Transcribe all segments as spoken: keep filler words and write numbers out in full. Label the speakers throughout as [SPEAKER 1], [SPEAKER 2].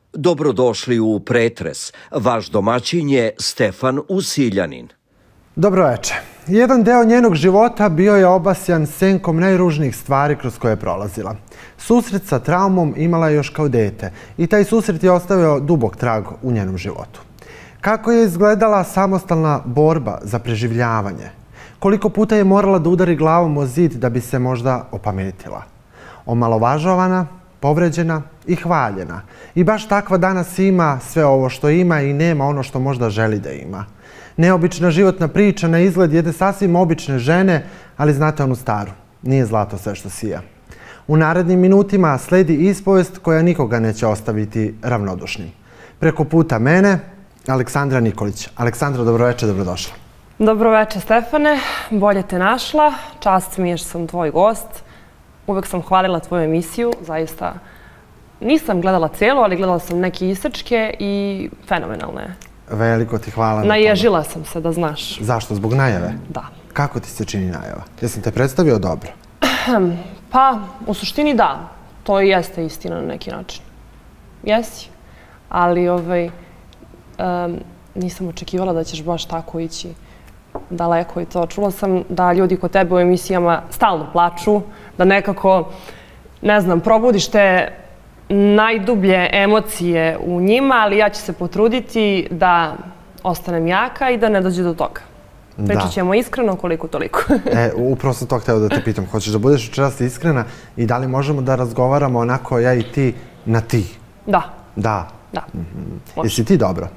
[SPEAKER 1] Dobrodošli u Pretres. Vaš domaćin je Stefan Usiljanin.
[SPEAKER 2] Dobroveče. Jedan deo njenog života bio je obasjan senkom najružnijih stvari kroz koje je prolazila. Susret sa traumom imala je još kao dete i taj susret je ostavio dubok trag u njenom životu. Kako je izgledala samostalna borba za preživljavanje? Koliko puta je morala da udari glavom o zid da bi se možda opametila? Omalovažavana, povređena i hvaljena. I baš takva danas ima sve ovo što ima i nema ono što možda želi da ima. Neobična životna priča na izgled jedne sasvim obične žene, ali znate onu staru, nije zlato sve što sija. U narednim minutima sledi ispovest koja nikoga neće ostaviti ravnodušnim. Preko puta mene, Aleksandra Nikolić. Aleksandra, dobroveče, dobrodošla.
[SPEAKER 3] Dobroveče, Stefane. Bolje te našla. Čast mi je što sam tvoj gost. Uvek sam hvalila tvoju emisiju. Zaista nisam gledala celu, ali gledala sam neke isečke i fenomenalne je.
[SPEAKER 2] Veliko ti hvala na tome.
[SPEAKER 3] Naježila sam se, da znaš.
[SPEAKER 2] Zašto? Zbog najave?
[SPEAKER 3] Da.
[SPEAKER 2] Kako ti se čini najava? Jesam te predstavio dobro?
[SPEAKER 3] Pa, u suštini da. To i jeste istina na neki način. Jesi. Ali, ovaj, um, nisam očekivala da ćeš baš tako ići daleko i to. Čula sam da ljudi kod tebe u emisijama stalno plaču, da nekako, ne znam, probudiš te najdublje emocije u njima, ali ja ću se potruditi da ostanem jaka i da ne dođe do toga. Pričat ćemo iskreno koliko toliko.
[SPEAKER 2] E, upravo sam to hteo da te pitam. Hoćeš da budeš večeras iskrena i da li možemo da razgovaramo onako ja i ti na ti?
[SPEAKER 3] Da.
[SPEAKER 2] Da?
[SPEAKER 3] Da.
[SPEAKER 2] Jesi ti dobro?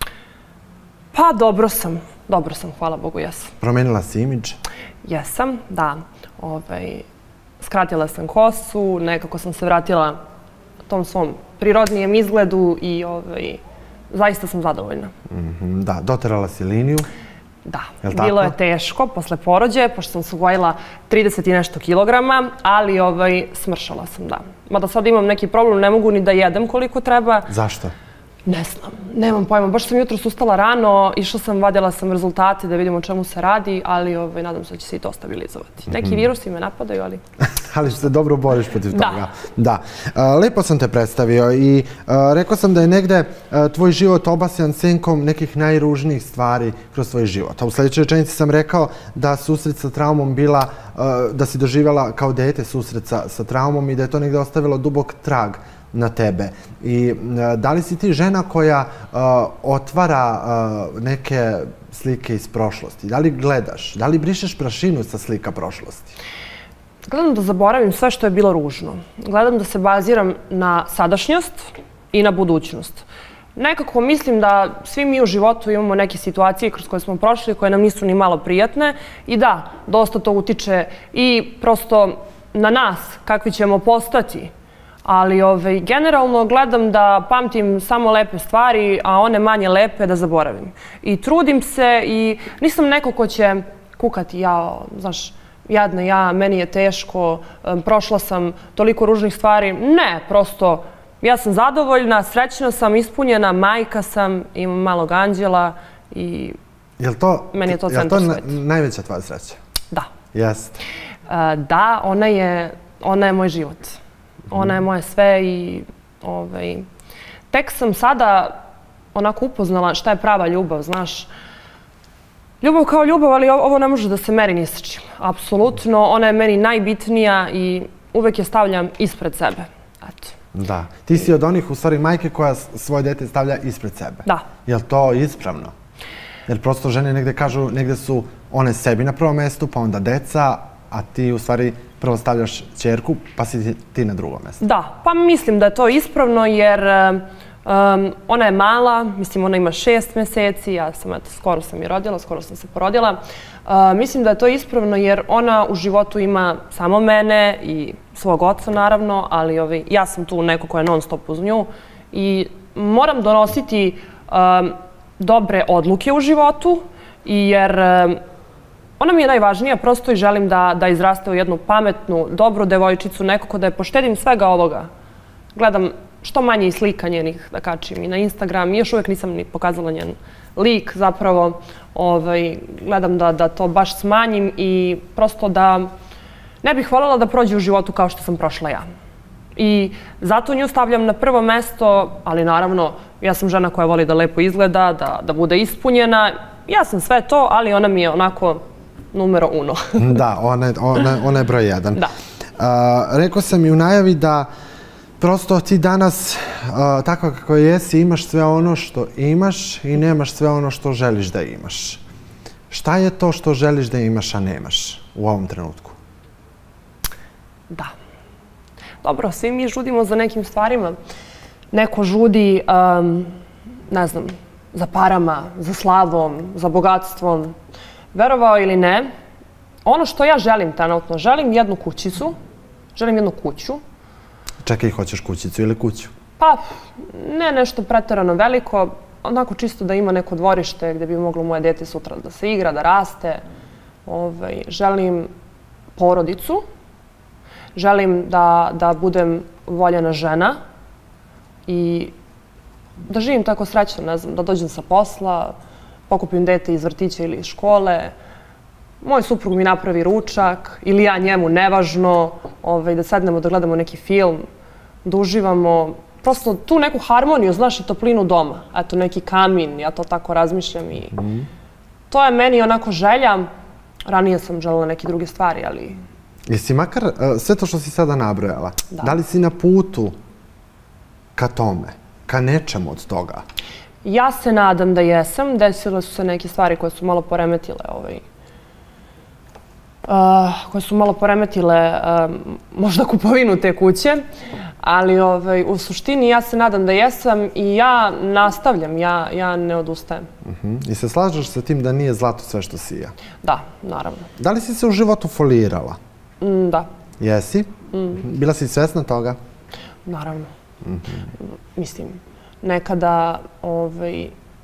[SPEAKER 3] Pa dobro sam. Dobro sam, hvala Bogu, jesam.
[SPEAKER 2] Promenila si imidž?
[SPEAKER 3] Jesam, da. Skratila sam kosu, nekako sam se vratila tom svom prirodnijem izgledu i zaista sam zadovoljna.
[SPEAKER 2] Da, doterala si liniju?
[SPEAKER 3] Da, bilo je teško posle porođaja, pošto sam se ugojila trideset i nešto kilograma, ali smršala sam, da. Mada sad imam neki problem, ne mogu ni da jedem koliko treba.
[SPEAKER 2] Zašto?
[SPEAKER 3] Ne znam, nemam pojma. Baš sam jutros ustala rano, išla sam, vadila sam rezultate da vidimo o čemu se radi, ali nadam se da će se i to stabilizovati. Neki virusi me napadaju, ali...
[SPEAKER 2] Ali se dobro boriš protiv toga. Da. Lepo sam te predstavio i rekao sam da je negde tvoj život obasjan senkom nekih najružnijih stvari kroz tvoj život. A u sljedećoj rečenici sam rekao da susret sa traumom bila, da si doživjela kao dete susret sa traumom i da je to negde ostavilo dubok trag na tebe. I da li si ti žena koja otvara neke slike iz prošlosti? Da li gledaš? Da li brišeš prašinu sa slika prošlosti?
[SPEAKER 3] Gledam da zaboravim sve što je bilo ružno. Gledam da se baziram na sadašnjost i na budućnost. Nekako mislim da svi mi u životu imamo neke situacije kroz koje smo prošli, koje nam nisu ni malo prijatne. I da, dosta to utiče i prosto na nas, kakvi ćemo postati. Ali generalno gledam da pamtim samo lepe stvari, a one manje lepe da zaboravim. I trudim se i nisam neko ko će kukati, ja, znaš, jadna ja, meni je teško, prošla sam toliko ružnih stvari. Ne, prosto ja sam zadovoljna, srećna sam, ispunjena, majka sam, imam malog anđela i meni je to centar sveta.
[SPEAKER 2] Je li to najveća tvoja sreća?
[SPEAKER 3] Da.
[SPEAKER 2] Jeste?
[SPEAKER 3] Da, ona je moj život. Ona je moje sve i tek sam sada onako upoznala šta je prava ljubav, znaš. Ljubav kao ljubav, ali ovo ne može da se meri ni sa čim. Apsolutno, ona je meni najbitnija i uvek je stavljam ispred sebe. Eto.
[SPEAKER 2] Da. Ti si od onih, u stvari, majke koja svoje dete stavlja ispred sebe.
[SPEAKER 3] Da.
[SPEAKER 2] Je li to ispravno? Jer prosto žene negde kažu, negde su one sebi na prvom mestu, pa onda deca, a ti u stvari prvo stavljaš ćerku, pa si ti na drugom mjestu.
[SPEAKER 3] Da, pa mislim da je to ispravno jer ona je mala, mislim ona ima šest mjeseci, ja sam, eto, skoro sam je rodila, skoro sam se porodila. Mislim da je to ispravno jer ona u životu ima samo mene i svog oca naravno, ali ja sam tu neko koja je non stop uz nju i moram donositi dobre odluke u životu jer ona mi je najvažnija, prosto i želim da izraste u jednu pametnu, dobru devojčicu, nekako da je poštedim svega ovoga. Gledam što manje i slika njenih da kačim i na Instagram. Još uvijek nisam ni pokazala njen lik, zapravo gledam da to baš smanjim i prosto da ne bih voljela da prođe u životu kao što sam prošla ja. I zato nju stavljam na prvo mesto, ali naravno, ja sam žena koja voli da lepo izgleda, da, da bude ispunjena. Ja sam sve to, ali ona mi je onako numero uno.
[SPEAKER 2] Da, ona je, ona, ona je broj jedan.
[SPEAKER 3] Da.
[SPEAKER 2] Uh, rekao sam i u najavi da prosto ti danas, uh, tako kako jesi, imaš sve ono što imaš i nemaš sve ono što želiš da imaš. Šta je to što želiš da imaš, a nemaš u ovom trenutku?
[SPEAKER 3] Da. Dobro, svi mi žudimo za nekim stvarima. Neko žudi, um, ne znam, za parama, za slavom, za bogatstvom. Verovao ili ne, ono što ja želim trenutno, želim jednu kućicu, želim jednu kuću.
[SPEAKER 2] Čekaj, hoćeš kućicu ili kuću?
[SPEAKER 3] Pa, ne nešto preterano veliko, onako čisto da ima neko dvorište gdje bi moglo moje dete sutra da se igra, da raste. Ovaj, želim porodicu, želim da, da budem voljena žena i da živim tako srećno, ne znam, da dođem sa posla, pokupim dete iz vrtića ili iz škole, moj suprug mi napravi ručak ili ja njemu, nevažno, ovaj, da sednemo da gledamo neki film, da uživamo prosto tu neku harmoniju, znaš, i toplinu doma. Eto, neki kamin, ja to tako razmišljam i mm. to je meni onako želja. Ranije sam željela neke druge stvari, ali...
[SPEAKER 2] Jesi makar uh, sve to što si sada nabrojala,
[SPEAKER 3] da.
[SPEAKER 2] Da li si na putu ka tome, ka nečemu od toga?
[SPEAKER 3] Ja se nadam da jesam. Desile su se neke stvari koje su malo poremetile ovaj, uh, koje su malo poremetile uh, možda kupovinu te kuće, ali ovaj, u suštini ja se nadam da jesam i ja nastavljam, ja, ja ne odustajem.
[SPEAKER 2] Uh-huh. I se slažeš sa tim da nije zlato sve što sija?
[SPEAKER 3] Da, naravno.
[SPEAKER 2] Da li si se u životu folirala?
[SPEAKER 3] Mm, da.
[SPEAKER 2] Jesi? Mm. Bila si svesna toga?
[SPEAKER 3] Naravno. Mm-hmm. Mislim, nekada, ovaj,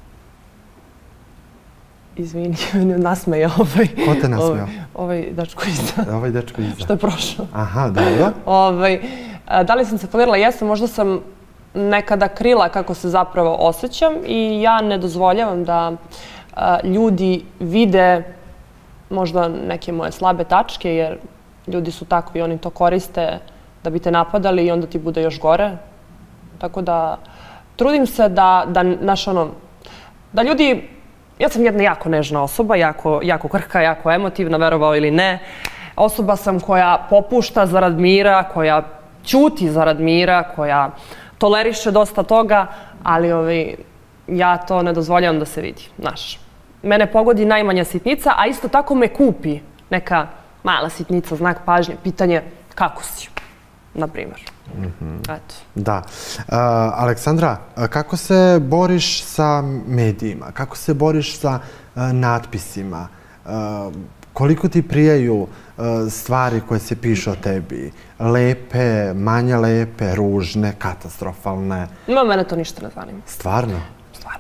[SPEAKER 3] izvini, nasmeja ovaj...
[SPEAKER 2] Ko te nasmejao?
[SPEAKER 3] Ovaj, ovaj dečko iza.
[SPEAKER 2] Ovaj dečko iza.
[SPEAKER 3] Što je prošao.
[SPEAKER 2] Aha, dobro.
[SPEAKER 3] Ovaj, da li sam se folirala? Jesam, možda sam nekada krila kako se zapravo osjećam i ja ne dozvoljavam da a, ljudi vide možda neke moje slabe tačke, jer ljudi su takvi, oni to koriste da bi te napadali i onda ti bude još gore. Tako da trudim se da, da, naš, ono, da ljudi... Ja sam jedna jako nežna osoba, jako, jako krhka, jako emotivna, verovao ili ne. Osoba sam koja popušta zarad mira, koja ćuti zarad mira, koja toleriše dosta toga, ali ovaj, ja to ne dozvoljavam da se vidi. Znaš, mene pogodi najmanja sitnica, a isto tako me kupi neka mala sitnica, znak pažnje, pitanje kako si, na primjer.
[SPEAKER 2] Mm-hmm.
[SPEAKER 3] Eto.
[SPEAKER 2] Da. Uh, Aleksandra, kako se boriš sa medijima? Kako se boriš sa uh, natpisima? Uh, koliko ti prijaju uh, stvari koje se pišu o tebi? Lepe, manje lepe, ružne, katastrofalne?
[SPEAKER 3] No, mene to ništa ne zanima.
[SPEAKER 2] Stvarno?
[SPEAKER 3] Stvarno.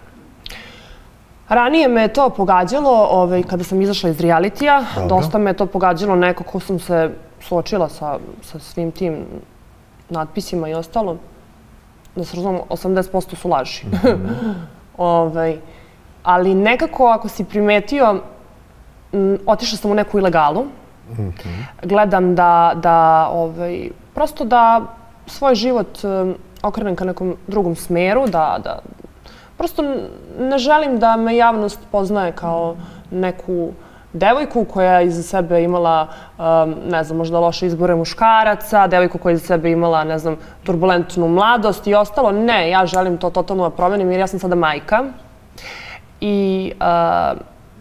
[SPEAKER 3] Ranije me to pogađalo, ovaj, kada sam izašla iz realitija. Dosta me to pogađalo, nekako sam se suočila sa, sa svim tim natpisima i ostalo. Da se razumem, osamdeset posto su laži. Mm-hmm. ovaj, ali nekako, ako si primetio, m, otišla sam u neku ilegalu. Mm-hmm. Gledam da, da ovaj, prosto da svoj život um, okrenem ka nekom drugom smeru, da, da prosto ne želim da me javnost poznaje kao neku devojku koja je iza sebe imala, um, ne znam, možda loše izbore muškaraca, devojku koja je iza sebe imala, ne znam, turbulentnu mladost i ostalo. Ne, ja želim to totalno da promenim jer ja sam sada majka i uh,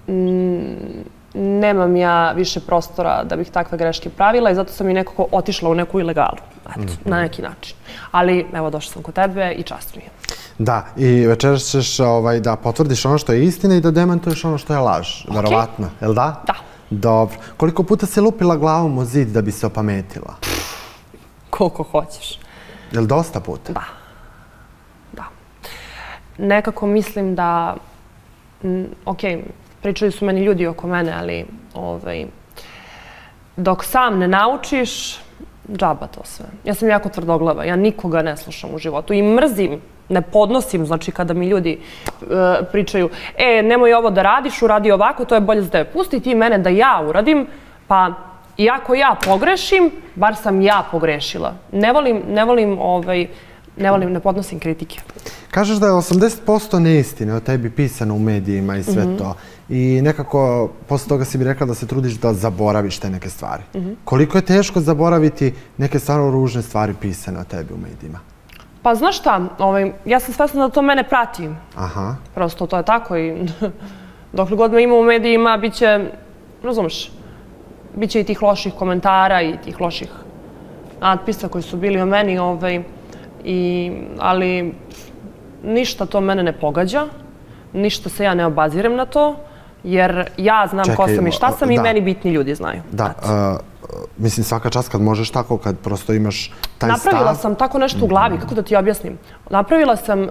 [SPEAKER 3] m, nemam ja više prostora da bih takve greške pravila i zato sam i nekako otišla u neku ilegalu, eto, mm-hmm. na neki način. Ali, evo, došla sam kod tebe i čast mi je.
[SPEAKER 2] Da, i večeras ćeš ovaj, da potvrdiš ono što je istina i da demantuješ ono što je laž, okay. Verovatno, jel da?
[SPEAKER 3] Da.
[SPEAKER 2] Dobro. Koliko puta si lupila glavom u zid da bi se opametila?
[SPEAKER 3] Koliko hoćeš.
[SPEAKER 2] Jel dosta puta?
[SPEAKER 3] Da. Da. Nekako mislim da, m, ok, pričali su meni ljudi oko mene, ali ovaj, dok sam ne naučiš, džaba to sve. Ja sam jako tvrdoglava, ja nikoga ne slušam u životu i mrzim, ne podnosim, znači kada mi ljudi uh, pričaju, e, nemoj ovo da radiš, uradi ovako, to je bolje za tebe. Pusti ti mene da ja uradim, pa iako ja pogrešim, bar sam ja pogrešila. Ne volim, ne volim, ovaj, ne volim, ne podnosim kritike.
[SPEAKER 2] Kažeš da je osamdeset posto neistine o tebi pisano u medijima i sve to. I nekako, posle toga si bi rekla da se trudiš da zaboraviš te neke stvari. Koliko je teško zaboraviti neke stvarno ružne stvari pisane o tebi u medijima?
[SPEAKER 3] Pa znaš šta, ovaj, ja sam svesna da to mene prati.
[SPEAKER 2] Aha.
[SPEAKER 3] Prosto to je tako i dokle god me ima u medijima, bit će, razumeš, bit će i tih loših komentara i tih loših natpisa koji su bili o meni, ovaj, i, ali ništa to mene ne pogađa, ništa se ja ne obazirem na to, jer ja znam ko sam i šta sam i meni bitni ljudi znaju.
[SPEAKER 2] Da, mislim svaka čast kad možeš tako, kad prosto imaš taj stav.
[SPEAKER 3] Napravila sam tako nešto u glavi, kako da ti objasnim. Napravila sam,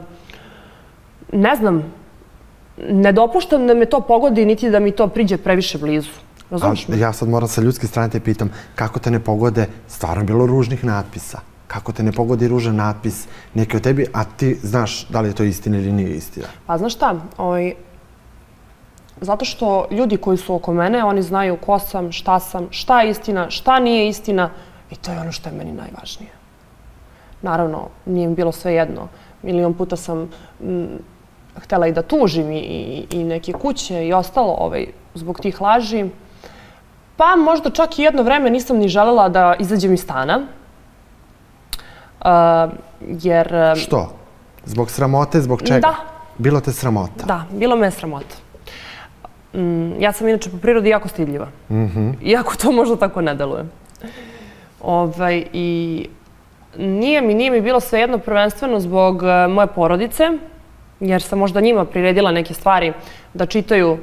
[SPEAKER 3] ne znam, ne dopuštam da me to pogodi, niti da mi to priđe previše blizu. Razumiješ me?
[SPEAKER 2] Ja sad moram sa ljudske strane te pitam, kako te ne pogode, stvarno je bilo ružnih natpisa. Kako te ne pogodi ružan natpis neki o tebi, a ti znaš da li je to istina ili nije istina?
[SPEAKER 3] Pa znaš šta, ovaj, zato što ljudi koji su oko mene, oni znaju ko sam, šta sam, šta je istina, šta nije istina i to je ono što je meni najvažnije. Naravno, nije mi bilo sve jedno. Milion puta sam m, htela i da tužim i, i, i neke kuće i ostalo ovaj, zbog tih laži. Pa možda čak i jedno vreme nisam ni želela da izađem iz stana. Uh, jer...
[SPEAKER 2] Što? Zbog sramote, zbog čega?
[SPEAKER 3] Da.
[SPEAKER 2] Bilo te sramota?
[SPEAKER 3] Da, bilo me sramota. Mm, ja sam inače po prirodi jako stidljiva.
[SPEAKER 2] Mm-hmm.
[SPEAKER 3] Iako to možda tako ne deluje. Ovaj, i nije mi, nije mi bilo svejedno prvenstveno zbog uh, moje porodice, jer sam možda njima priredila neke stvari da čitaju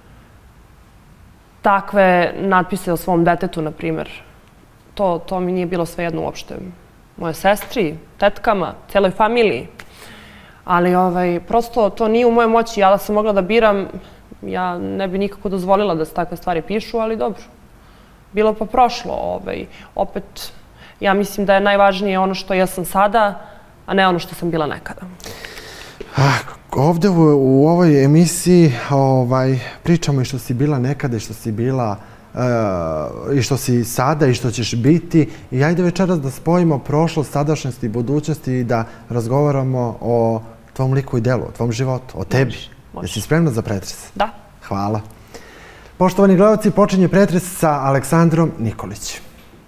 [SPEAKER 3] takve natpise o svom detetu, na primjer. To, to mi nije bilo svejedno uopšte. Moje sestri, tetkama, celoj familiji. Ali ovaj, prosto to nije u mojoj moći. Ja da sam mogla da biram, ja ne bi nikako dozvolila da se takve stvari pišu, ali dobro. Bilo pa prošlo. Ovaj. Opet, ja mislim da je najvažnije ono što ja sam sada, a ne ono što sam bila nekada.
[SPEAKER 2] Ah, ovde u, u ovoj emisiji ovaj, pričamo i što si bila nekada i što si bila Uh, i što si sada i što ćeš biti. I ajde večeras da spojimo prošlost, sadašnjost i budućnost i da razgovaramo o tvom liku i delu, o tvom životu, o tebi.
[SPEAKER 3] Može.
[SPEAKER 2] Jesi spremna za pretres?
[SPEAKER 3] Da.
[SPEAKER 2] Hvala. Poštovani gledalci, počinje pretres sa Aleksandrom Nikolić.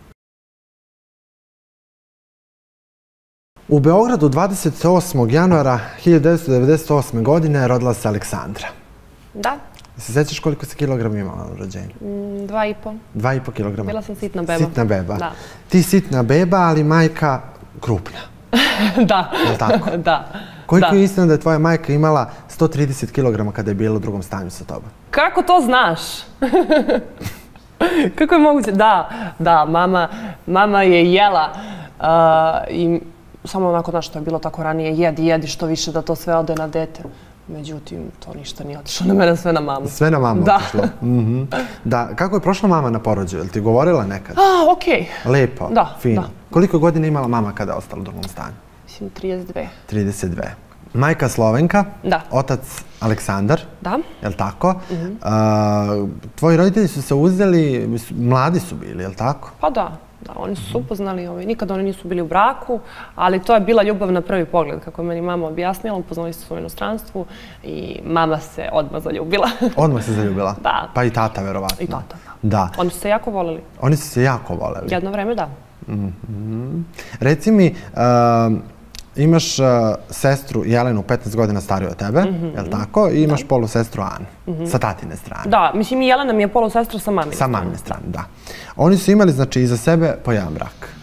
[SPEAKER 2] U Beogradu dvadeset osmog januara hiljadu devetsto devedeset osme. godine rodila se Aleksandra.
[SPEAKER 3] Da.
[SPEAKER 2] Se sećaš koliko si kilograma imala na rođenju?
[SPEAKER 3] Mm, dva i po.
[SPEAKER 2] Dva i po kilograma.
[SPEAKER 3] Bila sam sitna beba.
[SPEAKER 2] Sitna beba.
[SPEAKER 3] Da.
[SPEAKER 2] Ti sitna beba, ali majka krupna.
[SPEAKER 3] Da.
[SPEAKER 2] Je li tako?
[SPEAKER 3] Da.
[SPEAKER 2] Koliko
[SPEAKER 3] da.
[SPEAKER 2] je istina da je tvoja majka imala sto trideset kilograma kada je bila u drugom stanju sa tobom?
[SPEAKER 3] Kako to znaš? Kako je moguće? Da, da, mama, mama je jela uh, i samo onako, znaš, što je bilo tako ranije, jedi, jedi što više da to sve ode na dete. Međutim, to ništa nije otišlo na mene, sve na mamu.
[SPEAKER 2] Sve na mamu
[SPEAKER 3] da.
[SPEAKER 2] otišlo? Mm-hmm. Da. Kako je prošla mama na porođaju? Je li ti govorila nekad?
[SPEAKER 3] A, okej. Okay.
[SPEAKER 2] Lepo,
[SPEAKER 3] da,
[SPEAKER 2] fino.
[SPEAKER 3] Da.
[SPEAKER 2] Koliko godina imala mama kada je ostala u drugom stanju?
[SPEAKER 3] Mislim, trideset dve.
[SPEAKER 2] trideset dve. Majka Slovenka,
[SPEAKER 3] da.
[SPEAKER 2] Otac Aleksandar,
[SPEAKER 3] da.
[SPEAKER 2] Je li tako?
[SPEAKER 3] Mm-hmm.
[SPEAKER 2] uh, tvoji roditelji su se uzeli, mladi su bili, je li tako?
[SPEAKER 3] Pa da. Da, oni su se upoznali, ovaj, nikada oni nisu bili u braku, ali to je bila ljubav na prvi pogled, kako je meni mama objasnila, upoznali su se u inostranstvu i mama se odmah zaljubila. Odmah
[SPEAKER 2] se zaljubila?
[SPEAKER 3] Da.
[SPEAKER 2] Pa i tata, verovatno.
[SPEAKER 3] I tata,
[SPEAKER 2] da. da.
[SPEAKER 3] Oni su se jako voleli.
[SPEAKER 2] Oni su se jako voleli?
[SPEAKER 3] Jedno vreme, da.
[SPEAKER 2] Mm-hmm. Reci mi, uh, imaš uh, sestru Jelenu, petnaest godina stariju od tebe, mm-hmm. je li tako? I imaš da. Polusestru Anu, mm-hmm. sa tatine strane.
[SPEAKER 3] Da, mislim i Jelena mi je polusestra sa mamine
[SPEAKER 2] strane. Sa mamine strane, da. Oni su imali, znači, iza sebe po jedan brak.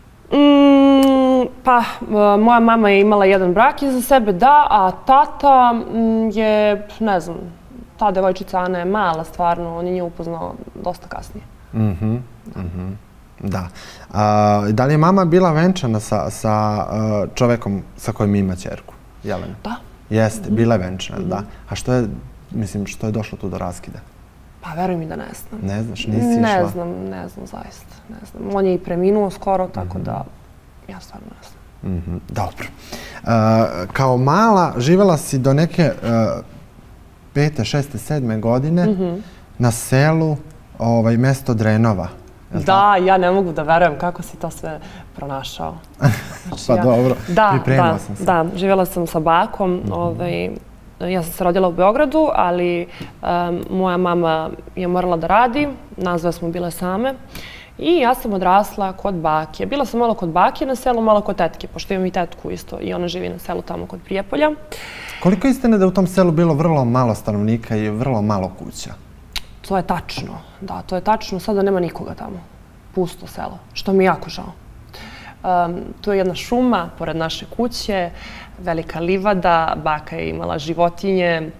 [SPEAKER 3] Mm, pa, uh, moja mama je imala jedan brak iza sebe, da, a tata mm, je, ne znam, ta devojčica Ana je mala, stvarno, on je nju upoznao dosta kasnije.
[SPEAKER 2] Mhm, mhm. Da. A, da li je mama bila venčana sa, sa uh, čovekom sa kojim ima ćerku, Jelena?
[SPEAKER 3] Da.
[SPEAKER 2] Jeste,
[SPEAKER 3] mm-hmm.
[SPEAKER 2] bila je venčana, mm-hmm. da. A što je, mislim, što je došlo tu do raskida?
[SPEAKER 3] Pa veruj mi da ne znam.
[SPEAKER 2] Ne znaš, nisi
[SPEAKER 3] ne
[SPEAKER 2] išla?
[SPEAKER 3] Ne znam, ne znam, zaista. Ne znam. On je i preminuo skoro, tako mm-hmm. da ja stvarno ne znam.
[SPEAKER 2] Mm-hmm. Dobro. Uh, kao mala živjela si do neke uh, pete, šeste, sedme godine mm-hmm. na selu ovaj, mesto Drenova.
[SPEAKER 3] Da, ja ne mogu da verujem kako si to sve pronašao.
[SPEAKER 2] Pa dobro, pripremila
[SPEAKER 3] sam se. Da, živjela sam sa bakom. Ja sam se rodila u Beogradu, ali moja mama je morala da radi. Nas dve smo bile same. I ja sam odrasla kod bake. Bila sam malo kod bake na selu, malo kod tetke, pošto imam i tetku isto. I ona živi na selu tamo kod Prijepolja.
[SPEAKER 2] Koliko istine da je u tom selu bilo vrlo malo stanovnika i vrlo malo kuća?
[SPEAKER 3] To je tačno, da, to je tačno. Sada nema nikoga tamo. Pusto selo, što mi je jako žao. Tu je jedna šuma pored naše kuće, velika livada, baka je imala životinje.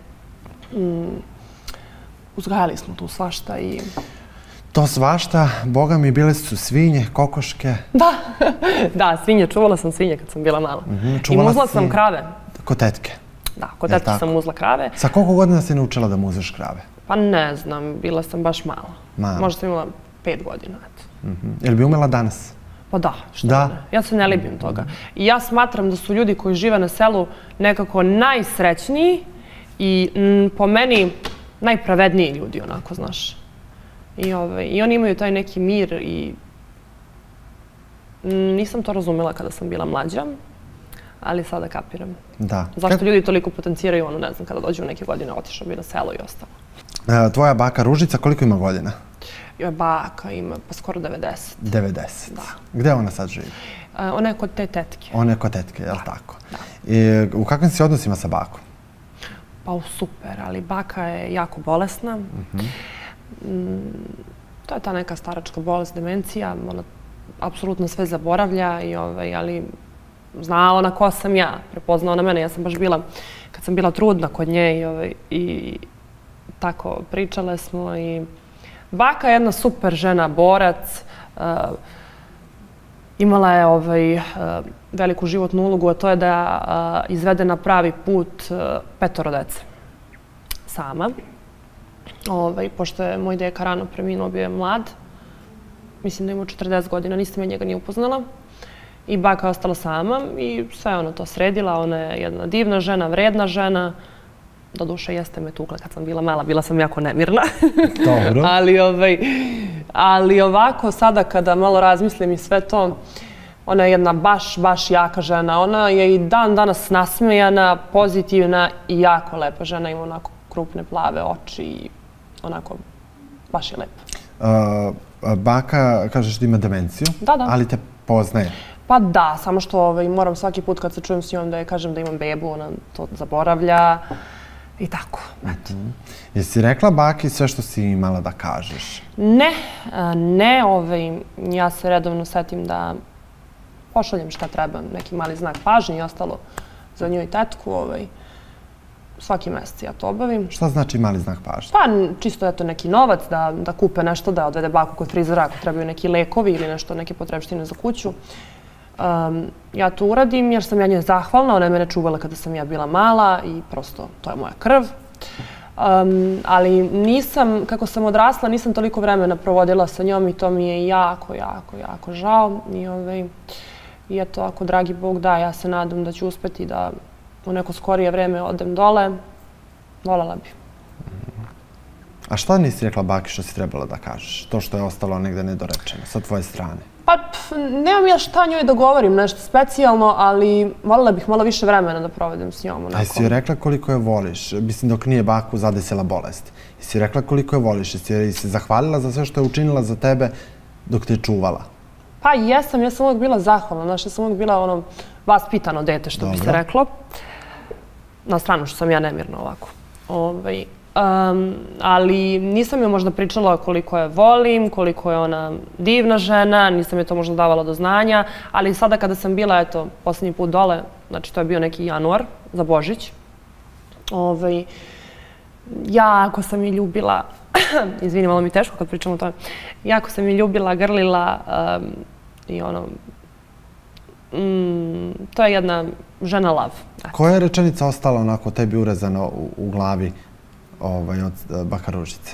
[SPEAKER 3] Uzgajali smo tu svašta i...
[SPEAKER 2] To svašta, boga mi, bile su svinje, kokoške.
[SPEAKER 3] Da, da, svinje, čuvala sam svinje kad sam bila mala. I muzla sam krave.
[SPEAKER 2] Kod tetke?
[SPEAKER 3] Da, kod tetke sam muzla krave.
[SPEAKER 2] Sa koliko godina si naučila da muzeš krave?
[SPEAKER 3] Pa ne znam, bila sam baš mala. Možda sam imala pet godina.
[SPEAKER 2] Jel bi umela danas?
[SPEAKER 3] Pa da, što ne. Ja se ne libim toga. I ja smatram da su ljudi koji žive na selu nekako najsrećniji i po meni najpravedniji ljudi, onako, znaš. I oni imaju taj neki mir i nisam to razumela kada sam bila mlađa, ali sada kapiram.
[SPEAKER 2] Da.
[SPEAKER 3] Zašto ljudi toliko potenciraju, ono, ne znam, kada dođu u neke godine, otišao bi na selo i ostalo.
[SPEAKER 2] Tvoja baka Ružica, koliko ima godina?
[SPEAKER 3] Joj, baka ima pa skoro devedeset.
[SPEAKER 2] devedeset?
[SPEAKER 3] Da.
[SPEAKER 2] Gde ona sad živi?
[SPEAKER 3] Ona je kod te tetke.
[SPEAKER 2] Ona je kod tetke, je li tako? Da. U kakvim si odnosima sa bakom?
[SPEAKER 3] Pa super, ali baka je jako bolesna. To je ta neka staračka bolest, demencija. Ona apsolutno sve zaboravlja, ali zna ona ko sam ja, prepoznao na mene. Ja sam baš bila, kad sam bila trudna kod nje i tako pričale smo i baka je jedna super žena, borac. Imala je veliku životnu ulogu, a to je da izvede na pravi put petoro dece. Sama. Pošto je moj deka rano preminuo, bio je mlad. Mislim da imao četrdeset godina, nisam ja njega ni upoznala. I baka je ostala sama i sve ona to sredila. Ona je jedna divna žena, vredna žena. Doduše, jeste me tukla kad sam bila mala, bila sam jako nemirna.
[SPEAKER 2] Dobro.
[SPEAKER 3] Ali ovako, sada kada malo razmislim i sve to, ona je jedna baš, baš jaka žena. Ona je i dan danas nasmejana, pozitivna i jako lepa žena. Ima onako krupne plave oči i onako, baš je lepa.
[SPEAKER 2] Baka, kažeš da ima demenciju, ali te poznaje.
[SPEAKER 3] Pa da, samo što moram svaki put kad se čujem s njom da je kažem da imam bebu, ona to zaboravlja i tako.
[SPEAKER 2] Jesi rekla baki sve što si imala da kažeš?
[SPEAKER 3] Ne, ne. Ja se redovno setim da pošaljem šta treba, neki mali znak pažnje i ostalo za nju i tetku. Svaki mesec ja to obavim.
[SPEAKER 2] Šta znači mali znak pažnje?
[SPEAKER 3] Pa čisto eto neki novac, da kupe nešto, da odvede baku kod frizera ako trebaju neki lekovi ili nešto, neke potrebštine za kuću. Ja to uradim jer sam ja njoj zahvalna, ona je mene čuvala kada sam ja bila mala i prosto to je moja krv. Ali nisam, kako sam odrasla, nisam toliko vremena provodila sa njom i to mi je jako, jako, jako žao. I eto, ako dragi Bog da, ja se nadam da ću uspeti da u neko skorije vreme odem dole, voljela bi.
[SPEAKER 2] A šta nisi rekla baki što si trebala da kažeš? To što je ostalo negde nedorečeno, sa tvoje strane?
[SPEAKER 3] Pa, nemam ja šta njoj da govorim, nešto specijalno, ali voljela bih malo više vremena da provedem s njom.
[SPEAKER 2] A jesi joj rekla koliko je voliš? Mislim, dok nije baku zadesila bolest. Jesi joj rekla koliko je voliš? Jesi joj se zahvalila za sve što je učinila za tebe dok te je čuvala?
[SPEAKER 3] Pa, jesam. Ja sam uvijek bila zahvalna. Znaš, ja sam uvijek bila ono vaspitano dete, što bi se reklo. Na stranu što sam ja nemirna ovako. Ali nisam joj možda pričala koliko je volim, koliko je ona divna žena, nisam joj to možda davala do znanja, ali sada kada sam bila, eto, posljednji put dole, znači to je bio neki januar za Božić, jako sam je ljubila, izvini, malo mi je teško kad pričam o tome, jako sam je ljubila, grlila i ono, to je jedna žena lav.
[SPEAKER 2] Koja je rečenica ostala onako tebi urezana u glavi od baka Ružice?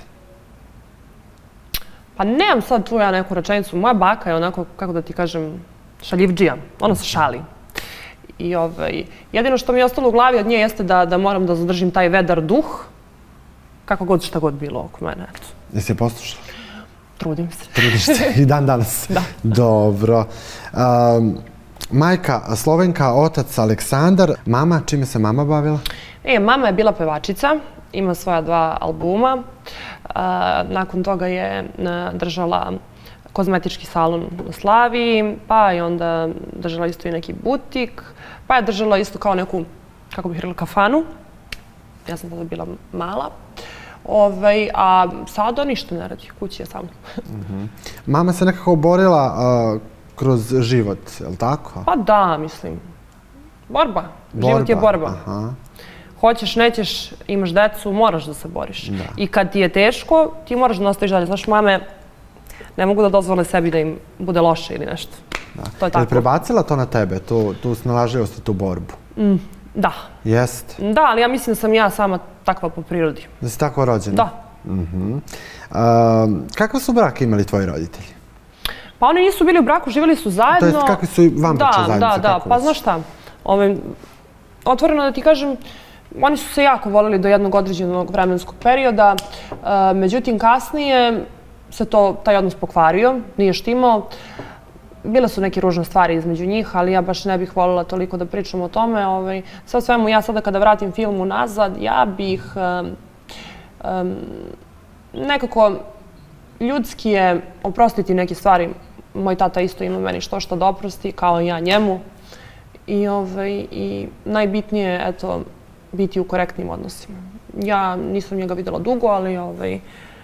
[SPEAKER 3] Pa nemam sad tu ja neku rečenicu. Moja baka je onako, kako da ti kažem, šaljivdžija. Ona se šali. I jedino što mi je ostalo u glavi od nje jeste da moram da zadržim taj vedar duh, kako god šta god bilo oko mene.
[SPEAKER 2] Jesi je poslušala?
[SPEAKER 3] Trudim se.
[SPEAKER 2] Trudiš se i dan danas.
[SPEAKER 3] Da.
[SPEAKER 2] Dobro. Um, majka Slovenka, otac Aleksandar. Mama, čime se mama bavila?
[SPEAKER 3] E, mama je bila pevačica, ima svoja dva albuma. Uh, nakon toga je uh, držala kozmetički salon u Slaviji, pa je onda držala isto i neki butik, pa je držala isto kao neku, kako bih rekla, kafanu. Ja sam tada bila mala. Ovaj, a sada ništa ne radi, kući je sa mnom.
[SPEAKER 2] Uh-huh. Mama se nekako borila uh, kroz život, je li tako?
[SPEAKER 3] Pa da, mislim. Borba.
[SPEAKER 2] Borba.
[SPEAKER 3] Život je borba.
[SPEAKER 2] Aha.
[SPEAKER 3] Hoćeš, nećeš, imaš decu, moraš da se boriš.
[SPEAKER 2] Da.
[SPEAKER 3] I kad ti je teško, ti moraš da nastaviš dalje. Znaš, mame ne mogu da dozvole sebi da im bude loše ili nešto.
[SPEAKER 2] Da.
[SPEAKER 3] To je tako.
[SPEAKER 2] Je li prebacila to na tebe, tu, tu snalažljivost i tu borbu?
[SPEAKER 3] Mm, da.
[SPEAKER 2] Jest?
[SPEAKER 3] Da, ali ja mislim da sam ja sama takva po prirodi.
[SPEAKER 2] Da si tako rođena?
[SPEAKER 3] Da.
[SPEAKER 2] Uh-huh. uh, Kakav su brak imali tvoji roditelji?
[SPEAKER 3] Pa oni nisu bili u braku, živjeli su zajedno.
[SPEAKER 2] To jest, kakvi su i vanbračna zajednica?
[SPEAKER 3] Da, da, da. Pa znaš šta, ove, otvoreno da ti kažem, oni su se jako volili do jednog određenog vremenskog perioda. E, međutim, kasnije se to, taj odnos pokvario, nije štimao. Bile su neke ružne stvari između njih, ali ja baš ne bih voljela toliko da pričam o tome. Ovaj, sve svemu, ja sada kada vratim film unazad, ja bih um, um, nekako ljudski je oprostiti neke stvari. Moj tata isto ima meni što što da oprosti, kao i ja njemu. I, ovaj, i najbitnije je, eto, biti u korektnim odnosima. Ja nisam njega videla dugo, ali ovaj,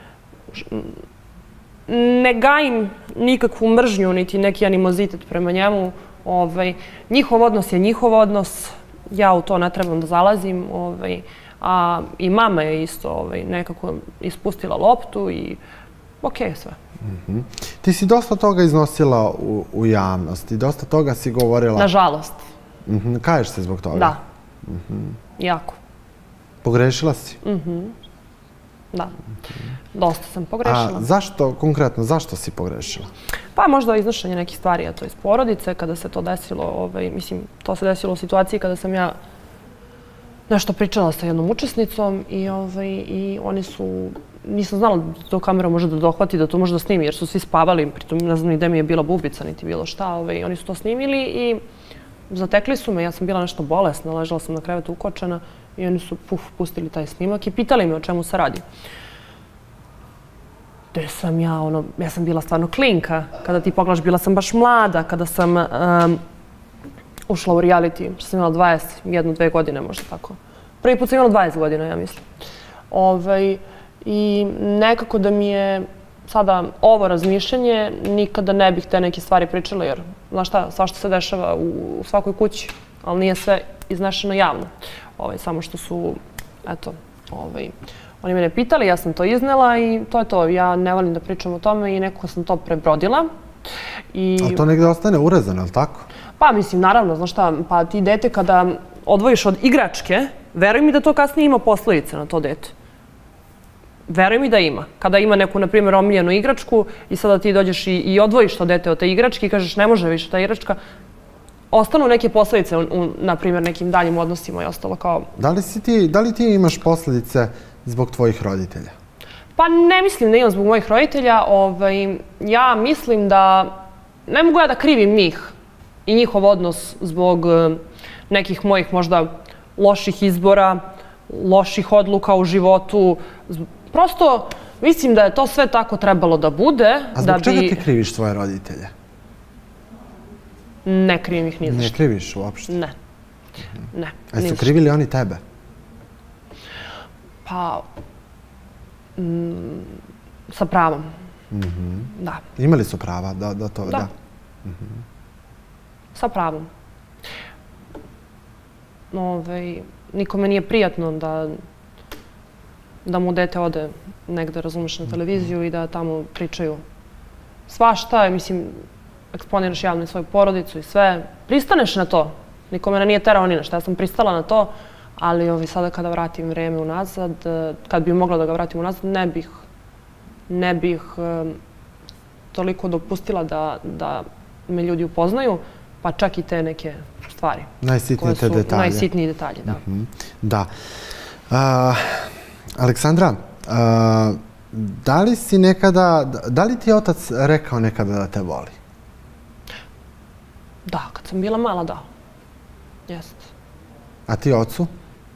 [SPEAKER 3] ne gajim nikakvu mržnju, niti neki animozitet prema njemu. Ovaj, njihov odnos je njihov odnos, ja u to ne trebam da zalazim. Ovaj, a i mama je isto ovaj, nekako ispustila loptu i okej okay, sve.
[SPEAKER 2] Mm-hmm. Ti si dosta toga iznosila u, u javnosti, dosta toga si govorila...
[SPEAKER 3] Nažalost.
[SPEAKER 2] Mm-hmm. Kaješ se zbog toga?
[SPEAKER 3] Da.
[SPEAKER 2] Mm-hmm.
[SPEAKER 3] Jako.
[SPEAKER 2] Pogrešila si?
[SPEAKER 3] Mm-hmm. Da. Dosta sam pogrešila.
[SPEAKER 2] A zašto, konkretno, zašto si pogrešila?
[SPEAKER 3] Pa možda iznošenje nekih stvari, a to iz porodice, kada se to desilo, ovaj, mislim, to se desilo u situaciji kada sam ja nešto pričala sa jednom učesnicom i, ovaj, i oni su, nisam znala da to kamera može da dohvati, da to može da snimi, jer su svi spavali, pritom ne znam ni gde mi je bila bubica, niti bilo šta, ovaj, oni su to snimili i zatekli su me, ja sam bila nešto bolesna, ležala sam na krevetu ukočena i oni su puf, pustili taj snimak i pitali me o čemu se radi. Gde sam ja, ono, ja sam bila stvarno klinka. Kada ti pogledaš, bila sam baš mlada. Kada sam um, ušla u reality, što sam imala dvadeset jednu, dve godine, možda tako. Prvi put sam imala dvadeset godina, ja mislim. Ovaj, I nekako da mi je sada ovo razmišljanje, nikada ne bih te neke stvari pričala, jer, znaš šta, svašta se dešava u, u svakoj kući, ali nije sve iznešeno javno. Ovaj, samo što su, eto, ovaj, oni mene pitali, ja sam to iznela i to je to. Ja ne volim da pričam o tome i nekako sam to prebrodila. I...
[SPEAKER 2] Ali to negdje ostane urezano, je li tako?
[SPEAKER 3] Pa mislim, naravno, znaš šta, pa ti dete kada odvojiš od igračke, veruj mi da to kasnije ima posljedice na to dete. Veruj mi da ima. Kada ima neku, na primjer, omiljenu igračku i sada ti dođeš i, i odvojiš to dete od te igračke i kažeš ne može više ta igračka, ostanu neke posljedice u, u na primjer, nekim daljim odnosima i ostalo kao...
[SPEAKER 2] Da li, si ti, da li ti imaš posljedice zbog tvojih roditelja?
[SPEAKER 3] Pa ne mislim da imam zbog mojih roditelja. Ovaj, ja mislim da ne mogu ja da krivim njih i njihov odnos zbog nekih mojih možda loših izbora, loših odluka u životu. Prosto mislim da je to sve tako trebalo da bude.
[SPEAKER 2] A zbog
[SPEAKER 3] da
[SPEAKER 2] čega
[SPEAKER 3] bi...
[SPEAKER 2] ti kriviš svoje roditelje?
[SPEAKER 3] Ne krivim ih ni za što.
[SPEAKER 2] Ne kriviš uopšte?
[SPEAKER 3] Ne. Ne.
[SPEAKER 2] A su krivili oni tebe?
[SPEAKER 3] Pa... Mm, sa pravom.
[SPEAKER 2] Mm-hmm.
[SPEAKER 3] Da.
[SPEAKER 2] Imali su prava da, da to...
[SPEAKER 3] Da.
[SPEAKER 2] da. Mm-hmm.
[SPEAKER 3] Sa pravom. Ove, nikome nije prijatno da, da mu dete ode negde, razumeš, na televiziju i da tamo pričaju svašta. Mislim, eksponiraš javno i svoju porodicu i sve. Pristaneš na to. Nikome ne nije terao ni nešto. Ja sam pristala na to. Ali ovi, sada kada vratim vreme unazad, kad bi mogla da ga vratim unazad, ne bih, ne bih um, toliko dopustila da, da me ljudi upoznaju, pa čak i te neke stvari.
[SPEAKER 2] Najsitnije te detalje.
[SPEAKER 3] Najsitniji detalji, da.
[SPEAKER 2] Mm-hmm. Da. Uh, Aleksandra, uh, Da li si nekada, da li ti je otac rekao nekada da te voli?
[SPEAKER 3] Da, kad sam bila mala, da. Jeste.
[SPEAKER 2] A ti ocu?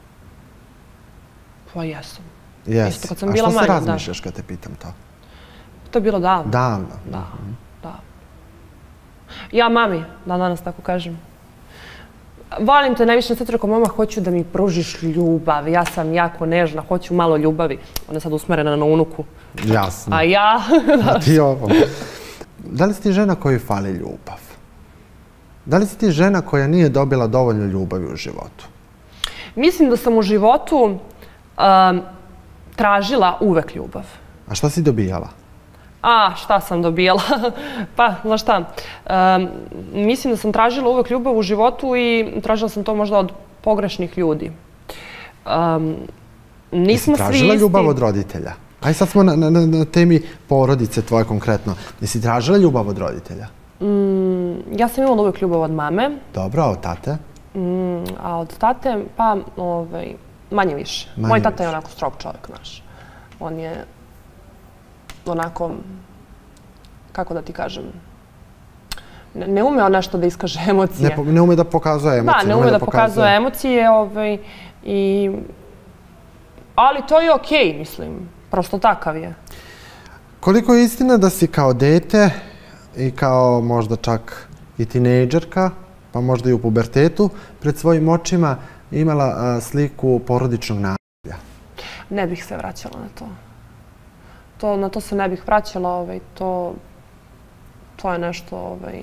[SPEAKER 3] Pa jesam.
[SPEAKER 2] Jes.
[SPEAKER 3] Isto kad sam
[SPEAKER 2] A
[SPEAKER 3] bila
[SPEAKER 2] što
[SPEAKER 3] manja,
[SPEAKER 2] se
[SPEAKER 3] da.
[SPEAKER 2] razmišljaš kad te pitam to?
[SPEAKER 3] To je bilo davno.
[SPEAKER 2] Davno?
[SPEAKER 3] Da, da. Ja mami, da danas tako kažem. Volim te najviše na svetu, rekao, mama, hoću da mi pružiš ljubav. Ja sam jako nežna, hoću malo ljubavi. Ona je sad usmerena na unuku.
[SPEAKER 2] Jasno.
[SPEAKER 3] A ja...
[SPEAKER 2] A ti ovo. Da li si ti žena kojoj fali ljubav? Da li si ti žena koja nije dobila dovoljno ljubavi u životu?
[SPEAKER 3] Mislim da sam u životu um, tražila uvek ljubav.
[SPEAKER 2] A šta si dobijala?
[SPEAKER 3] A, šta sam dobijala? Pa, znaš šta, um, mislim da sam tražila uvek ljubav u životu i tražila sam to možda od pogrešnih ljudi. Um, nismo svi isti.
[SPEAKER 2] Jesi tražila ljubav od roditelja? Aj sad smo na, na, na temi porodice tvoje konkretno. Jesi tražila ljubav od roditelja?
[SPEAKER 3] Mm, ja sam imala uvek ljubav od mame.
[SPEAKER 2] Dobro, a od tate?
[SPEAKER 3] Mm, a od tate, pa, ovaj, manje više.
[SPEAKER 2] Manje
[SPEAKER 3] Moj tata
[SPEAKER 2] više.
[SPEAKER 3] je onako strog čovjek, znaš. On je onako, kako da ti kažem, ne, ne ume on nešto da iskaže emocije.
[SPEAKER 2] Ne, po- ne ume da pokazuje emocije.
[SPEAKER 3] Da, ne ume da pokazuje emocije, ovaj, i... ali to je okej, mislim. Prosto takav je.
[SPEAKER 2] Koliko je istina da si kao dete i kao možda čak i tinejdžerka, pa možda i u pubertetu, pred svojim očima imala a, sliku porodičnog nasilja?
[SPEAKER 3] Ne bih se vraćala na to. To, na to se ne bih vraćala, ovaj, to, to je nešto, ovaj,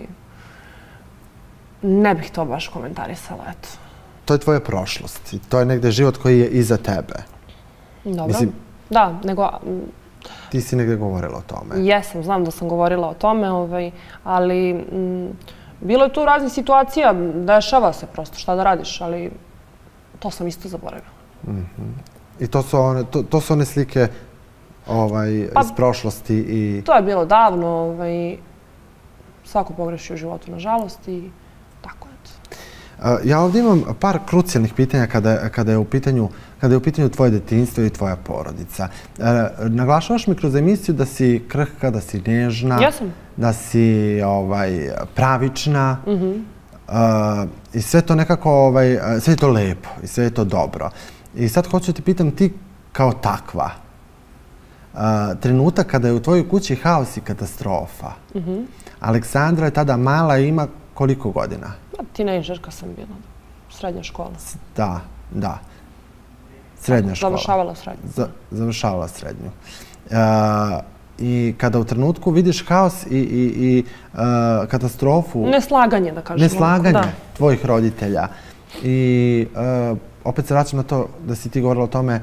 [SPEAKER 3] ne bih to baš komentarisala, eto.
[SPEAKER 2] To je tvoja prošlost i to je negde život koji je iza tebe.
[SPEAKER 3] Dobro.
[SPEAKER 2] Mislim-
[SPEAKER 3] Da, nego, m,
[SPEAKER 2] Ti si negde govorila o tome.
[SPEAKER 3] jesam, znam da sam govorila o tome, ovaj, ali m, bilo je tu raznih situacija, dešava se prosto, šta da radiš, ali to sam isto zaboravila.
[SPEAKER 2] I to su one, to, to su one slike ovaj,
[SPEAKER 3] Pa-
[SPEAKER 2] iz prošlosti i...
[SPEAKER 3] To je bilo davno, ovaj, svako pogreši u životu, nažalost, i tako, eto.
[SPEAKER 2] A, Ja ovdje imam par krucijalnih pitanja kada, kada, je u pitanju, kada je u pitanju tvoje detinjstvo i tvoja porodica. E, naglašavaš mi kroz emisiju da si krhka, da si nežna,
[SPEAKER 3] Jesam.
[SPEAKER 2] da si ovaj, pravična a, i sve to nekako, ovaj, sve je to lepo i sve je to dobro. I sad hoću da te pitam, ti kao takva, a, trenutak kada je u tvojoj kući haos i katastrofa, Aleksandra je tada mala i ima koliko godina?
[SPEAKER 3] Pa, tinejdžerka sam bila, srednja škola.
[SPEAKER 2] Da, da. Srednja škola.
[SPEAKER 3] Završavala srednju.
[SPEAKER 2] Za- završavala srednju. E, I kada u trenutku vidiš haos i, i, i e, katastrofu,
[SPEAKER 3] Neslaganje, da kažem.
[SPEAKER 2] neslaganje
[SPEAKER 3] Da.
[SPEAKER 2] tvojih roditelja i e, opet se vraćam na to da si ti govorila o tome, e,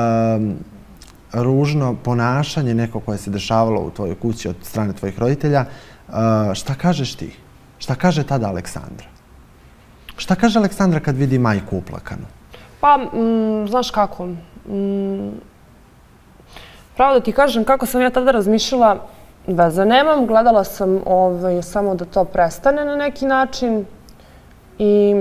[SPEAKER 2] ružno ponašanje neko koje se dešavalo u tvojoj kući od strane tvojih roditelja, e, šta kažeš ti? Šta kaže tada Aleksandra? Šta kaže Aleksandra kad vidi majku uplakanu?
[SPEAKER 3] Pa, mm, znaš kako, mm, pravo da ti kažem kako sam ja tada razmišljala, veze nemam, gledala sam ovaj, samo da to prestane na neki način i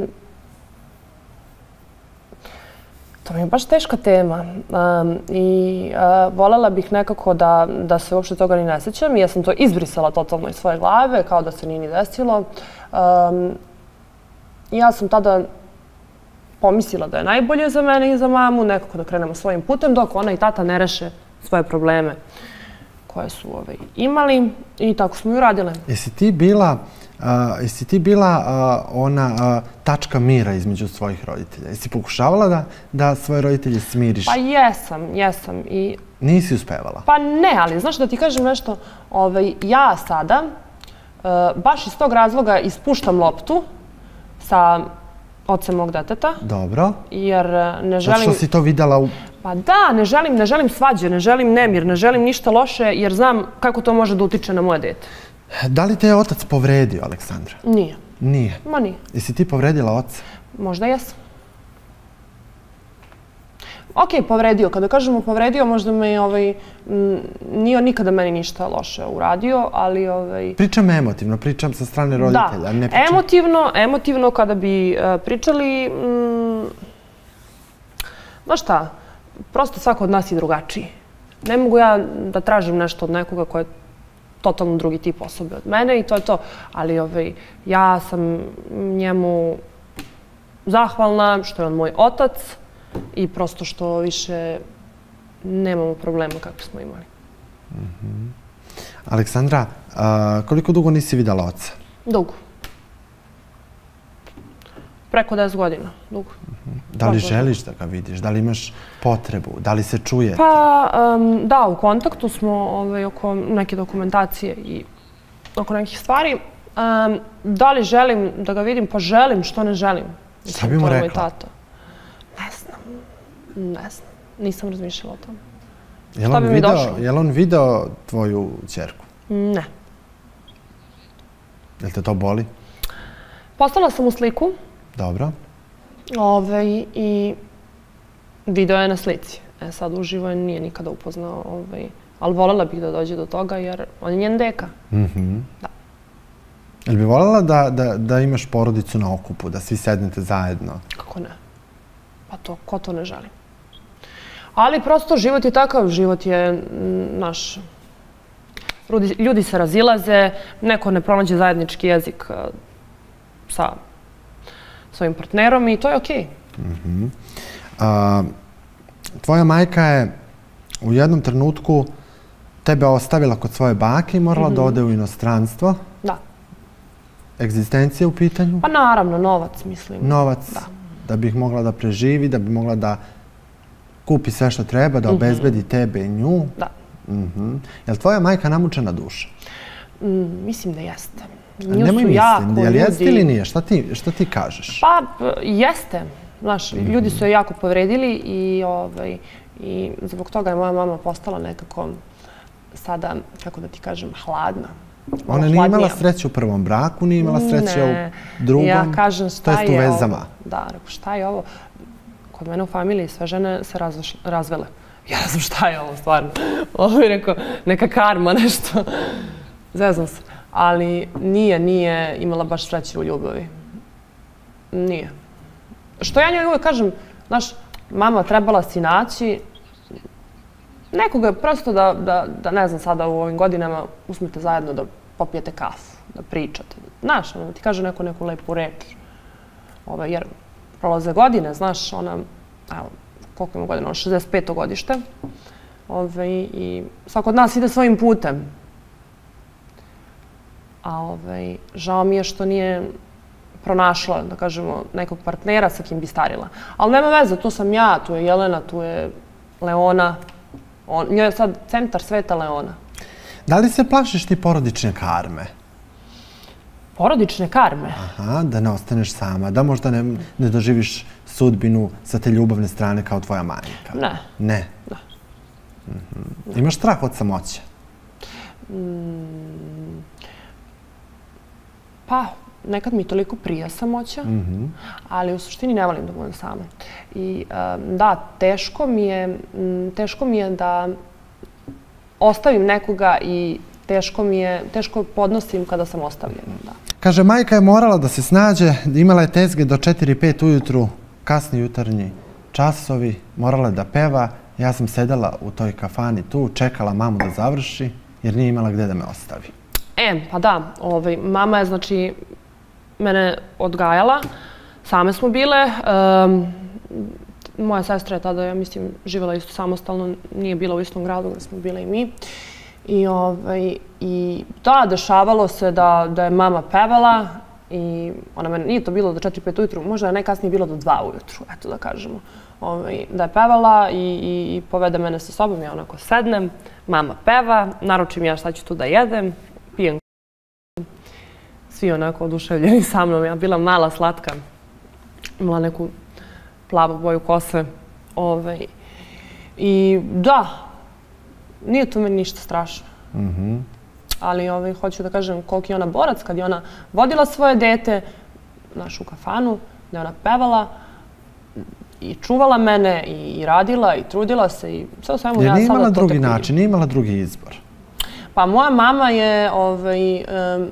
[SPEAKER 3] to mi je baš teška tema um, i uh, voljela bih nekako da, da se uopšte toga ni ne sjećam. Ja sam to izbrisala totalno iz svoje glave, kao da se nije ni desilo. Um, ja sam tada pomislila da je najbolje za mene i za mamu, nekako da krenemo svojim putem, dok ona i tata ne reše svoje probleme koje su ovaj, imali i tako smo i uradile.
[SPEAKER 2] Jesi ti bila, a, jesi ti bila a, ona a, tačka mira između svojih roditelja? Jesi pokušavala da, da svoje roditelje smiriš?
[SPEAKER 3] Pa jesam, jesam i...
[SPEAKER 2] Nisi uspevala?
[SPEAKER 3] Pa ne, ali znaš da ti kažem nešto, ovaj, ja sada uh, baš iz tog razloga ispuštam loptu sa ocem mog deteta,
[SPEAKER 2] Dobro.
[SPEAKER 3] jer uh, ne
[SPEAKER 2] Zato
[SPEAKER 3] želim...
[SPEAKER 2] što si to videla u...
[SPEAKER 3] Pa da, ne želim, ne želim svađe, ne želim nemir, ne želim ništa loše, jer znam kako to može da utiče na moje dete.
[SPEAKER 2] Da li te je otac povredio, Aleksandra?
[SPEAKER 3] Nije.
[SPEAKER 2] Nije.
[SPEAKER 3] Ma nije.
[SPEAKER 2] Jesi ti povredila oca?
[SPEAKER 3] Možda jesam. Ok, povredio. Kada kažemo povredio, možda me ovaj, m, nije on nikada meni ništa loše uradio, ali... Ovaj,
[SPEAKER 2] Pričam emotivno, pričam sa strane roditelja.
[SPEAKER 3] da,
[SPEAKER 2] Ne pričam...
[SPEAKER 3] emotivno, emotivno kada bi uh, pričali... Mm, znaš šta, prosto svako od nas je drugačiji. Ne mogu ja da tražim nešto od nekoga ko je totalno drugi tip osobe od mene i to je to. Ali ovaj, ja sam njemu zahvalna što je on moj otac i prosto što više nemamo problema kako smo imali.
[SPEAKER 2] Mm-hmm. Aleksandra, a, koliko dugo nisi videla oca?
[SPEAKER 3] Dugo. Preko deset godina. Dugo.
[SPEAKER 2] Mm-hmm. Da li želiš da ga vidiš? Da li imaš potrebu? Da li se čujete?
[SPEAKER 3] Pa, um, da, u kontaktu smo ovaj, oko neke dokumentacije i oko nekih stvari. Um, da li želim da ga vidim? Pa želim, što ne želim.
[SPEAKER 2] Šta bi mu rekla?
[SPEAKER 3] Ne znam. Ne znam. Nisam razmišljala o tome.
[SPEAKER 2] Je li on, video, je li on video tvoju ćerku?
[SPEAKER 3] Ne.
[SPEAKER 2] Je li te to boli?
[SPEAKER 3] Poslala sam mu sliku.
[SPEAKER 2] Dobro.
[SPEAKER 3] Ove, I video je na slici. E sad uživo je nije nikada upoznao. Ove, ali voljela bih da dođe do toga jer on je njen deka.
[SPEAKER 2] Mm-hmm.
[SPEAKER 3] Da.
[SPEAKER 2] Je li bi voljela da, da, da imaš porodicu na okupu, da svi sednete zajedno?
[SPEAKER 3] Kako ne? Pa to, ko to ne želi? Ali prosto život je takav, život je naš... Ljudi se razilaze, neko ne pronađe zajednički jezik sa svojim partnerom i to je okej.
[SPEAKER 2] Mm-hmm. A, tvoja majka je u jednom trenutku tebe ostavila kod svoje bake i morala mm-hmm. da ode u inostranstvo.
[SPEAKER 3] Da.
[SPEAKER 2] Egzistencija u pitanju?
[SPEAKER 3] Pa naravno, novac, mislim.
[SPEAKER 2] Novac,
[SPEAKER 3] da,
[SPEAKER 2] da bi ih mogla da preživi, da bi mogla da kupi sve što treba, da obezbedi tebe i nju.
[SPEAKER 3] Da.
[SPEAKER 2] Mm-hmm. Je li tvoja majka namučena duša?
[SPEAKER 3] Mm, mislim da jeste. Nju
[SPEAKER 2] Nemoj
[SPEAKER 3] su jako
[SPEAKER 2] mislim, je li jeste
[SPEAKER 3] ljudi...
[SPEAKER 2] ili nije? Šta ti, šta ti kažeš?
[SPEAKER 3] Pa, jeste. Znaš, mm-hmm. ljudi su je jako povredili i, ovaj, i zbog toga je moja mama postala nekako sada, kako da ti kažem, hladna.
[SPEAKER 2] Ona nije imala sreće u prvom braku, nije imala sreće
[SPEAKER 3] ne.
[SPEAKER 2] u drugom,
[SPEAKER 3] ja kažem, šta
[SPEAKER 2] to jest u vezama.
[SPEAKER 3] Ovo? Da, rekao, šta je ovo? Kod mene u familiji sve žene se razveš, razvele. Ja ne znam šta je ovo, stvarno. Ovo je rekao, neka karma, nešto. Zeznam se. Ali nije, nije imala baš sreće u ljubavi. Nije. Što ja njoj uvijek kažem, znaš, mama, trebala si naći nekoga prosto da, da, da, ne znam, sada u ovim godinama usmete zajedno da popijete kafu, da pričate. Znaš, ono, ti kaže neko neku lepu reč. Ove, jer prolaze godine, znaš, ona, evo, koliko ima godina, ono, šezdeset peto godište. Ove, I svako od nas ide svojim putem. A ove, žao mi je što nije pronašla, da kažemo, nekog partnera sa kim bi starila. Ali nema veze, tu sam ja, tu je Jelena, tu je Leona. On, njoj je sad centar sveta Leona.
[SPEAKER 2] Da li se plašiš ti porodične karme?
[SPEAKER 3] Porodične karme?
[SPEAKER 2] Aha, da ne ostaneš sama, da možda ne, ne doživiš sudbinu sa te ljubavne strane kao tvoja majka.
[SPEAKER 3] Ne.
[SPEAKER 2] Ne?
[SPEAKER 3] Da.
[SPEAKER 2] Mm-hmm. Imaš strah od samoće?
[SPEAKER 3] Mm, pa, nekad mi toliko prija samoća,
[SPEAKER 2] mm-hmm.
[SPEAKER 3] ali u suštini ne volim da budem sama. I um, da, teško mi je, teško mi je da ostavim nekoga i teško mi je, teško podnosim kada sam ostavljena. Da.
[SPEAKER 2] Kaže, majka je morala da se snađe, imala je tezge do četiri pet ujutru, kasni jutarnji časovi, morala je da peva. Ja sam sedela u toj kafani tu, čekala mamu da završi, jer nije imala gde da me ostavi.
[SPEAKER 3] E, pa da, ovaj, mama je, znači, mene odgajala, same smo bile. Um, moja sestra je tada, ja mislim, živjela isto samostalno, nije bila u istom gradu gdje smo bile i mi. I, ovaj, i da, dešavalo se da, da je mama pevala i ona mene, nije to bilo do četiri pet ujutru, možda je najkasnije bilo do dva ujutru, eto da kažemo. Ovaj, da je pevala i, i, i povede mene sa sobom, ja onako sednem, mama peva, naručim ja šta ću tu da jedem, pijem. Svi onako oduševljeni sa mnom, ja bila mala, slatka, imala neku plavu boju kose. Ovaj, I da, nije to meni ništa strašno.
[SPEAKER 2] Mm-hmm.
[SPEAKER 3] Ali ovaj, hoću da kažem koliko je ona borac kad je ona vodila svoje dete našu kafanu, da je ona pevala i čuvala mene i, i radila i trudila se i sve u svemu ja sada to
[SPEAKER 2] nije imala drugi
[SPEAKER 3] tek
[SPEAKER 2] način, nije imala drugi izbor.
[SPEAKER 3] Pa moja mama je ovaj, um,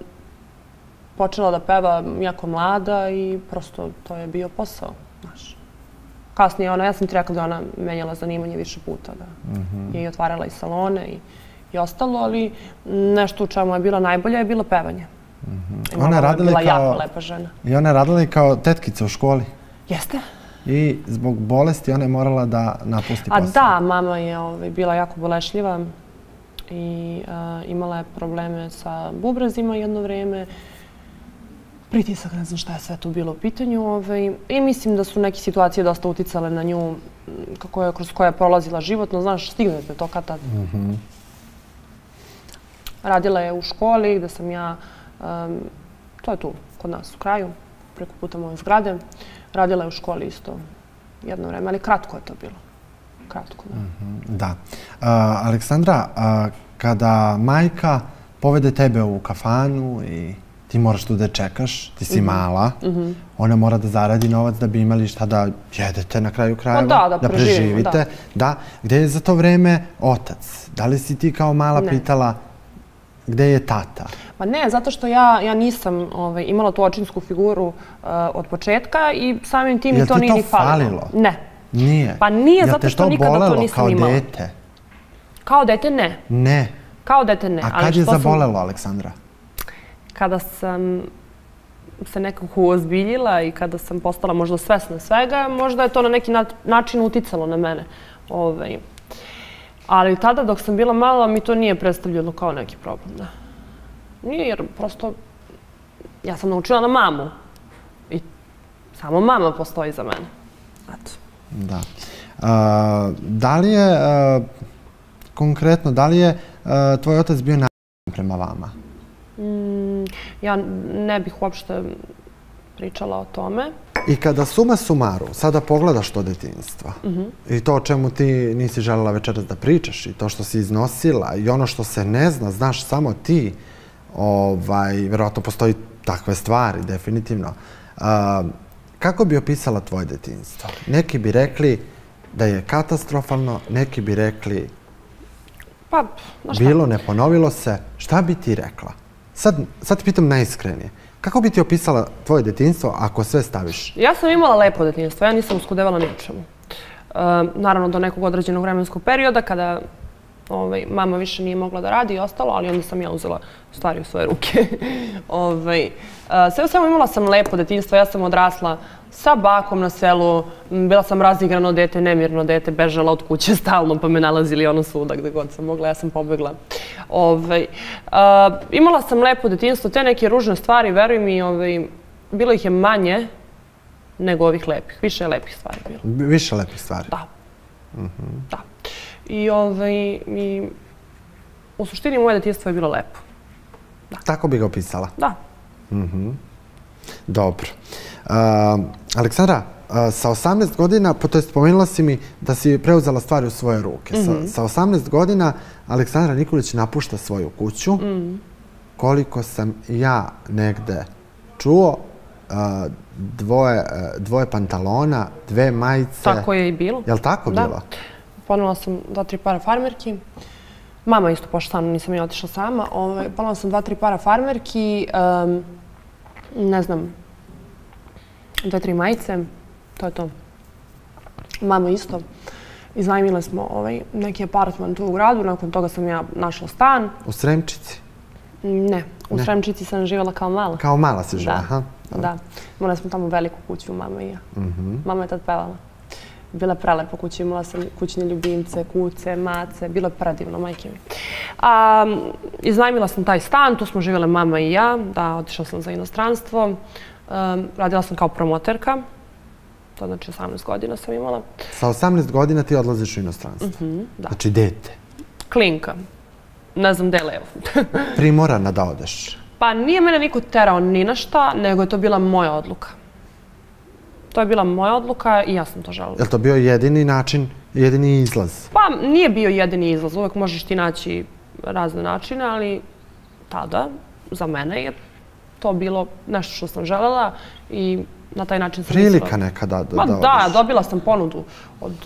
[SPEAKER 3] počela da peva jako mlada i prosto to je bio posao, znaš. kasnije, ona, ja sam ti rekla da ona menjala zanimanje više puta, da je i otvarala i salone i ostalo, ali nešto u čemu je bila najbolja je bilo pevanje.
[SPEAKER 2] Ona je
[SPEAKER 3] bila jako lepa žena.
[SPEAKER 2] I ona je radila i kao tetkica u školi.
[SPEAKER 3] Jeste.
[SPEAKER 2] I zbog bolesti ona je morala da napusti posao.
[SPEAKER 3] A da, mama je bila jako bolešljiva i imala je probleme sa bubrezima jedno vreme. Pritisak, ne znam šta je sve tu bilo u pitanju. I mislim da su neke situacije dosta uticale na nju kroz koje je prolazila životno. Znaš, stigne te to kad tad. Radila je u školi gde sam ja, to je tu kod nas u kraju, preko puta moje zgrade. Radila je u školi isto jedno vreme, ali kratko je to bilo. Kratko, da.
[SPEAKER 2] Da. Aleksandra, kada majka povede tebe u kafanu i ti moraš tu da čekaš, ti si mala, ona mora da zaradi novac da bi imali šta da jedete na kraju krajeva, da preživite. Da. Gde je za to vreme otac? Da li si ti kao mala pitala gde je tata?
[SPEAKER 3] Pa ne, zato što ja nisam imala tu očinsku figuru od početka i samim tim mi to nije ni falilo.
[SPEAKER 2] Jel ti to falilo?
[SPEAKER 3] Ne.
[SPEAKER 2] Nije?
[SPEAKER 3] Pa nije, zato što nikada to nisam imala.
[SPEAKER 2] Jel te to bolelo kao dete?
[SPEAKER 3] Kao dete ne.
[SPEAKER 2] Ne?
[SPEAKER 3] Kao dete ne.
[SPEAKER 2] A kad je zabolelo, Aleksandra?
[SPEAKER 3] Kada sam se nekako uozbiljila i kada sam postala možda svesna svega, možda je to na neki način uticalo na mene. Ali tada dok sam bila mala mi to nije predstavljeno kao neki problem. Nije, jer prosto ja sam naučila na mamu i samo mama postoji za mene. Eto.
[SPEAKER 2] Da. Da li je, konkretno, da li je tvoj otac bio nasiljan prema vama?
[SPEAKER 3] Ja ne bih uopšte pričala o tome.
[SPEAKER 2] I kada suma sumaru, sada pogledaš to detinjstvo i to o čemu ti nisi želela večeras da pričaš i to što si iznosila i ono što se ne zna, znaš samo ti, verovatno postoji takve stvari, definitivno. Kako bi opisala tvoje detinjstvo? Neki bi rekli da je katastrofalno, neki bi rekli bilo, ne ponovilo se. Šta bi ti rekla? Sad ti pitam najiskrenije. Kako bi ti opisala tvoje detinjstvo ako sve staviš?
[SPEAKER 3] Ja sam imala lepo detinjstvo, ja nisam uskudevala ničemu. Naravno do nekog određenog vremenskog perioda kada mama više nije mogla da radi i ostalo, ali onda sam ja uzela stvari u svoje ruke. Sve u svemu imala sam lepo detinjstvo, ja sam odrasla sa bakom na selu, bila sam razigrano dete, nemirno dete, bežala od kuće stalno pa me nalazili ono svuda gde god sam mogla, ja sam pobegla. Imala sam lepo detinjstvo, te neke ružne stvari, veruj mi, bilo ih je manje nego ovih lepih, više je lepih stvari bilo.
[SPEAKER 2] Više lepih stvari?
[SPEAKER 3] Da. Da. I u suštini moje detinjstvo je bilo lepo.
[SPEAKER 2] Tako bi ga opisala?
[SPEAKER 3] Da.
[SPEAKER 2] Dobro. Aleksandra, sa osamnaest godina, to je spomenula si mi da si preuzela stvari u svoje ruke. Sa osamnaest godina Aleksandra Nikolić napušta svoju kuću. Koliko sam ja negde čuo, dvoje pantalona, dve majice.
[SPEAKER 3] Tako je i bilo.
[SPEAKER 2] Je li tako bilo?
[SPEAKER 3] Da. Ponela sam dva, tri para farmerki. Mama isto pošla sa mnom, nisam ja otišla sama. Ponela sam dva, tri para farmerki, ne znam, dve, tri majice. To je to. Mama isto. Iznajmile smo neki apartman tu u gradu, nakon toga sam ja našla stan.
[SPEAKER 2] U Sremčici?
[SPEAKER 3] Ne, u Sremčici sam živjela kao mala.
[SPEAKER 2] Kao mala si živjela, aha.
[SPEAKER 3] Da, imala smo tamo veliku kuću, mama i ja. Mama je tad pevala. Bila je prelepa kuća, imala sam kućne ljubimce, kuce, mace, bilo je predivno, majke mi. Iznajmila sam taj stan, tu smo živjela mama i ja, da, otišla sam za inostranstvo. Radila sam kao promoterka, to znači osamnaest godina sam imala.
[SPEAKER 2] Sa osamnaest godina ti odlaziš u inostranstvo?
[SPEAKER 3] Da.
[SPEAKER 2] Znači dete?
[SPEAKER 3] Klinka. Ne znam gde je levo.
[SPEAKER 2] Primorana da odeš?
[SPEAKER 3] Pa nije mene niko terao ni na šta, nego je to bila moja odluka. To je bila moja odluka i ja sam to želela.
[SPEAKER 2] Je li to bio jedini način, jedini izlaz?
[SPEAKER 3] Pa nije bio jedini izlaz. Uvek možeš ti naći razne načine, ali tada, za mene, je to bilo nešto što sam želela i na taj način sam mislila.
[SPEAKER 2] Prilika nekada da odeš?
[SPEAKER 3] Da, dobila sam ponudu od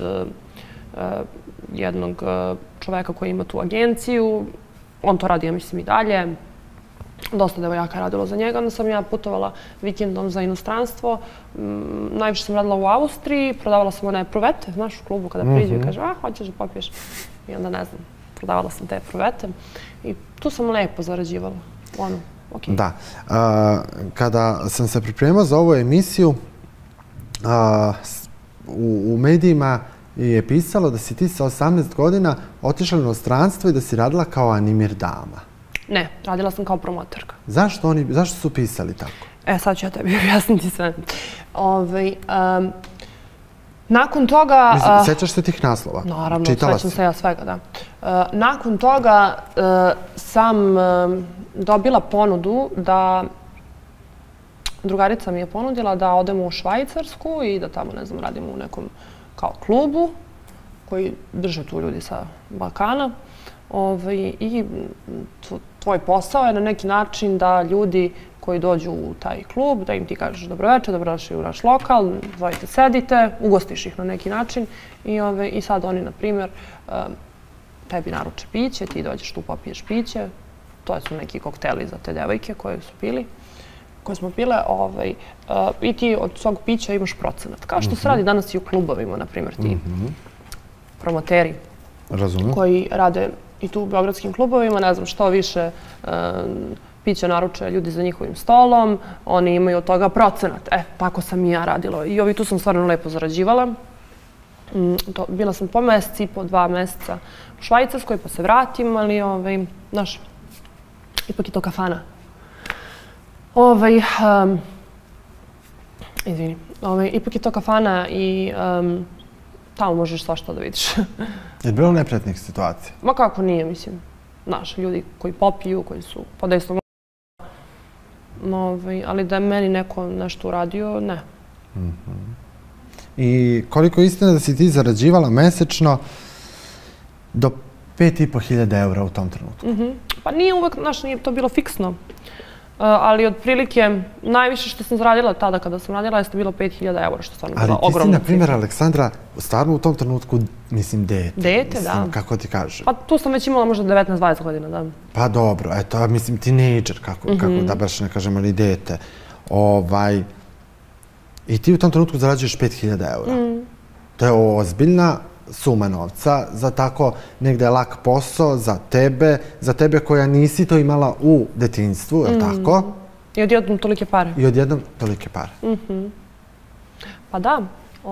[SPEAKER 3] jednog čoveka koji ima tu agenciju. On to radi, ja mislim, i dalje. dosta devojaka je radilo za njega. Onda sam ja putovala vikendom za inostranstvo. Najviše sam radila u Austriji, prodavala sam one pruvete, znaš, u klubu kada priđu i kaže, a, hoćeš da popiješ. I onda, ne znam, prodavala sam te pruvete i tu sam lepo zarađivala. Ono, okej.
[SPEAKER 2] Da. Kada sam se pripremao za ovu emisiju, u medijima je pisalo da si ti sa osamnaest godina otišla u inostranstvo i da si radila kao animir dama.
[SPEAKER 3] Ne, radila sam kao promotorka.
[SPEAKER 2] Zašto oni, zašto su pisali tako?
[SPEAKER 3] E, sad ću ja tebi objasniti sve. Nakon toga...
[SPEAKER 2] Sećaš se tih naslova?
[SPEAKER 3] Naravno, sećam se ja svega, da. Nakon toga sam dobila ponudu da... Drugarica mi je ponudila da odemo u Švajcarsku i da tamo, ne znam, radimo u nekom kao klubu koji drže tu ljudi sa Balkana. I tvoj posao je na neki način da ljudi koji dođu u taj klub, da im ti kažeš dobroveče, dobrodošli u naš lokal, zvojite, sedite, ugostiš ih na neki način i sad oni, na primjer, tebi naruče piće, ti dođeš tu, popiješ piće, to su neki kokteli za te devojke koje su pili, koje smo pile, i ti od svog pića imaš procenat. Kao što se radi danas i u klubovima, na primjer, ti promoteri koji rade i tu u beogradskim klubovima, ne znam, što više pića naruče ljudi za njihovim stolom, oni imaju od toga procenat. E, tako sam i ja radila. I ovi tu sam stvarno lepo zarađivala. Bila sam po meseci, po dva meseca u Švajcarskoj, pa se vratim, ali, znaš, ipak je to kafana. Izvini. Ipak je to kafana i tamo možeš svašta da vidiš.
[SPEAKER 2] Je li bilo neprijatnih situacija?
[SPEAKER 3] Ma kako nije, mislim. Znaš, ljudi koji popiju, koji su pod dejstvom, ali da je meni neko nešto uradio, ne.
[SPEAKER 2] I koliko je istina da si ti zarađivala mesečno do pet i po hiljada eura u tom trenutku?
[SPEAKER 3] Pa nije uvek, znaš, nije to bilo fiksno. Ali otprilike najviše što sam zaradila tada kada sam radila jeste bilo pet hiljada eura, što je stvarno bila ogromna.
[SPEAKER 2] Ali ti si, na primjer, Aleksandra, stvarno u tom trenutku, mislim, dete.
[SPEAKER 3] Dete, da.
[SPEAKER 2] Kako ti kažem?
[SPEAKER 3] Pa tu sam već imala možda devetnaest dvadeset godina, da.
[SPEAKER 2] Pa dobro, eto, mislim, tinejdžer, kako da baš ne kažem, ali dete. I ti u tom trenutku zarađuješ pet hiljada eura. To je ozbiljna suma novca za tako negde lak posao, za tebe, za tebe koja nisi to imala u detinjstvu, je li tako?
[SPEAKER 3] I odjednom tolike pare.
[SPEAKER 2] I odjednom tolike pare.
[SPEAKER 3] Pa da,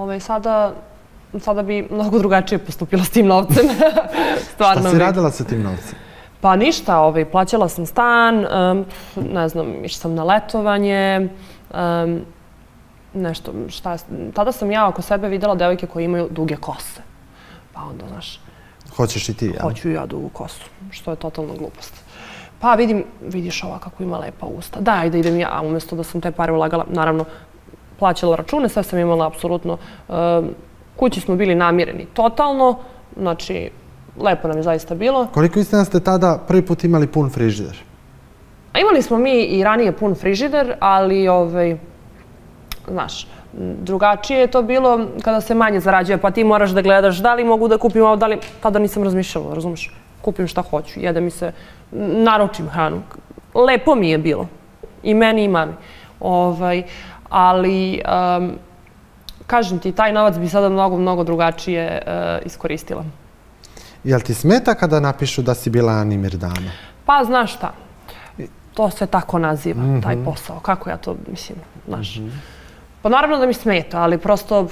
[SPEAKER 3] sada bi mnogo drugačije postupila s tim novcem.
[SPEAKER 2] Šta si radila sa tim novcem?
[SPEAKER 3] Pa ništa, plaćala sam stan, ne znam, išla sam na letovanje, nešto, šta, tada sam ja oko sebe videla devojke koje imaju duge kose. Pa onda, znaš...
[SPEAKER 2] Hoćeš i ti, jel?
[SPEAKER 3] Hoću i ja dugu kosu, što je totalna glupost. Pa vidim, vidiš ova kako ima lepa usta. Da, ajde idem ja, umjesto da sam te pare ulagala, naravno, plaćala račune, sve sam imala apsolutno. Kući smo bili namireni totalno, znači, lepo nam je zaista bilo.
[SPEAKER 2] Koliko istina ste tada prvi put imali pun frižider?
[SPEAKER 3] Imali smo mi i ranije pun frižider, ali, znaš, drugačije je to bilo kada se manje zarađuje, pa ti moraš da gledaš da li mogu da kupim ovo, da li... Tada nisam razmišljala, razumiješ? Kupim šta hoću, jedem mi se, naručim hranu. Lepo mi je bilo. I meni i mami. Ali, kažem ti, taj novac bi sada mnogo, mnogo drugačije iskoristila.
[SPEAKER 2] Jel ti smeta kada napišu da si bila animir dama?
[SPEAKER 3] Pa, znaš šta, to se tako naziva, taj posao. Kako ja to, mislim, znaš... Pa naravno da mi smeta, ali prosto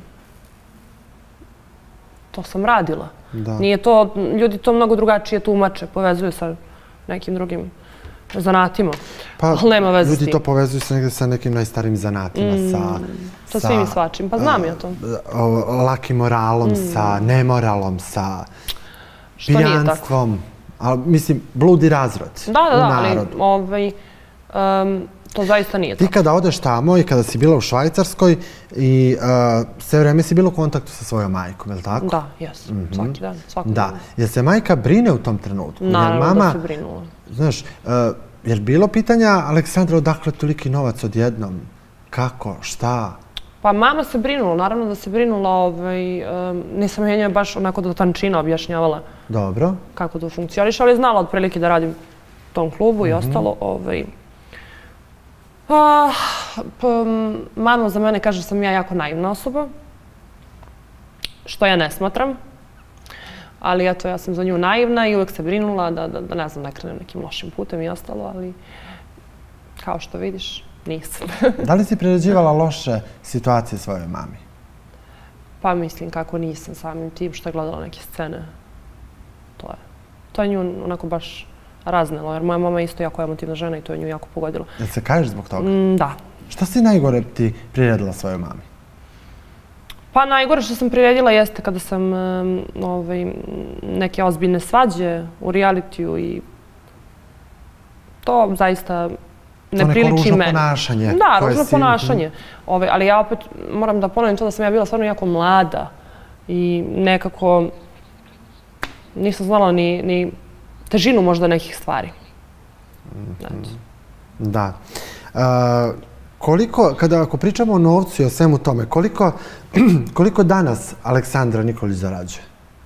[SPEAKER 3] to sam radila. Nije to, ljudi to mnogo drugačije tumače, povezuju sa nekim drugim zanatima, ali nema veze s tim.
[SPEAKER 2] Ljudi to povezuju sa nekim najstarijim zanatima,
[SPEAKER 3] sa svim i svačim, pa znam ja to.
[SPEAKER 2] Lakim moralom, sa nemoralom, sa pijanstvom, mislim, bludi razrod u narodu.
[SPEAKER 3] Da, da, ali to zaista nije to.
[SPEAKER 2] Ti kada odeš tamo i kada si bila u Švajcarskoj i sve vreme si bila u kontaktu sa svojom majkom, je li tako?
[SPEAKER 3] Da, jes, svaki dan, svaki dan.
[SPEAKER 2] Da, jer se majka brine u tom trenutku?
[SPEAKER 3] Naravno da se brinula.
[SPEAKER 2] Znaš, je li bilo pitanja, Aleksandra, odakle toliki novac odjednom? Kako, šta?
[SPEAKER 3] Pa mama se brinula, naravno da se brinula, nisam je njoj baš onako do tančina objašnjavala.
[SPEAKER 2] Dobro.
[SPEAKER 3] Kako to funkcioniš, ali je znala otprilike da radim tom klubu i ostalo. Ovaj, a, pa, mama za mene kaže da sam ja jako naivna osoba, što ja ne smatram. Ali eto, ja sam za nju naivna i uvek se brinula da, da, da ne znam, ne krenem nekim lošim putem i ostalo, ali kao što vidiš, nisam.
[SPEAKER 2] Da li si priređivala loše situacije svojoj mami?
[SPEAKER 3] Pa mislim kako nisam samim tim što je gledala neke scene. To je. To je nju onako baš raznelo, jer moja mama je isto jako emotivna žena i to je nju jako pogodilo.
[SPEAKER 2] Jel se kaješ zbog toga?
[SPEAKER 3] Mm, da.
[SPEAKER 2] Šta si najgore ti priredila svojoj mami?
[SPEAKER 3] Pa najgore što sam priredila jeste kada sam um, ovaj, neke ozbiljne svađe u realitiju i to zaista ne priliči meni. To neko ružno ponašanje.
[SPEAKER 2] Da,
[SPEAKER 3] ružno si... ponašanje. Ove, ali ja opet moram da ponovim to da sam ja bila stvarno jako mlada i nekako nisam znala ni, ni težinu možda nekih stvari.
[SPEAKER 2] Mm-hmm. Da. Uh, koliko, kada ako pričamo o novcu i o svemu tome, koliko, koliko danas Aleksandra Nikolić zarađuje?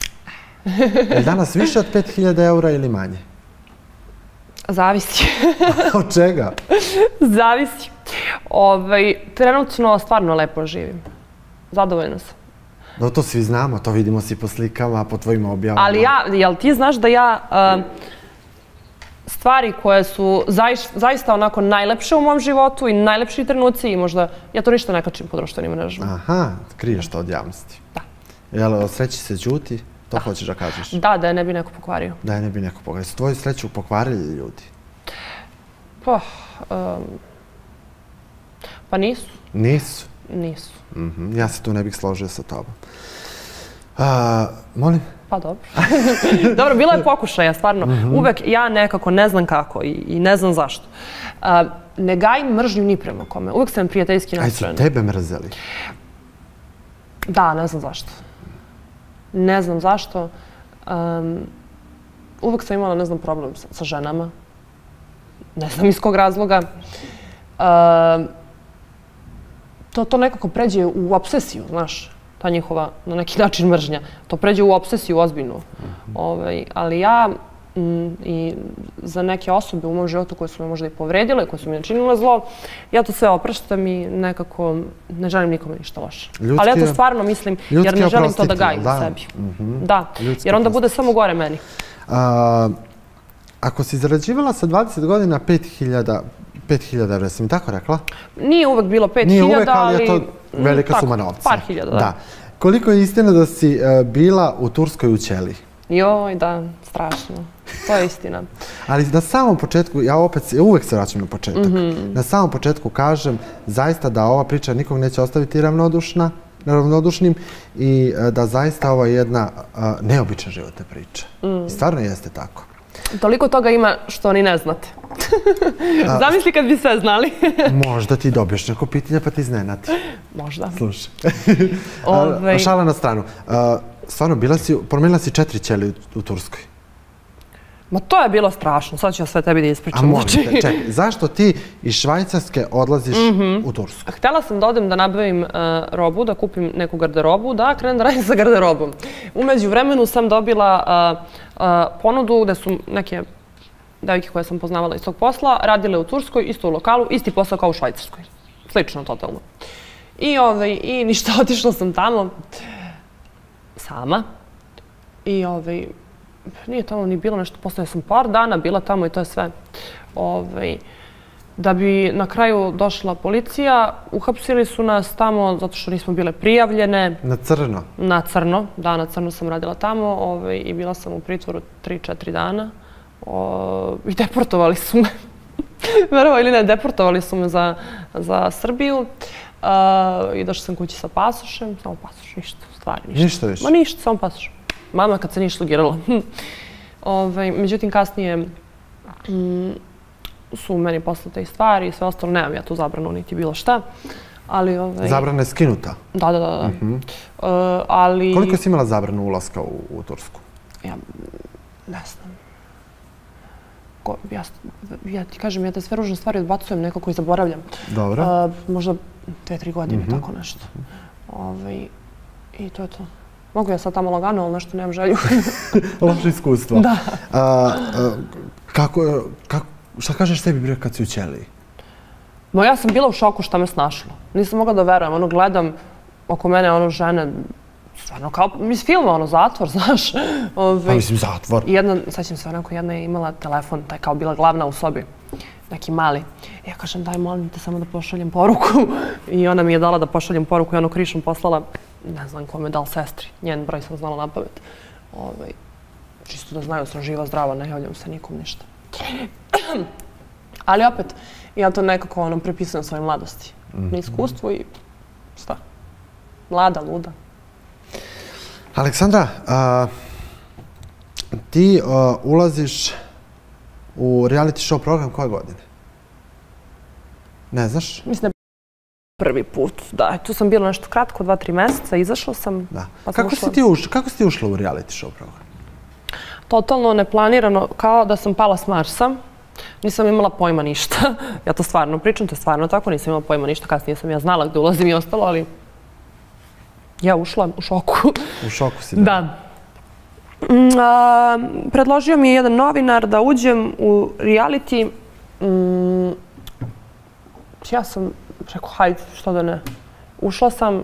[SPEAKER 2] Je danas više od pet hiljada eura ili manje?
[SPEAKER 3] Zavisi.
[SPEAKER 2] Od čega?
[SPEAKER 3] Zavisi. Ovaj, trenutno stvarno lepo živim. Zadovoljna sam.
[SPEAKER 2] No to svi znamo, to vidimo svi po slikama, po tvojim objavama.
[SPEAKER 3] Ali ja, jel ti znaš da ja uh, stvari koje su zaista, zaista onako najlepše u mom životu i najlepši trenuci i možda, ja to ništa ne kačim po društvenim mrežama.
[SPEAKER 2] Aha, kriješ to od javnosti.
[SPEAKER 3] Da.
[SPEAKER 2] Jel, o sreći se đuti, to da. Hoćeš da kažeš?
[SPEAKER 3] Da, da je ne bi neko pokvario.
[SPEAKER 2] Da je ne bi neko pokvario. Su tvoju sreću pokvarili ljudi?
[SPEAKER 3] Pa, um, pa nisu.
[SPEAKER 2] Nisu?
[SPEAKER 3] Nisu.
[SPEAKER 2] Mm-hmm. Ja se tu ne bih složio sa tobom. Uh, molim?
[SPEAKER 3] Pa dobro. Dobro, bilo je pokušaja, stvarno. Mm-hmm. Uvek ja nekako ne znam kako i, i ne znam zašto. Uh, ne gajim mržnju ni prema kome. Uvek sam prijateljski nastrojena.
[SPEAKER 2] Aj su tebe mrzeli?
[SPEAKER 3] Da, ne znam zašto. Ne znam zašto. Um, uvek sam imala, ne znam, problem sa, sa ženama. Ne znam iz kog razloga. Uh, to, to nekako pređe u obsesiju, znaš. Ta njihova, na neki način, mržnja. To pređe u obsesiju ozbiljnu. Mm-hmm. Ovaj, ali ja m, i za neke osobe u mom životu koje su me možda i povredile, koje su mi načinile zlo, ja to sve opraštam i nekako ne želim nikome ništa loše. Ljudski, ali ja to stvarno mislim, jer ne želim to da gajim u sebi. Mm-hmm. Da, ljudski jer onda bude samo gore meni.
[SPEAKER 2] A, ako si zarađivala sa dvadeset godina pet hiljada evra, si mi tako rekla?
[SPEAKER 3] Nije uvek bilo pet hiljada,
[SPEAKER 2] ali... Nije uvek, ali je to velika
[SPEAKER 3] tako,
[SPEAKER 2] suma novca.
[SPEAKER 3] Par hiljada, da.
[SPEAKER 2] da. Koliko je istina da si uh, bila u Turskoj u Ćeliji?
[SPEAKER 3] Joj, da, strašno. To je istina.
[SPEAKER 2] Ali na samom početku, ja opet, ja uvek se vraćam na početak, mm-hmm. na samom početku kažem zaista da ova priča nikog neće ostaviti ravnodušna, ravnodušnim i uh, da zaista ovo je jedna uh, neobična životna priča. Mm. I stvarno jeste tako.
[SPEAKER 3] Toliko toga ima što ni ne znate. Zamisli kad bi sve znali.
[SPEAKER 2] Možda ti dobiješ neko pitanje pa ti iznenati.
[SPEAKER 3] Možda.
[SPEAKER 2] Slušaj.
[SPEAKER 3] Ove...
[SPEAKER 2] Šala na stranu. Stvarno, bila si, promenila si četiri ćelije u, u Turskoj.
[SPEAKER 3] Ma to je bilo strašno. Sad ću ja sve tebi da ispričam.
[SPEAKER 2] A možete, čekaj. Zašto ti iz Švajcarske odlaziš mm-hmm. u Tursku?
[SPEAKER 3] Htjela sam da odem da nabavim uh, robu, da kupim neku garderobu, da krenem da radim sa garderobom. Umeđu vremenu sam dobila uh, uh, ponudu gde su neke devojke koje sam poznavala iz tog posla, radile u Turskoj, isto u lokalu, isti posao kao u Švajcarskoj. Slično, totalno. I, ovaj, i ništa, otišla sam tamo sama. I ovaj, nije tamo ni bilo nešto, poslije sam par dana bila tamo i to je sve. Ovaj, da bi na kraju došla policija, uhapsili su nas tamo zato što nismo bile prijavljene.
[SPEAKER 2] Na crno?
[SPEAKER 3] Na crno, da, na crno sam radila tamo ovaj, i bila sam u pritvoru tri četiri dana. O, I deportovali su me. Verovo ili ne, deportovali su me za, za Srbiju. Uh, I došla sam kući sa pasošem. Samo pasoš, ništa, u stvari ništa.
[SPEAKER 2] Ništa više?
[SPEAKER 3] Ma ništa, samo pasoš. Mama kad se nije šlogirala. Ove, međutim, kasnije mm, su meni poslate i stvari i sve ostalo. Nemam ja tu zabranu niti bilo šta. Ali, ove,
[SPEAKER 2] zabrana je skinuta?
[SPEAKER 3] Da, da, da. da.
[SPEAKER 2] Mm-hmm.
[SPEAKER 3] uh, ali...
[SPEAKER 2] Koliko si imala zabranu ulaska u, u Tursku?
[SPEAKER 3] Ja ne znam. Ko, ja, ja ti kažem, ja te sve ružne stvari odbacujem, nekako i zaboravljam.
[SPEAKER 2] Dobro.
[SPEAKER 3] Uh, možda dve, tri godine,
[SPEAKER 2] mm-hmm.
[SPEAKER 3] tako nešto. Ove, I to je to. Mogu ja sad tamo lagano, ali nešto nemam želju.
[SPEAKER 2] Loše iskustvo.
[SPEAKER 3] Da.
[SPEAKER 2] A, a, Kako, kako, šta kažeš sebi bre kad si u ćeliji?
[SPEAKER 3] Ma ja sam bila u šoku šta me snašlo. Nisam mogla da verujem, ono gledam oko mene ono žene, stvarno kao iz filma, ono zatvor, znaš.
[SPEAKER 2] Pa mislim zatvor.
[SPEAKER 3] Jedna, sećam se onako, jedna je imala telefon, taj kao bila glavna u sobi, neki mali. Ja kažem daj molim te samo da pošaljem poruku i ona mi je dala da pošaljem poruku i ono krišom poslala, ne znam kome je dal sestri, njen broj sam znala napamet. Ovaj, čisto da znaju, sam živa, zdrava, ne javljam se nikom ništa. Ali opet, ja to nekako ono prepisujem svojoj mladosti. Na iskustvu i šta? Mlada, luda.
[SPEAKER 2] Aleksandra, a, ti a, ulaziš u reality show program koje godine? Ne znaš?
[SPEAKER 3] Mislim da je prvi put, da. Tu sam bila nešto kratko, dva, tri meseca, izašla sam.
[SPEAKER 2] Da.
[SPEAKER 3] Pa sam
[SPEAKER 2] kako,
[SPEAKER 3] ušla...
[SPEAKER 2] si ti ušla, kako si ti ušla u reality show program?
[SPEAKER 3] Totalno neplanirano, kao da sam pala s Marsa. Nisam imala pojma ništa. Ja to stvarno pričam, to je stvarno tako. Nisam imala pojma ništa, kasnije sam ja znala gde ulazim i ostalo, ali ja ušla u šoku.
[SPEAKER 2] U šoku si, da.
[SPEAKER 3] Da. A, predložio mi je jedan novinar da uđem u reality. Mm, ja sam rekao, hajde, što da ne. Ušla sam.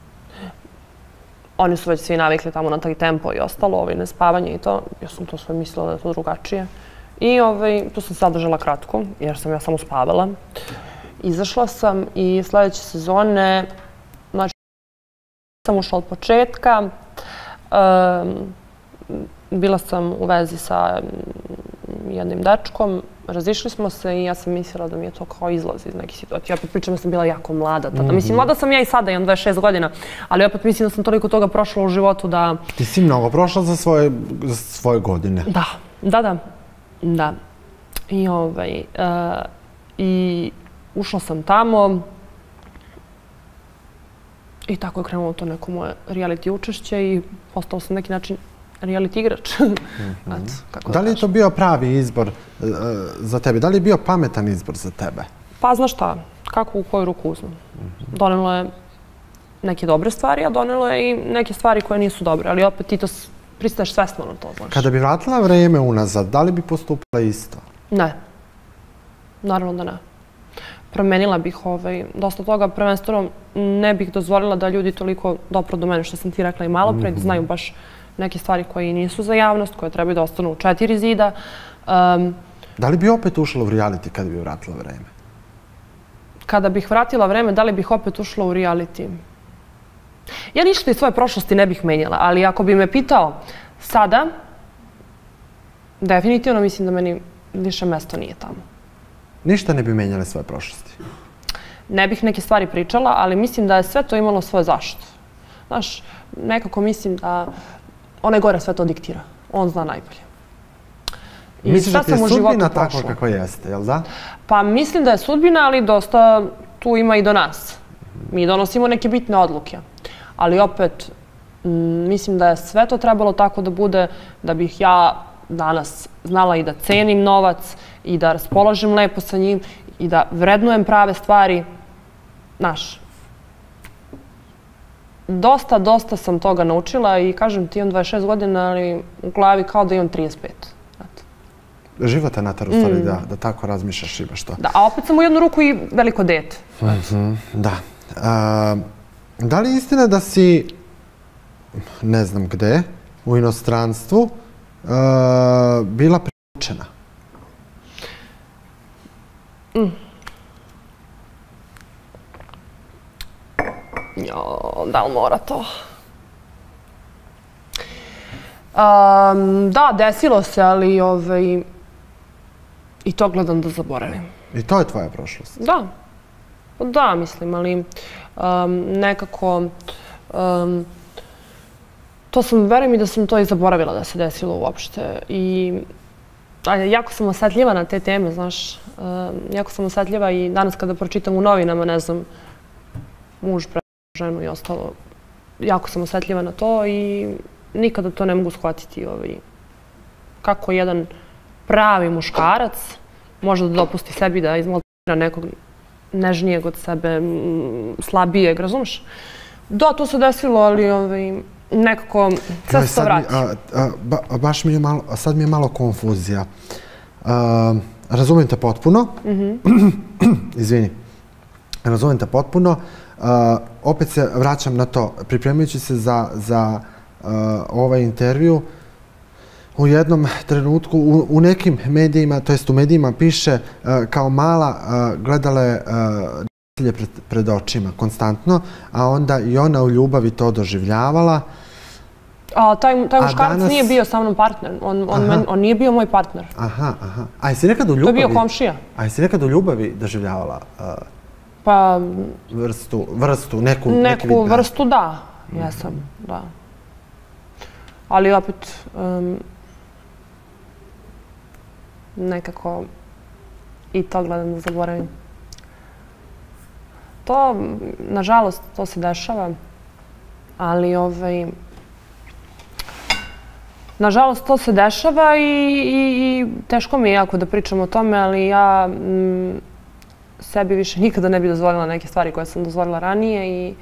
[SPEAKER 3] Oni su već svi navikli tamo na taj tempo i ostalo, ovaj, nespavanje i to. Ja sam to sve mislila da je to drugačije. I ovaj, tu sam sadržala kratko, jer sam ja samo spavala. Izašla sam i sljedeće sezone, znači, sam ušla od početka. Um, bila sam u vezi sa jednim dečkom, razišli smo se i ja sam mislila da mi je to kao izlaz iz neke situacije. Opet pričam da sam bila jako mlada tada. Mm-hmm. Mislim, mlada sam ja i sada, imam dvadeset šest godina, ali opet mislim da sam toliko toga prošla u životu da...
[SPEAKER 2] Ti si mnogo prošla za svoje, za svoje godine.
[SPEAKER 3] Da, da, da. Da. I, ovaj, uh, i ušla sam tamo i tako je krenulo to neko moje reality učešće i postala sam neki način reality igrač.
[SPEAKER 2] Mm-hmm. Eto, kako da, da li je to bio pravi izbor uh, za tebe? Da li je bio pametan izbor za tebe?
[SPEAKER 3] Pa znaš šta, kako u koju ruku uzmem. Mm-hmm. Donelo je neke dobre stvari, a donelo je i neke stvari koje nisu dobre, ali opet ti to pristaješ svesno na to, znaš.
[SPEAKER 2] Kada bi vratila vreme unazad, da li bi postupila isto?
[SPEAKER 3] Ne. Naravno da ne. Promenila bih ovaj, dosta toga, prvenstveno ne bih dozvolila da ljudi toliko dopru do mene, što sam ti rekla i malo pre, mm-hmm. znaju baš neke stvari koje nisu za javnost, koje trebaju da ostanu u četiri zida. Um,
[SPEAKER 2] da li bi opet ušla u reality kada bi vratila vreme?
[SPEAKER 3] Kada bih vratila vreme, da li bih opet ušla u reality? Ja ništa iz svoje prošlosti ne bih menjala, ali ako bi me pitao sada, definitivno mislim da meni više mesto nije tamo.
[SPEAKER 2] Ništa ne bi menjale svoje prošlosti?
[SPEAKER 3] Ne bih neke stvari pričala, ali mislim da je sve to imalo svoje zašto. Znaš, nekako mislim da onaj gore sve to diktira. On zna najbolje.
[SPEAKER 2] I misliš da ti je sudbina tako kako jeste, jel da?
[SPEAKER 3] Pa mislim da je sudbina, ali dosta tu ima i do nas. Mi donosimo neke bitne odluke. Ali opet, mislim da je sve to trebalo tako da bude da bih ja danas znala i da cenim novac i da raspolažem lepo sa njim i da vrednujem prave stvari. Znaš, dosta, dosta sam toga naučila i kažem ti imam dvadeset šest godina, ali u glavi kao da imam trideset pet. Eto.
[SPEAKER 2] Život te natara u stvari da, da tako razmišljaš i baš to.
[SPEAKER 3] Da, a opet sam u jednu ruku i veliko dete.
[SPEAKER 2] Mm-hmm, da. A, da li je istina da si, ne znam gde, u inostranstvu, a, bila priučena?
[SPEAKER 3] Mm. Jo, da li mora to? Um, da, desilo se, ali ovaj, i to gledam da zaboravim.
[SPEAKER 2] I to je tvoja prošlost?
[SPEAKER 3] Da. Da, mislim, ali um, nekako um, to sam, verujem i da sam to i zaboravila da se desilo uopšte. I a, jako sam osetljiva na te teme, znaš. Um, jako sam osetljiva i danas kada pročitam u novinama, ne znam, muž pre ženu i ostalo, jako sam osetljiva na to i nikada to ne mogu shvatiti. Ovaj, kako jedan pravi muškarac može da dopusti sebi da izmaltretira nekog nežnijeg od sebe, slabijeg, razumiješ? Da, to se desilo, ali ovaj, nekako sve se to vrati.
[SPEAKER 2] Ba, baš mi je malo, sad mi je malo konfuzija. Razumem te potpuno. Izvini. Razumem te potpuno. Opet se vraćam na to. Pripremajući se za ovaj intervju, u jednom trenutku u nekim medijima, to jest u medijima piše kao mala gledala je nasilje pred očima konstantno, a onda i ona u ljubavi to doživljavala.
[SPEAKER 3] A taj muškarac nije bio sa mnom partner. On nije bio moj partner.
[SPEAKER 2] Aha, aha. A jesi nekad u ljubavi...
[SPEAKER 3] To je bio komšija.
[SPEAKER 2] A jesi nekad u ljubavi doživljavala
[SPEAKER 3] pa...
[SPEAKER 2] vrstu, vrstu, neku...
[SPEAKER 3] Neku vrstu, da. Jesam, da. Ali opet... Nekako i to gledam da zaboravim. To, nažalost, to se dešava, ali ovaj... Nažalost, to se dešava i teško mi je jako da pričam o tome, ali ja sebi više nikada ne bi dozvolila neke stvari koje sam dozvolila ranije i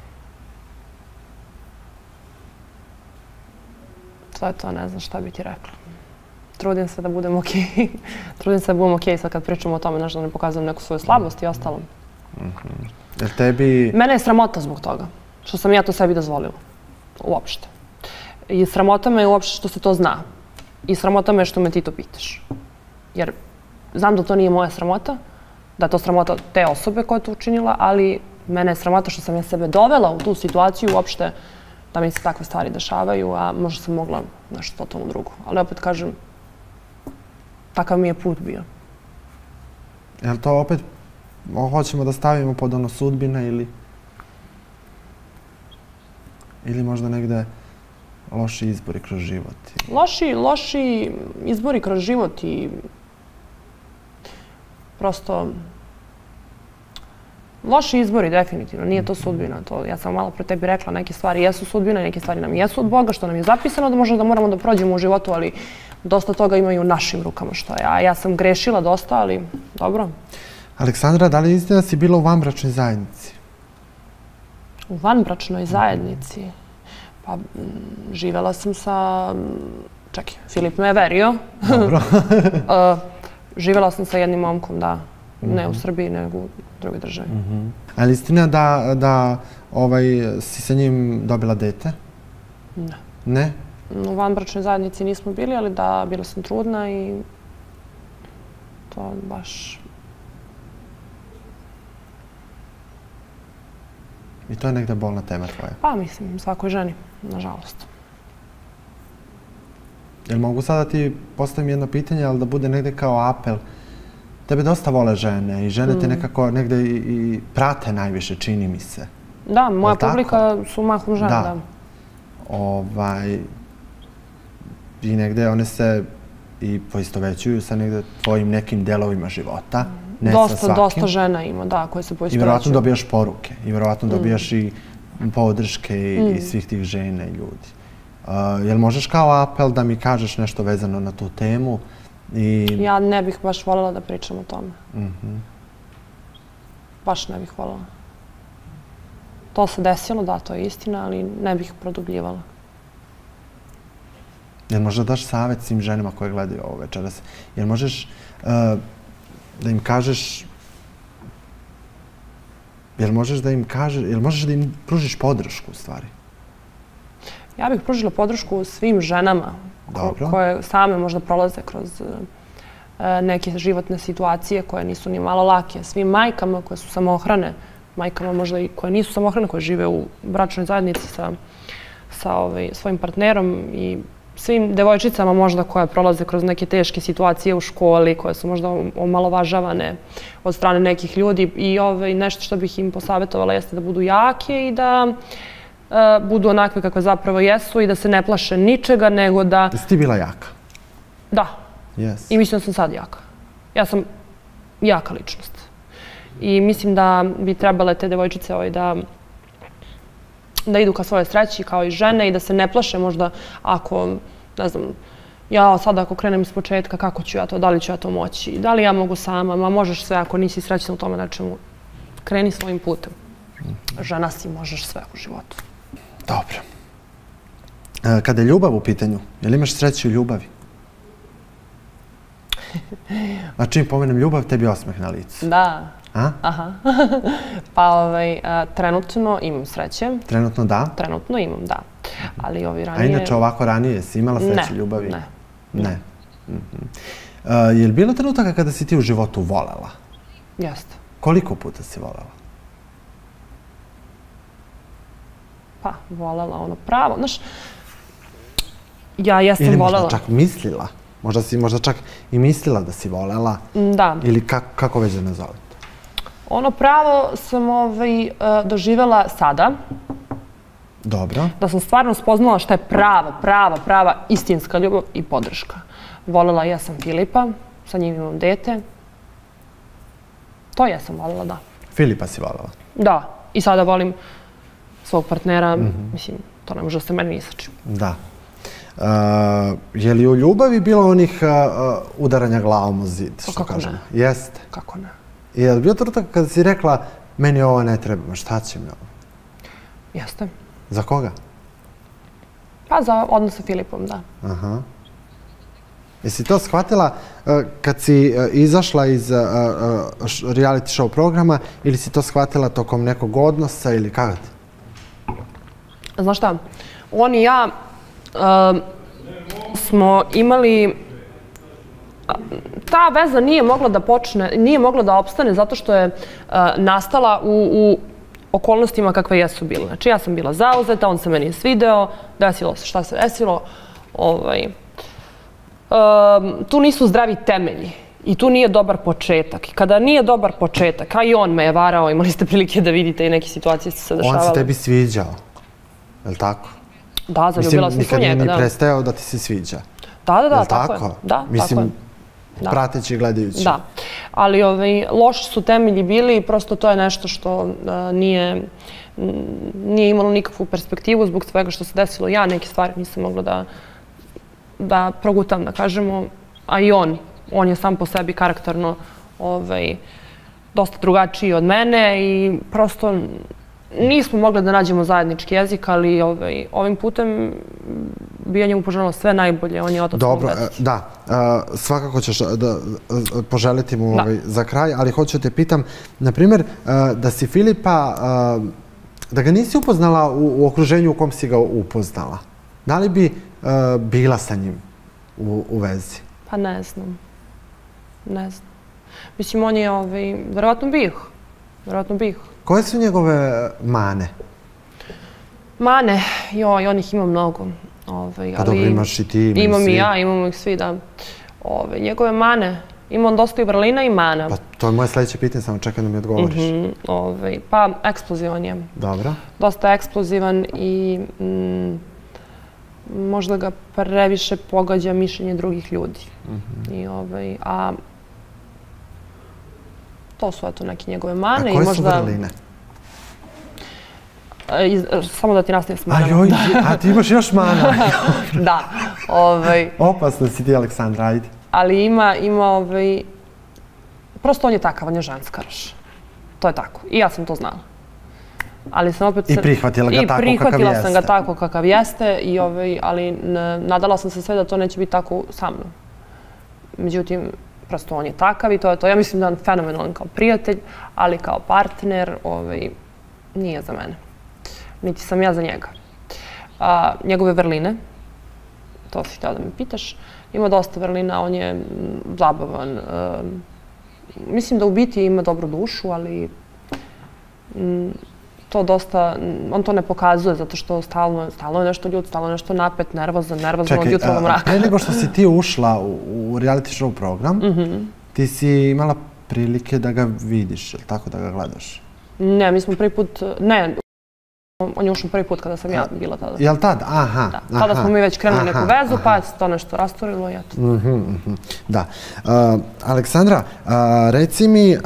[SPEAKER 3] to je to, ne znam šta bi ti rekla. Trudim se da budem okej. Trudim se da budem okej sad kad pričam o tome, znaš, da ne pokazujem neku svoju slabost i ostalo.
[SPEAKER 2] Jer tebi...
[SPEAKER 3] Mene je sramota zbog toga, što sam ja to sebi dozvolila. Uopšte. I sramota me je uopšte što se to zna. I sramota me je što me ti to pitaš. Jer znam da to nije moja sramota, da je to sramota te osobe koja je to učinila, ali mene je sramota što sam ja sebe dovela u tu situaciju uopšte da mi se takve stvari dešavaju, a možda sam mogla nešto totalno drugo. Ali opet kažem, takav mi je put bio.
[SPEAKER 2] Jel to opet hoćemo da stavimo pod ono sudbina ili ili možda negde loši izbori kroz život?
[SPEAKER 3] Loši, loši izbori kroz život i prosto loši izbori, definitivno. Nije to sudbina. Ja sam malo pre tebi rekla, neke stvari jesu sudbina, neke stvari nam jesu od Boga, što nam je zapisano, da možda da moramo da prođemo u životu, ali dosta toga imaju u našim rukama što je. A ja sam grešila dosta, ali dobro.
[SPEAKER 2] Aleksandra, da li je istina da si bila u vanbračnoj zajednici?
[SPEAKER 3] U vanbračnoj zajednici? Pa, živela sam sa... Čekaj, Filip me je verio.
[SPEAKER 2] Dobro.
[SPEAKER 3] Živela sam sa jednim momkom, da. Ne u Srbiji, nego u drugoj državi.
[SPEAKER 2] Ali istina da si sa njim dobila dete?
[SPEAKER 3] Ne.
[SPEAKER 2] Ne?
[SPEAKER 3] U vanbračnoj zajednici nismo bili, ali da, bila sam trudna i to baš...
[SPEAKER 2] I to je negde bolna tema tvoja?
[SPEAKER 3] Pa, mislim, svakoj ženi, nažalost.
[SPEAKER 2] Jel mogu sada ti postavim jedno pitanje, ali da bude negde kao apel? Tebe dosta vole žene i žene te nekako negde i prate najviše, čini mi se.
[SPEAKER 3] Da, moja publika su mahom žene, da.
[SPEAKER 2] Ovaj... I negde one se i poistovećuju sa negde tvojim nekim delovima života.
[SPEAKER 3] Dosta, dosta žena ima, da, koje se poistovećuju.
[SPEAKER 2] I verovatno dobijaš poruke. I verovatno dobijaš i podrške i svih tih žena i ljudi. Jel možeš kao apel da mi kažeš nešto vezano na tu temu?
[SPEAKER 3] Ja ne bih baš voljela da pričam o tome. Baš ne bih voljela. To se desilo, da, to je istina, ali ne bih produbljivala.
[SPEAKER 2] Jel možeš da daš savjet svim ženama koje gledaju ovo večeras? Jel možeš da im kažeš... Jel možeš da im kažeš... Jel možeš da im pružiš podršku, u stvari?
[SPEAKER 3] Ja bih pružila podršku svim ženama koje same možda prolaze kroz neke životne situacije koje nisu ni malo lake. Svim majkama koje su samohrane, majkama možda i koje nisu samohrane, koje žive u bračnoj zajednici sa svojim partnerom i svim devojčicama možda koje prolaze kroz neke teške situacije u školi, koje su možda omalovažavane od strane nekih ljudi i nešto što bih im posavjetovala jeste da budu jake i da budu onakve kakve zapravo jesu i da se ne plaše ničega, nego da...
[SPEAKER 2] Da si ti bila jaka?
[SPEAKER 3] Da. I mislim da sam sad jaka. Ja sam jaka ličnost. I mislim da bi trebale te devojčice da da idu ka svoje sreći kao i žene i da se ne plaše možda ako, ne znam, ja sad ako krenem iz početka, kako ću ja to, da li ću ja to moći, da li ja mogu sama, ma možeš sve ako nisi srećna u tome nečemu, kreni svojim putem. Žena si, možeš sve u životu.
[SPEAKER 2] Dobro. Kada je ljubav u pitanju, je li imaš sreću u ljubavi? A čim pomenem ljubav, tebi osmeh na licu.
[SPEAKER 3] Da.
[SPEAKER 2] A?
[SPEAKER 3] Aha. Pa ovaj, trenutno imam sreće.
[SPEAKER 2] Trenutno da?
[SPEAKER 3] Trenutno imam, da. Ali ovi ranije...
[SPEAKER 2] A inače ovako ranije si imala sreće ljubavi?
[SPEAKER 3] Ne.
[SPEAKER 2] Ne. Je li bilo trenutaka kada si ti u životu volela?
[SPEAKER 3] Jeste.
[SPEAKER 2] Koliko puta si volela?
[SPEAKER 3] Pa, volela ono pravo. Znaš, ja jesam volela.
[SPEAKER 2] Ili možda čak mislila? Možda si možda čak i mislila da si volela?
[SPEAKER 3] Da.
[SPEAKER 2] Ili kako već da nazovete?
[SPEAKER 3] Ono pravo sam doživjela sada.
[SPEAKER 2] Dobro.
[SPEAKER 3] Da sam stvarno spoznala šta je prava, prava, prava istinska ljubav i podrška. Volela ja sam Filipa, sa njim imam dete. To ja sam volela, da.
[SPEAKER 2] Filipa si volela?
[SPEAKER 3] Da. I sada volim svog partnera. Mislim, to ne može da se meni isači.
[SPEAKER 2] Da. Je li u ljubavi bilo onih udaranja glavom u zid?
[SPEAKER 3] Kako ne?
[SPEAKER 2] Jeste.
[SPEAKER 3] Kako ne?
[SPEAKER 2] Je li bio trenutak kada si rekla meni ovo ne treba, šta će mi ovo?
[SPEAKER 3] Jeste.
[SPEAKER 2] Za koga?
[SPEAKER 3] Pa za odnos sa Filipom, da.
[SPEAKER 2] Aha. Jesi to shvatila kad si izašla iz reality show programa ili si to shvatila tokom nekog odnosa ili kako ti?
[SPEAKER 3] Znaš šta, on i ja smo imali... Ta veza nije mogla da počne, nije mogla da opstane zato što je nastala u okolnostima kakve jesu bile. Znači, ja sam bila zauzeta, on se meni svideo, desilo se šta se desilo. Tu nisu zdravi temelji i tu nije dobar početak. I kada nije dobar početak, a i on me je varao, imali ste prilike da vidite i neke situacije su se dešavale.
[SPEAKER 2] On se tebi sviđao, je li tako?
[SPEAKER 3] Da, zaljubila sam se u njega, da.
[SPEAKER 2] Nikad nije ni prestajao da ti se sviđa.
[SPEAKER 3] Da, da, da, tako je. Da, tako je.
[SPEAKER 2] Mislim, prateći i gledajući.
[SPEAKER 3] Da, ali loši su temelji bili i prosto to je nešto što nije imalo nikakvu perspektivu zbog svega što se desilo. Ja neke stvari nisam mogla da progutam, da kažemo, a i on. On je sam po sebi karakterno dosta drugačiji od mene i prosto nismo mogli da nađemo zajednički jezik, ali ovim putem bi ja njemu poželjela sve najbolje. On je otac mog deteta.
[SPEAKER 2] Dobro, da. Svakako ćeš da poželiti mu za kraj, ali hoću te pitam, na primjer, da si Filipa, da ga nisi upoznala u okruženju u kom si ga upoznala. Da li bi bila sa njim u vezi?
[SPEAKER 3] Pa ne znam. Ne znam. Mislim, on je, verovatno bih. Verovatno bih.
[SPEAKER 2] Koje su njegove mane?
[SPEAKER 3] Mane? Joj, on ih ima mnogo.
[SPEAKER 2] Pa dobro, imaš i ti,
[SPEAKER 3] imam i ja, imamo ih svi, da. Njegove mane, ima on dosta i vrlina i mana.
[SPEAKER 2] Pa to je moje sljedeće pitanje, samo čekaj da mi odgovoriš.
[SPEAKER 3] Pa eksplozivan je.
[SPEAKER 2] Dobro. Dosta
[SPEAKER 3] eksplozivan i možda ga previše pogađa mišljenje drugih ljudi. A to su eto neke njegove mane.
[SPEAKER 2] A koje su vrline?
[SPEAKER 3] Samo da ti nastavim s manama.
[SPEAKER 2] A ti imaš još mana?
[SPEAKER 3] Da.
[SPEAKER 2] Opasno si ti, Aleksandra, ajde.
[SPEAKER 3] Ali ima, ima, prosto on je takav, on je ženskaraš. To je tako. I ja sam to znala.
[SPEAKER 2] I prihvatila ga tako kakav jeste.
[SPEAKER 3] I prihvatila sam ga tako kakav jeste, ali nadala sam se sve da to neće biti tako sa mnom. Međutim, prosto on je takav i to je to. Ja mislim da je on fenomenalan kao prijatelj, ali kao partner nije za mene. Niti sam ja za njega. Njegove vrline, to si htjela da me pitaš, ima dosta vrlina, on je zabavan. Mislim da u biti ima dobru dušu, ali to dosta, on to ne pokazuje zato što stalno je nešto ljud, stalno je nešto napet, nervozan, nervozan od jutra do mraka.
[SPEAKER 2] Čekaj, pre nego što si ti ušla u reality show program, ti si imala prilike da ga vidiš, ili tako da ga gledaš?
[SPEAKER 3] Ne, mi smo prvi put, ne, on je ušao prvi put kada sam ja bila tada.
[SPEAKER 2] Jel' tada? Aha.
[SPEAKER 3] Tada smo mi već krenuli neku vezu, pa se to nešto rasturilo i eto.
[SPEAKER 2] Da. Aleksandra, reci mi,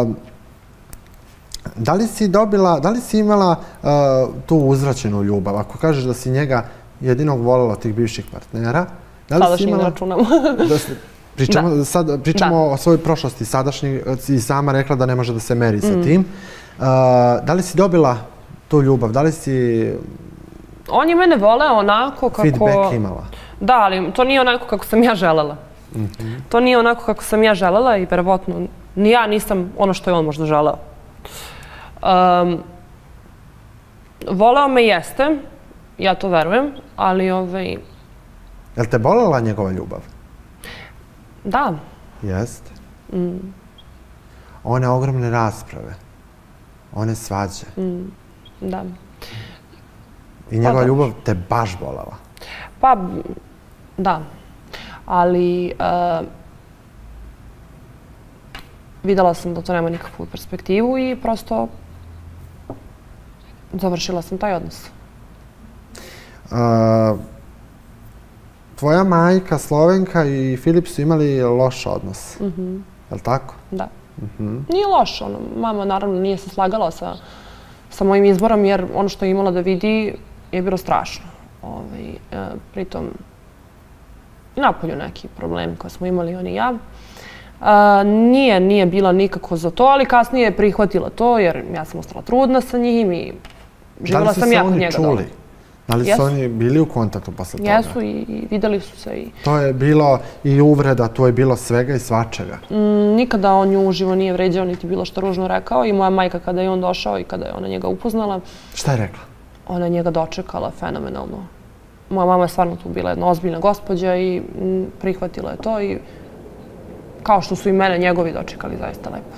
[SPEAKER 2] da li si dobila, da li si imala tu uzvraćenu ljubav? Ako kažeš da si njega jedinog voljela od tih bivših partnera,
[SPEAKER 3] sadašnji ne računamo.
[SPEAKER 2] Sad pričamo o svojoj prošlosti. Sadašnji si sama rekla da ne može da se meri sa tim. Da li si dobila tu ljubav? Da li si...
[SPEAKER 3] On je mene voleo onako kako...
[SPEAKER 2] Feedback imala?
[SPEAKER 3] Da, ali to nije onako kako sam ja želela. To nije onako kako sam ja želela i verovatno ni ja nisam ono što je on možda želeo. Um, voleo me jeste, ja to verujem, ali ovaj...
[SPEAKER 2] Jel te bolela njegova ljubav?
[SPEAKER 3] Da.
[SPEAKER 2] Jeste. Mm. One ogromne rasprave, one svađe.
[SPEAKER 3] Mm. Da.
[SPEAKER 2] I njegova pa, ljubav te baš bolela?
[SPEAKER 3] Pa, da. Ali uh, videla sam da to nema nikakvu perspektivu i prosto završila sam taj odnos.
[SPEAKER 2] Uh, tvoja majka, Slovenka i Filip su imali loš odnos.
[SPEAKER 3] Mm-hmm.
[SPEAKER 2] Je li tako?
[SPEAKER 3] Da. Mm-hmm. Nije loš. Ono, mama naravno nije se slagala sa, sa mojim izborom jer ono što je imala da vidi je bilo strašno. Ovaj, e, pritom napolju neki problemi koje smo imali on i ja. A, nije, nije bila nikako za to, ali kasnije je prihvatila to jer ja sam ostala trudna sa njim i živjela sam ja kod njega.
[SPEAKER 2] Da li su se oni čuli? Da li su oni bili u kontaktu posle toga?
[SPEAKER 3] Jesu i, i videli su se. I...
[SPEAKER 2] To je bilo i uvreda, to je bilo svega i svačega.
[SPEAKER 3] Mm, nikada on nju uživo nije vređao, niti bilo što ružno rekao i moja majka kada je on došao i kada je ona njega upoznala.
[SPEAKER 2] Šta je rekla?
[SPEAKER 3] Ona je njega dočekala fenomenalno. Moja mama je stvarno tu bila jedna ozbiljna gospođa i prihvatila je to i kao što su i mene njegovi dočekali zaista lepo.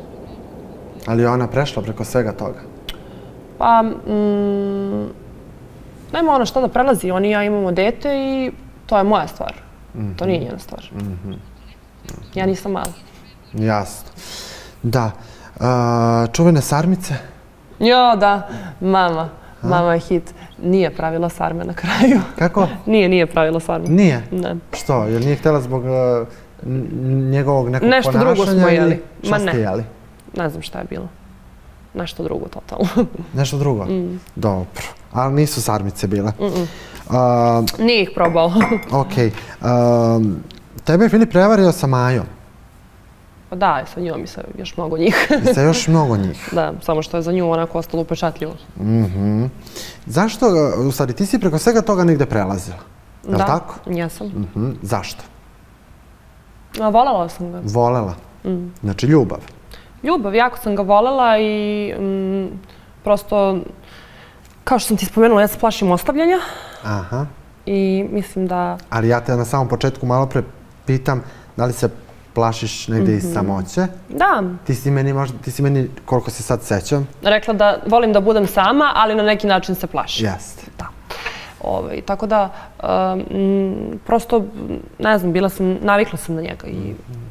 [SPEAKER 2] Ali je ona prešla preko svega toga?
[SPEAKER 3] Pa, mm, nema ona šta da prelazi. On i ja imamo dete i to je moja stvar. Mm-hmm. To nije njena stvar. Mm-hmm. Ja nisam mala.
[SPEAKER 2] Jasno. Da. Uh, čuvene sarmice?
[SPEAKER 3] Jo, da. Mama. A? Mama je hit. Nije pravila sarme na kraju.
[SPEAKER 2] Kako?
[SPEAKER 3] Nije, nije pravila sarme.
[SPEAKER 2] Nije?
[SPEAKER 3] Ne.
[SPEAKER 2] Što? Jer nije htjela zbog uh, njegovog nekog
[SPEAKER 3] Nešto
[SPEAKER 2] ponašanja?
[SPEAKER 3] Nešto drugo smo jeli.
[SPEAKER 2] Šta ste jeli?
[SPEAKER 3] Ne znam šta je bilo. Nešto drugo, totalno.
[SPEAKER 2] Nešto drugo? Mm. Dobro. Ali nisu sarmice bile?
[SPEAKER 3] Mm-mm. Uh, Nije ih probao.
[SPEAKER 2] Okej. Okay. Uh, tebe je Filip prevario sa Majom?
[SPEAKER 3] Pa da, sa njom i sa još mnogo njih.
[SPEAKER 2] I sa još mnogo njih?
[SPEAKER 3] Da, samo što je za nju onako ostalo upečatljivo.
[SPEAKER 2] Mm-hmm. Zašto, u stvari, ti si preko svega toga negde prelazila? Je li
[SPEAKER 3] da,
[SPEAKER 2] tako?
[SPEAKER 3] jesam.
[SPEAKER 2] Mm-hmm. Zašto?
[SPEAKER 3] A, volela sam ga.
[SPEAKER 2] Volela? Mm. Znači ljubav?
[SPEAKER 3] Ljubav, jako sam ga volela i mm, prosto, kao što sam ti spomenula, ja se plašim ostavljanja.
[SPEAKER 2] Aha.
[SPEAKER 3] I mislim da...
[SPEAKER 2] Ali ja te na samom početku malo pre pitam da li se plašiš negde mm-hmm. iz samoće?
[SPEAKER 3] Da. Ti si,
[SPEAKER 2] meni, možda, ti si meni, koliko se sad sećam...
[SPEAKER 3] Rekla da volim da budem sama, ali na neki način se plašim.
[SPEAKER 2] Jeste.
[SPEAKER 3] Da. Ove, tako da, um, prosto, ne znam, bila sam, navikla sam na njega i... Mm-hmm.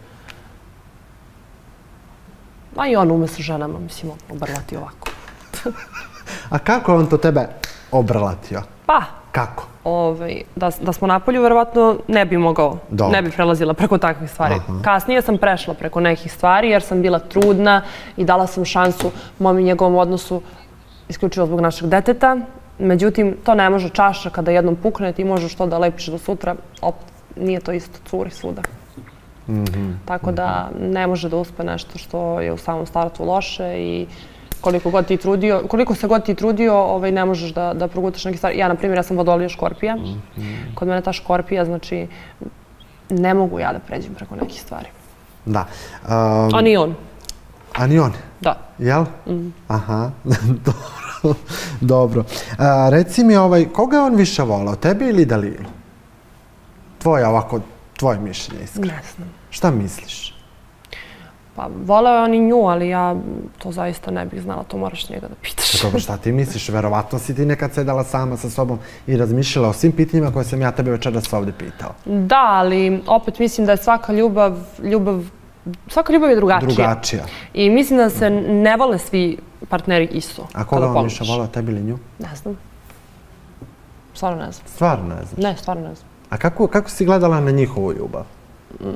[SPEAKER 3] A i on ume sa ženama, mislim, obrlatio ovako.
[SPEAKER 2] A kako je on to tebe obrlatio?
[SPEAKER 3] Pa.
[SPEAKER 2] Kako?
[SPEAKER 3] Ove, da, da smo napolju, verovatno ne bi mogao, Dobre. ne bi prelazila preko takvih stvari. Aha. Kasnije sam prešla preko nekih stvari jer sam bila trudna i dala sam šansu mom i njegovom odnosu isključivo zbog našeg deteta. Međutim, to ne može čaša kada jednom pukne, ti možeš to da lepiš do sutra, opet nije to isto, curi svuda. Mm-hmm. Tako da ne može da uspe nešto što je u samom startu loše i koliko god ti trudio, koliko se god ti trudio, ovaj, ne možeš da, da progutaš neke stvari. Ja, na primjer, ja sam vodolija škorpija. Mm-hmm. Kod mene ta škorpija, znači, ne mogu ja da pređem preko nekih stvari.
[SPEAKER 2] Da. Um,
[SPEAKER 3] a ni on.
[SPEAKER 2] A ni on?
[SPEAKER 3] Da.
[SPEAKER 2] Jel? Mm. Aha, dobro. Dobro. Uh, reci mi, ovaj, koga je on više volao, tebi ili Dalilu? Tvoje ovako, tvoje mišljenje iskreno.
[SPEAKER 3] Ne znam.
[SPEAKER 2] Šta misliš?
[SPEAKER 3] Pa, volao je on i nju, ali ja to zaista ne bih znala, to moraš njega da pitaš.
[SPEAKER 2] Dobro, šta ti misliš? Verovatno si ti nekad sedala sama sa sobom i razmišljala o svim pitanjima koje sam ja tebe večeras ovdje pitao.
[SPEAKER 3] Da, ali opet mislim da je svaka ljubav, ljubav, svaka ljubav je drugačija.
[SPEAKER 2] Drugačija.
[SPEAKER 3] I mislim da se ne vole svi partneri isto.
[SPEAKER 2] A koga on više volao, tebi ili nju?
[SPEAKER 3] Ne znam. Stvarno ne znam.
[SPEAKER 2] Stvarno ne znaš?
[SPEAKER 3] Ne, stvarno ne znam.
[SPEAKER 2] A kako, kako si gledala na njihovu ljubav?
[SPEAKER 3] Mm,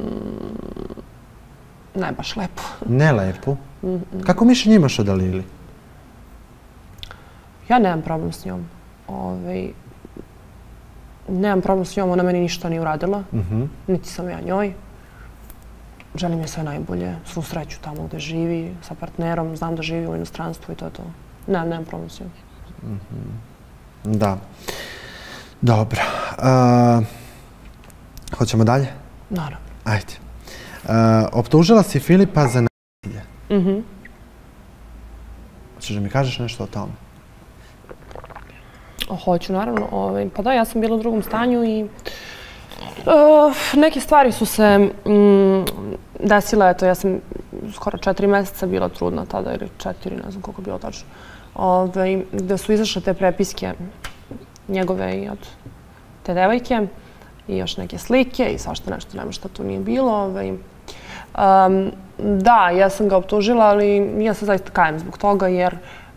[SPEAKER 3] ne baš lepo.
[SPEAKER 2] Ne lepo? Mm-mm. Kako mišljenje imaš o Dalili?
[SPEAKER 3] Ja nemam problem s njom. Ove, nemam problem s njom, ona meni ništa nije uradila. Mm-hmm. Niti sam ja njoj. Želim je sve najbolje, svu sreću tamo gde živi, sa partnerom, znam da živi u inostranstvu i to je to. Ne, nemam problem s njom.
[SPEAKER 2] Mm-hmm. Da. Dobro. Uh, hoćemo dalje?
[SPEAKER 3] Naravno.
[SPEAKER 2] Ajde. Optužila si Filipa za nasilje.
[SPEAKER 3] Mhm.
[SPEAKER 2] Hoćeš da mi kažeš nešto o tome?
[SPEAKER 3] Hoću, naravno. Pa da, ja sam bila u drugom stanju i neke stvari su se desile. Eto, ja sam skoro četiri meseca bila trudna tada, ili četiri, ne znam koliko je bilo tačno. Gde su izašle te prepiske njegove i od te devojke i još neke slike i svašta nešto, nema šta tu nije bilo. Da, ja sam ga optužila, ali ja se zaista kajem zbog toga, jer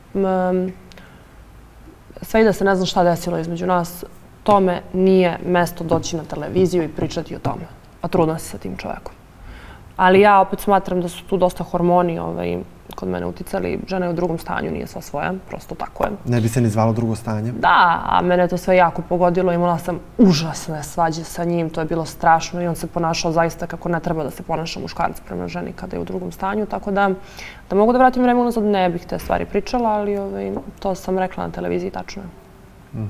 [SPEAKER 3] sve i da se ne znam šta desilo između nas, tome nije mesto doći na televiziju i pričati o tome. A trudna si sa tim čovekom. Ali ja opet smatram da su tu dosta hormoni kod mene uticali. Žena je u drugom stanju, nije sva svoja, prosto tako je.
[SPEAKER 2] Ne bi se ni zvalo drugo stanje?
[SPEAKER 3] Da, a mene to sve jako pogodilo. Imala sam užasne svađe sa njim, to je bilo strašno i on se ponašao zaista kako ne treba da se ponaša muškarac prema ženi kada je u drugom stanju. Tako da, da mogu da vratim vreme unazad, ne bih te stvari pričala, ali to sam rekla na televiziji, tačno je.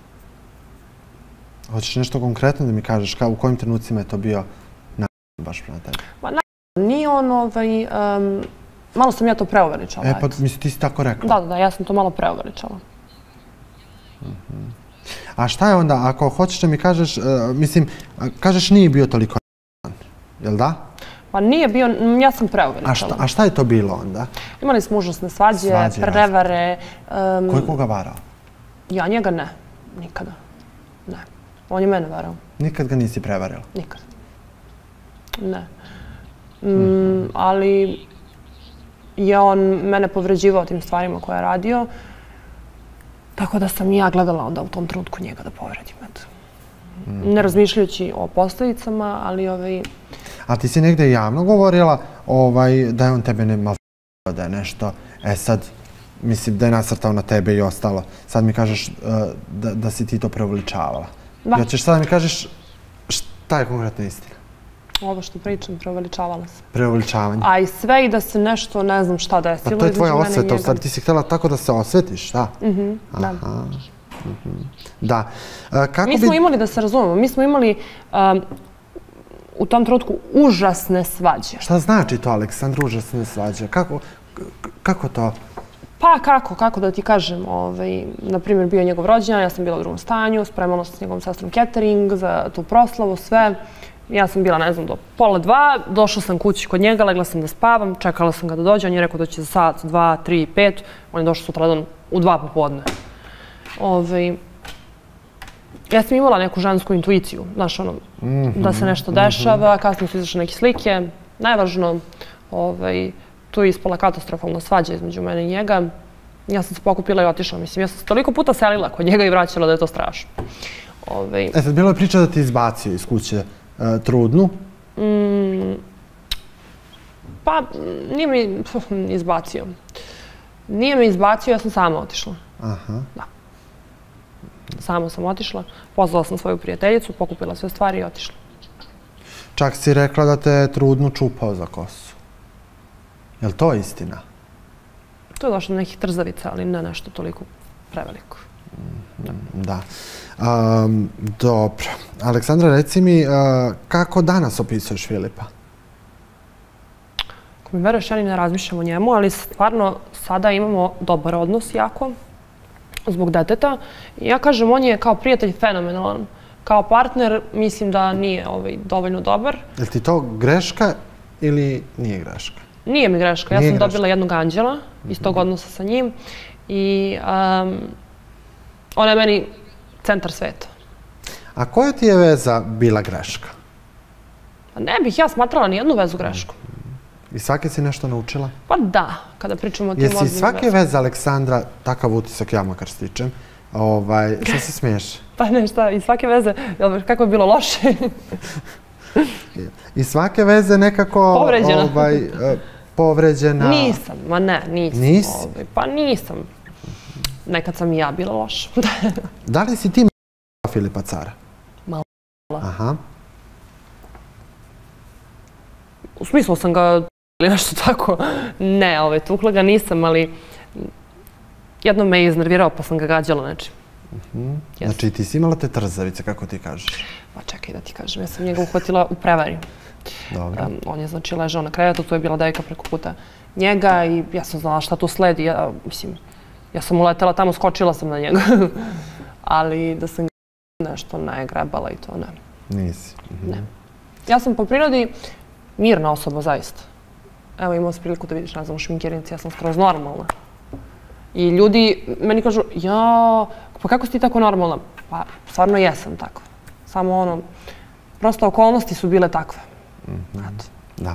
[SPEAKER 2] Hoćeš nešto konkretno da mi kažeš u kojim trenucima je to bio nasilje baš prema tebi?
[SPEAKER 3] Nije on, malo sam ja to preuveličala.
[SPEAKER 2] E, pa misli, ti si tako rekla?
[SPEAKER 3] Da, da, da, ja sam to malo preuveličala.
[SPEAKER 2] A šta je onda, ako hoćeš da mi kažeš, mislim, kažeš nije bio toliko nasiljan, jel da?
[SPEAKER 3] Pa nije bio, ja sam preuveličala.
[SPEAKER 2] A šta je to bilo onda?
[SPEAKER 3] Imali smo užasne svađe, prevare.
[SPEAKER 2] Ko je koga varao?
[SPEAKER 3] Ja njega ne, nikada. Ne, on je mene varao.
[SPEAKER 2] Nikad ga nisi prevarila?
[SPEAKER 3] Nikad. Ne. Ali je on mene povređivao tim stvarima koje je radio, tako da sam i ja gledala onda u tom trenutku njega da povredim. Ne razmišljajući o posljedicama, ali...
[SPEAKER 2] A ti si negde javno govorila da je on tebe ne maltretirao, da je nešto, e sad, mislim da je nasrtao na tebe i ostalo. Sad mi kažeš da si ti to preuveličavala.
[SPEAKER 3] Da.
[SPEAKER 2] Ja ćeš sad da mi kažeš šta je konkretna istina?
[SPEAKER 3] Ovo što pričam, preuveličavala sam.
[SPEAKER 2] Preuveličavanje.
[SPEAKER 3] A i sve i da se nešto, ne znam šta desilo.
[SPEAKER 2] Pa to je tvoja osveta, u stvari ti si htjela tako da se osvetiš, da?
[SPEAKER 3] Da.
[SPEAKER 2] Da.
[SPEAKER 3] Mi smo imali, da se razumemo, mi smo imali u tom trenutku užasne svađe.
[SPEAKER 2] Šta znači to, Aleksandra, užasne svađe? Kako to?
[SPEAKER 3] Pa kako, kako da ti kažem. Naprimjer, bio je njegov rođendan, ja sam bila u drugom stanju, spremala sam s njegovom sestrom catering za tu proslavu, sve. Ja sam bila, ne znam, do pola dva, došla sam kući kod njega, legla sam da spavam, čekala sam ga da dođe, on je rekao da će za sat, dva, tri, pet, on je došao sutradan u dva popodne. Ja sam imala neku žensku intuiciju, znaš, ono, da se nešto dešava, kasnije su izašle neke slike, najvažno, tu je ispala katastrofalna svađa između mene i njega. Ja sam se pokupila i otišla, mislim, ja sam se toliko puta selila kod njega i vraćala da je to strašno.
[SPEAKER 2] E sad, bilo je priča da ti izbacio iz kuće trudnu?
[SPEAKER 3] Pa, nije mi izbacio. Nije mi izbacio, ja sam sama otišla.
[SPEAKER 2] Aha.
[SPEAKER 3] Da. Sama sam otišla, pozvala sam svoju prijateljicu, pokupila sve stvari i otišla.
[SPEAKER 2] Čak si rekla da te trudnu čupao za kosu. Je li to istina?
[SPEAKER 3] To je došlo do nekih trzavica, ali ne nešto toliko preveliko.
[SPEAKER 2] Da. Dobro. Aleksandra, reci mi, kako danas opisuješ Filipa?
[SPEAKER 3] Ako mi veruješ, ja ni ne razmišljam o njemu, ali stvarno sada imamo dobar odnos jako zbog deteta. Ja kažem, on je kao prijatelj fenomenalan. Kao partner mislim da nije dovoljno dobar.
[SPEAKER 2] Je li ti to greška ili nije greška?
[SPEAKER 3] Nije mi greška. Ja sam dobila jednog anđela iz tog odnosa sa njim i ona je meni centar sveta.
[SPEAKER 2] A koja ti je veza bila greška?
[SPEAKER 3] Ne bih ja smatrala nijednu vezu grešku.
[SPEAKER 2] I svake si nešto naučila?
[SPEAKER 3] Pa da, kada pričamo o tim ozbiljnim vezama.
[SPEAKER 2] Jesi svake veze, Aleksandra, takav utisak ja makar stičem, šta se smiješ?
[SPEAKER 3] Pa ne, šta, i svake veze, kako je bilo loše?
[SPEAKER 2] I svake veze nekako...
[SPEAKER 3] Povređena.
[SPEAKER 2] Povređena.
[SPEAKER 3] Nisam, ma ne, nisam.
[SPEAKER 2] Nisi?
[SPEAKER 3] Pa nisam. Nekad sam i ja bila loša.
[SPEAKER 2] Da li si ti m***a Filipa Cara?
[SPEAKER 3] Malo.
[SPEAKER 2] Aha.
[SPEAKER 3] U smislu sam ga ili nešto tako. Ne, tukla ga nisam, ali jednom me je iznervirao pa sam ga gađala nečim.
[SPEAKER 2] Znači ti si imala te trzavice, kako ti kažeš?
[SPEAKER 3] Pa čekaj da ti kažem, ja sam njega uhvatila u prevari.
[SPEAKER 2] Dobro.
[SPEAKER 3] On je znači ležao na krevetu, tu je bila devojka preko puta njega i ja sam znala šta tu sledi. Ja, mislim, ja sam uletela tamo, skočila sam na njega. Ali da sam nešto ne grebala i to ne.
[SPEAKER 2] Nisi?
[SPEAKER 3] Ne. Ja sam po prirodi mirna osoba, zaista. Evo, imao sam priliku da vidiš, ne znam, u šminkirnici, ja sam skroz normalna. I ljudi meni kažu, ja, pa kako si ti tako normalna? Pa, stvarno jesam tako. Samo ono, prosto okolnosti su bile takve. Eto.
[SPEAKER 2] Da.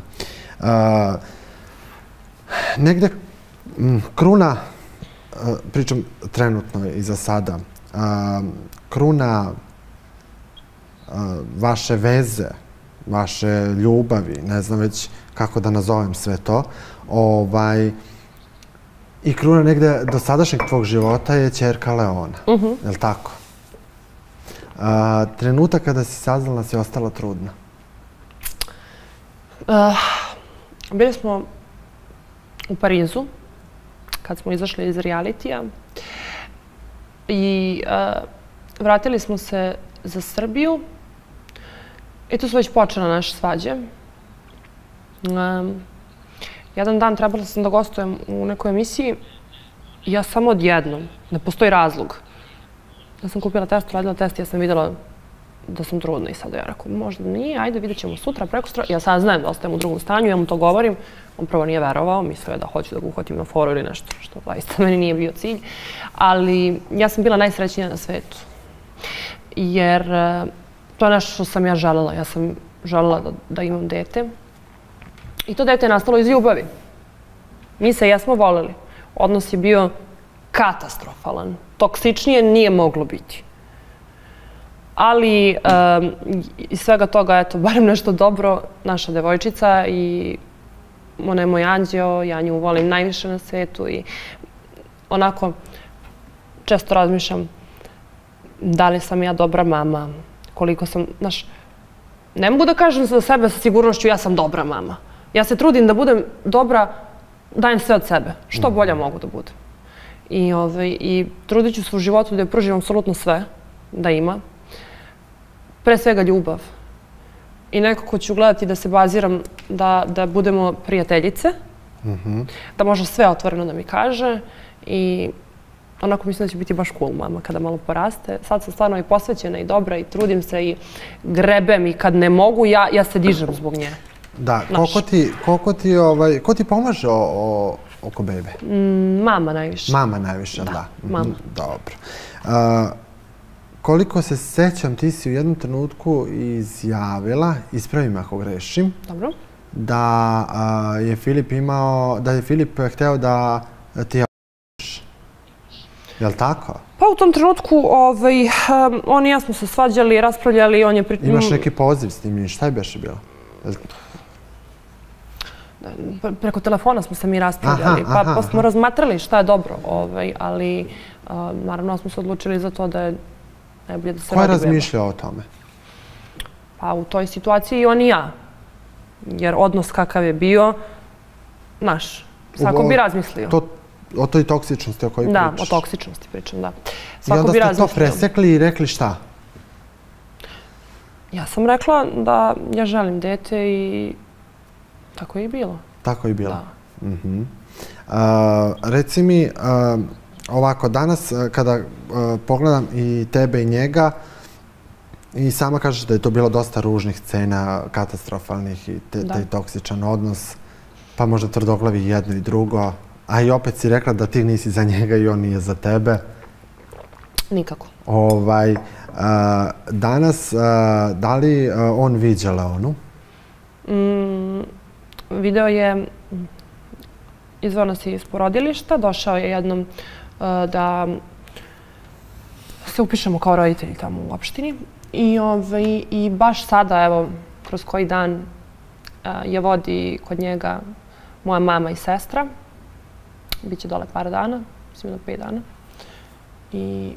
[SPEAKER 2] Negde kruna, pričam trenutno i za sada, kruna vaše veze, vaše ljubavi, ne znam već kako da nazovem sve to, i kruna negde do sadašnjeg tvog života je ćerka Leona. Je li tako? Trenutak kada si saznala si ostala trudna?
[SPEAKER 3] Bili smo u Parizu, kad smo izašli iz realitija i vratili smo se za Srbiju i tu su već počela naše svađe. Jedan dan trebala sam da gostujem u nekoj emisiji i ja samo odjednom, ne postoji razlog. Ja sam kupila test, radila test i ja sam videla da sam trudna i sada ja rekao, možda nije, ajde vidjet ćemo sutra, preko sutra. Ja sad znajem da ostajem u drugom stanju, ja mu to govorim. On prvo nije verovao, mislio je da hoću da ga uhvatim na foru ili nešto, što zaista meni nije bio cilj. Ali ja sam bila najsrećnija na svetu. Jer to je nešto što sam ja želela. Ja sam želela da imam dete. I to dete je nastalo iz ljubavi. Mi se jesmo voleli. Odnos je bio katastrofalan. Toksičnije nije moglo biti. Ali iz svega toga, eto, barem nešto dobro, naša devojčica i ona je moj anđeo, ja nju volim najviše na svetu i onako često razmišljam da li sam ja dobra mama, koliko sam, znaš, ne mogu da kažem za sebe sa sigurnošću ja sam dobra mama. Ja se trudim da budem dobra, dajem sve od sebe, što bolje mogu da budem. I trudit ću se u životu da je pružim apsolutno sve da ima. Pre svega ljubav. I nekako ću gledati da se baziram da budemo prijateljice, da može sve otvoreno da mi kaže i onako mislim da će biti baš cool mama kada malo poraste. Sad sam stvarno i posvećena i dobra i trudim se i grebem i kad ne mogu, ja se dižem zbog nje.
[SPEAKER 2] Da, ko ti pomaže oko bebe?
[SPEAKER 3] Mama najviše.
[SPEAKER 2] Mama najviše, da.
[SPEAKER 3] Mama.
[SPEAKER 2] Dobro. Koliko se sećam, ti si u jednom trenutku izjavila, ispravi me ako grešim, da je Filip imao, da je Filip hteo da ti je otiš. Je li tako?
[SPEAKER 3] Pa u tom trenutku on i ja smo se svađali, raspravljali, on je...
[SPEAKER 2] Imaš neki poziv s tim, šta je beše bilo?
[SPEAKER 3] Preko telefona smo se mi raspravljali, pa smo razmatrali šta je dobro, ali naravno smo se odlučili za to da je najbolje da se rodi beba.
[SPEAKER 2] Ko je razmišljao o tome?
[SPEAKER 3] Pa u toj situaciji i on i ja. Jer odnos kakav je bio, naš. Svako bi razmislio.
[SPEAKER 2] O toj toksičnosti o kojoj pričaš?
[SPEAKER 3] Da, o toksičnosti pričam, da.
[SPEAKER 2] I onda ste to presekli i rekli šta?
[SPEAKER 3] Ja sam rekla da ja želim dete i tako je i bilo.
[SPEAKER 2] Tako je i bilo. Reci mi, ovako, danas kada pogledam i tebe i njega, i sama kažeš da je to bilo dosta ružnih scena, katastrofalnih i taj toksičan odnos, pa možda tvrdoglavi jedno i drugo, a i opet si rekla da ti nisi za njega i on nije za tebe.
[SPEAKER 3] Nikako.
[SPEAKER 2] Danas, da li on viđa Leonu?
[SPEAKER 3] Video je, izveo nas iz porodilišta, došao je jednom da se upišemo kao roditelji tamo u opštini. I baš sada, evo, kroz koji dan je vodi kod njega moja mama i sestra. Biće dole par dana, mislim da pet dana. I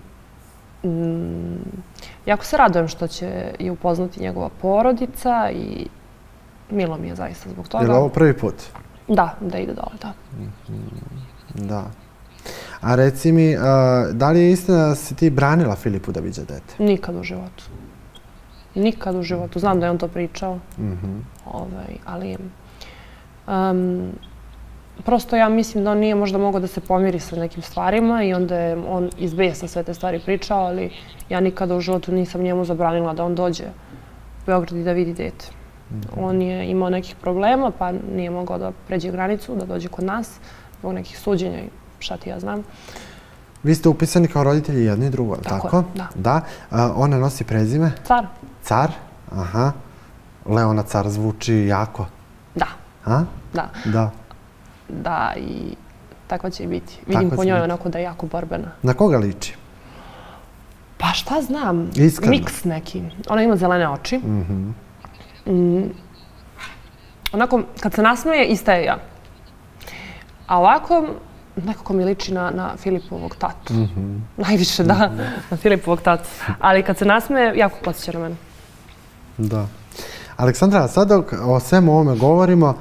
[SPEAKER 3] jako se radujem što će je upoznati njegova porodica i milo mi je zaista zbog toga.
[SPEAKER 2] Je li ovo prvi put?
[SPEAKER 3] Da, da ide dole, da.
[SPEAKER 2] Da. A reci mi, da li je istina da si ti branila Filipu da viđa dete?
[SPEAKER 3] Nikad u životu. Nikad u životu. Znam da je on to pričao. Ali prosto ja mislim da on nije možda mogao da se pomiri sa nekim stvarima i onda je on iz besa sve te stvari pričao, ali ja nikada u životu nisam njemu zabranila da on dođe u Beograd i da vidi dete. On je imao nekih problema, pa nije mogao da pređe granicu, da dođe kod nas, zbog nekih suđenja i šta ti ja znam.
[SPEAKER 2] Vi ste upisani kao roditelji jedno i drugo, tako?
[SPEAKER 3] Tako je, da.
[SPEAKER 2] Da. Ona nosi prezime?
[SPEAKER 3] Car.
[SPEAKER 2] Car? Aha. Leona Car zvuči jako.
[SPEAKER 3] Da.
[SPEAKER 2] A?
[SPEAKER 3] Da.
[SPEAKER 2] Da.
[SPEAKER 3] Da, i takva će i biti. Vidim po njoj onako da je jako borbena.
[SPEAKER 2] Na koga liči?
[SPEAKER 3] Pa šta znam.
[SPEAKER 2] Iskreno.
[SPEAKER 3] Miks neki. Ona ima zelene oči. Onako, kad se nasmeje, ista je ja. A ovako, nekako mi liči na Filipovog tatu. Najviše, da, na Filipovog tatu. Ali kad se nasmeje, jako podsjeća na mene. Da.
[SPEAKER 2] Aleksandra, sad dok o svemu ovome govorimo,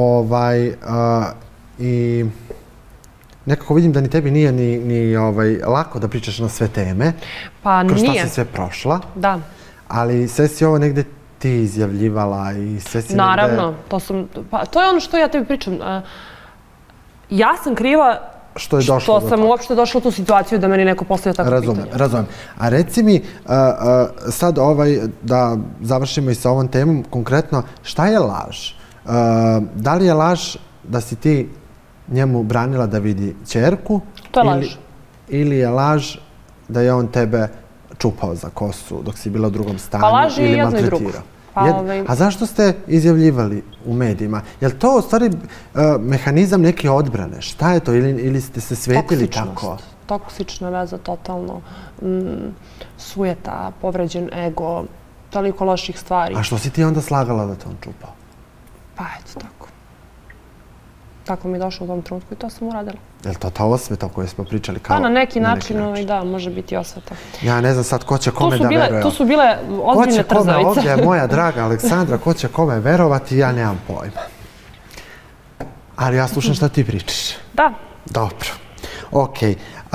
[SPEAKER 2] i nekako vidim da ni tebi nije ni lako da pričaš na sve teme.
[SPEAKER 3] Pa nije.
[SPEAKER 2] Kroz šta si sve prošla.
[SPEAKER 3] Da.
[SPEAKER 2] Ali sve si ovo negde ti izjavljivala i sve si negde...
[SPEAKER 3] Naravno, to sam... Pa to je ono što ja tebi pričam. Ja sam kriva
[SPEAKER 2] što
[SPEAKER 3] sam uopšte došla u tu situaciju da meni neko postavio tako pitanje.
[SPEAKER 2] Razumem, razumem. A reci mi, sad da završimo i sa ovom temom, konkretno, šta je laž? Da li je laž da si ti njemu branila da vidi ćerku?
[SPEAKER 3] To je laž.
[SPEAKER 2] Ili je laž da je on tebe čupao za kosu dok si bila u drugom stanju ili maltretirao?
[SPEAKER 3] Pa laž je jedno i drugo.
[SPEAKER 2] A zašto ste izjavljivali u medijima? Je li to u stvari mehanizam neke odbrane? Šta je to? Ili ste se svetili tako?
[SPEAKER 3] Toksična veza, totalno. Sujeta, povređen ego, toliko loših stvari.
[SPEAKER 2] A što si ti onda slagala da te on čupao?
[SPEAKER 3] Pa eto, tako. Tako mi je došlo u tom trenutku i to sam uradila.
[SPEAKER 2] Je li to ta osveta o kojoj smo pričali?
[SPEAKER 3] Pa na neki način, da, može biti osveta.
[SPEAKER 2] Ja ne znam sad ko će kome da veruje.
[SPEAKER 3] Tu su bile ozbiljne trzavice.
[SPEAKER 2] Ko će kome ovdje, moja draga Aleksandra, ko će kome verovati, ja nemam pojma. Ali ja slušam šta ti pričaš.
[SPEAKER 3] Da.
[SPEAKER 2] Dobro. Okej.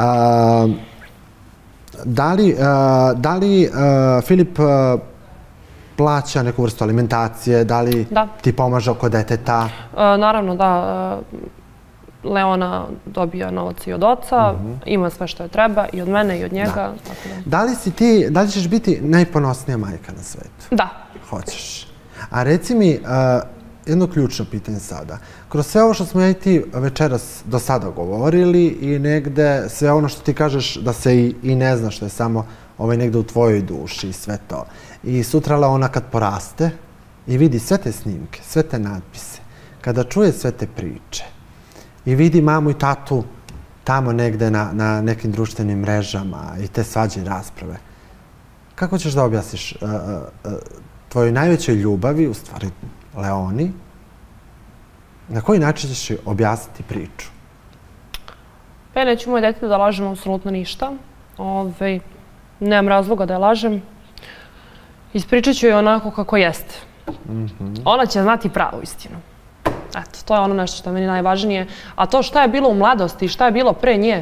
[SPEAKER 2] Da li Filip plaća neku vrstu alimentacije, da li ti pomaže oko deteta?
[SPEAKER 3] Naravno, da. Leona dobija novac i od oca, ima sve što je treba, i od mene i od njega.
[SPEAKER 2] Da li si ti, da li ćeš biti najponosnija majka na svetu?
[SPEAKER 3] Da.
[SPEAKER 2] Hoćeš. A reci mi jedno ključno pitanje sada. Kroz sve ovo što smo ja i ti večeras do sada govorili i negde sve ono što ti kažeš da se i ne zna, što je samo negde u tvojoj duši i sve to. I sutra Leona kad poraste i vidi sve te snimke, sve te natpise, kada čuje sve te priče i vidi mamu i tatu tamo negde na nekim društvenim mrežama i te svađe i rasprave, kako ćeš da objasniš tvojoj najvećoj ljubavi, u stvari Leoni, na koji način ćeš joj objasniti priču?
[SPEAKER 3] Pa ja neću moje dete da lažem apsolutno ništa. Nemam razloga da je lažem. Ispričat ću joj onako kako jeste. Ona će znati pravu istinu. Eto, to je ono nešto što je meni najvažnije. A to šta je bilo u mladosti i šta je bilo pre nje,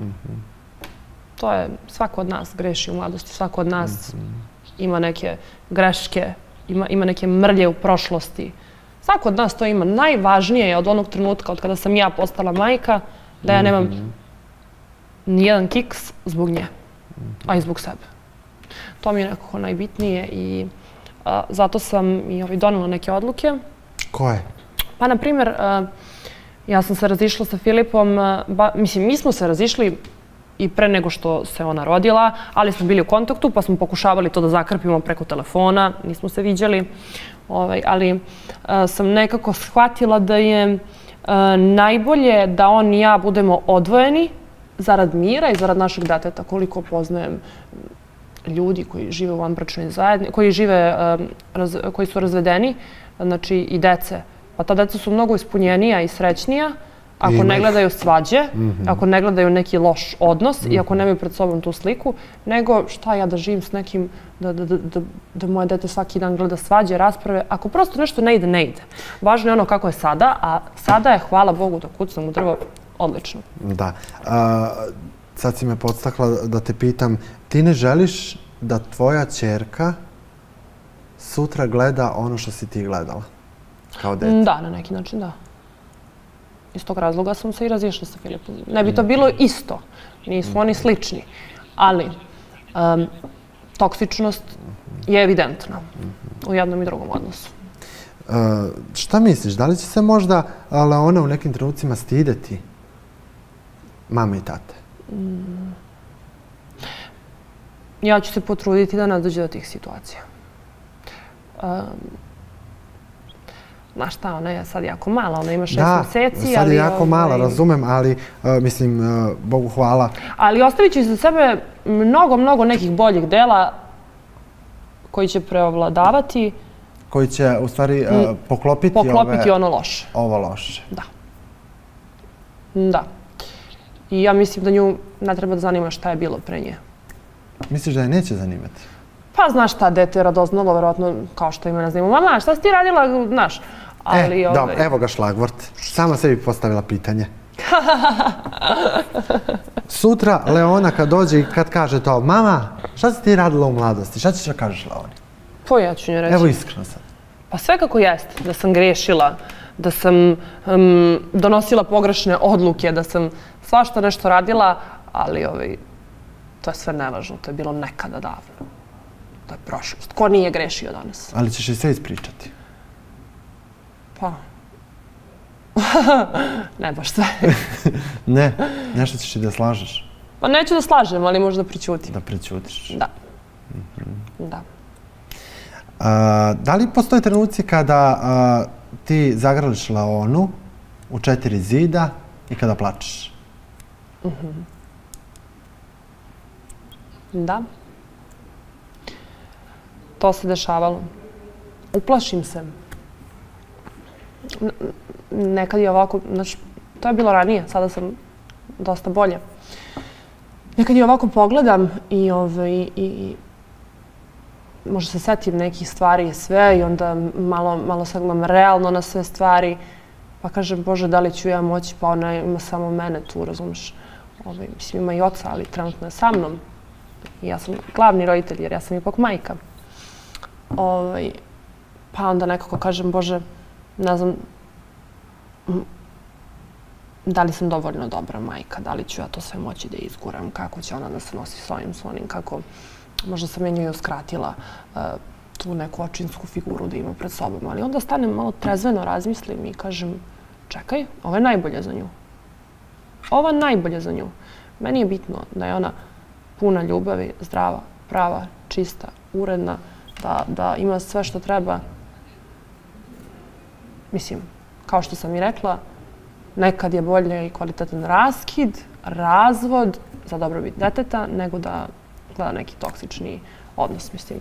[SPEAKER 3] to je svako od nas greši u mladosti. Svako od nas ima neke greške, ima neke mrlje u prošlosti. Svako od nas to ima. Najvažnije je od onog trenutka od kada sam ja postala majka da ja nemam nijedan kiks zbog nje, a i zbog sebe. To mi je nekako najbitnije i zato sam i donela neke odluke.
[SPEAKER 2] Koje?
[SPEAKER 3] Pa, na primjer, ja sam se razišla sa Filipom, mislim, mi smo se razišli i pre nego što se ona rodila, ali smo bili u kontaktu, pa smo pokušavali to da zakrpimo preko telefona, nismo se viđali, ali sam nekako shvatila da je najbolje da on i ja budemo odvojeni zarad mira i zarad našeg deteta. Koliko poznajem ljudi koji žive u vanbračnoj zajednici, koji žive, koji su razvedeni, znači i dece. Pa ta deca su mnogo ispunjenija i srećnija ako ne gledaju svađe, ako ne gledaju neki loš odnos i ako nemaju pred sobom tu sliku, nego šta ja da živim s nekim, da moje dete svaki dan gleda svađe, rasprave. Ako prosto nešto ne ide, ne ide. Važno je ono kako je sada, a sada je, hvala Bogu, da kucam u drvo, odlično.
[SPEAKER 2] Da. Sad si me podstakla da te pitam, ti ne želiš da tvoja ćerka sutra gleda ono što si ti gledala kao dete?
[SPEAKER 3] Da, na neki način da. Iz tog razloga sam se i razišla sa Filipom. Ne bi to bilo isto. Nisu oni slični. Ali toksičnost je evidentna u jednom i drugom odnosu.
[SPEAKER 2] Šta misliš, da li će se možda Leona u nekim trenucima stideti mame i tate?
[SPEAKER 3] Ja ću se potruditi da ne dođe do tih situacija. Znaš šta, ona je sad jako mala, ona ima šest meseci.
[SPEAKER 2] Da, sad je jako mala, razumem, ali mislim, Bogu hvala.
[SPEAKER 3] Ali ostavit ću iza sebe mnogo, mnogo nekih boljih dela koji će preovladavati.
[SPEAKER 2] Koji će, u stvari, poklopiti
[SPEAKER 3] ono loše.
[SPEAKER 2] Ovo loše.
[SPEAKER 3] Da. Da. I ja mislim da nju ne treba da zanima šta je bilo pre nje.
[SPEAKER 2] Misliš da je neće zanimati?
[SPEAKER 3] Pa znaš šta, dete je radoznalo, verovatno, kao što ima ne zanima. Mama, šta si ti radila, znaš?
[SPEAKER 2] E, dobro, evo ga šlagvort. Sama sebi postavila pitanje. Sutra Leona kad dođe i kad kaže to, mama, šta si ti radila u mladosti? Šta ćeš da kažeš Leoni?
[SPEAKER 3] Pa ja ću nje reći.
[SPEAKER 2] Evo iskreno sad.
[SPEAKER 3] Pa sve kako jeste, da sam grešila, da sam donosila pogrešne odluke, da sam svašta nešto radila, ali to je sve nevažno, to je bilo nekada davno. To je prošlost. Ko nije grešio danas?
[SPEAKER 2] Ali ćeš i sve ispričati?
[SPEAKER 3] Pa... Ne baš sve.
[SPEAKER 2] Ne? Nešto ćeš i da slažeš?
[SPEAKER 3] Pa neću da slažem, ali možda prećutim.
[SPEAKER 2] Da prećutiš?
[SPEAKER 3] Da. Da.
[SPEAKER 2] Da li postoje trenuci kada ti zagrliš Leonu u četiri zida i kada plačeš?
[SPEAKER 3] Da. To se dešavalo. Uplašim se. Nekad je ovako, znači, to je bilo ranije, sada sam dosta bolje. Nekad je ovako pogledam i možda se setim nekih stvari i sve i onda malo sagledam realno na sve stvari. Pa kažem, Bože, da li ću ja moći, pa ona ima samo mene tu, razumiješ. Mislim, ima i oca, ali trenutno je sa mnom. I ja sam glavni roditelj, jer ja sam ipak majka. Pa onda nekako kažem, Bože, ne znam da li sam dovoljno dobra majka, da li ću ja to sve moći da izguram, kako će ona da se nosi s ovim, s onim, kako možda sam ja njoj uskratila tu neku očinsku figuru da ima pred sobom. Ali onda stanem malo trezveno, razmislim i kažem, čekaj, ovo je najbolje za nju. Ovo je najbolje za nju. Meni je bitno da je ona puna ljubavi, zdrava, prava, čista, uredna, da ima sve što treba. Mislim, kao što sam i rekla, nekad je bolje i kvalitetan raskid, razvod za dobrobit deteta, nego da gleda neki toksični odnos, mislim.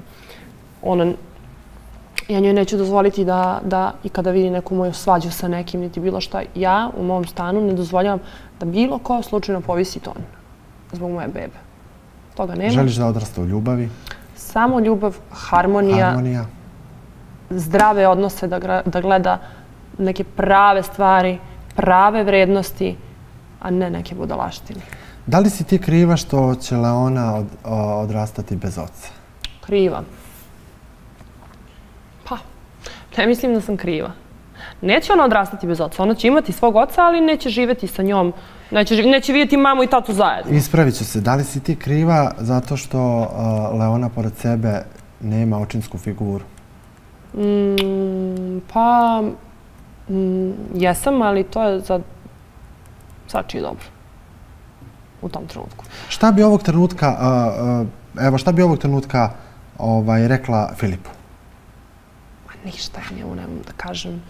[SPEAKER 3] Ja njoj neću dozvoliti da i kada vidi neku moju svađu sa nekim, niti bilo šta, ja u mom stanu ne dozvoljavam da bilo ko slučajno povisi ton zbog moje bebe. Toga nema.
[SPEAKER 2] Želiš da odrasta u ljubavi?
[SPEAKER 3] Samo ljubav, harmonija, zdrave odnose, da gleda neke prave stvari, prave vrednosti, a ne neke budalaštine.
[SPEAKER 2] Da li si ti kriva što će Leona odrastati bez oca?
[SPEAKER 3] Kriva. Pa, ne mislim da sam kriva. Neće ona odrastati bez oca. Ona će imati svog oca, ali neće živjeti sa njom. Neće vidjeti mamu i tatu zajedno.
[SPEAKER 2] Ispravit ću se. Da li si ti kriva zato što Leona pored sebe nema očinsku figuru?
[SPEAKER 3] Pa, jesam, ali to je za svačije dobro. U tom trenutku.
[SPEAKER 2] Šta bi ovog trenutka, evo, šta bi ovog trenutka rekla Filipu?
[SPEAKER 3] Ništa, ja njemu nemam da kažem.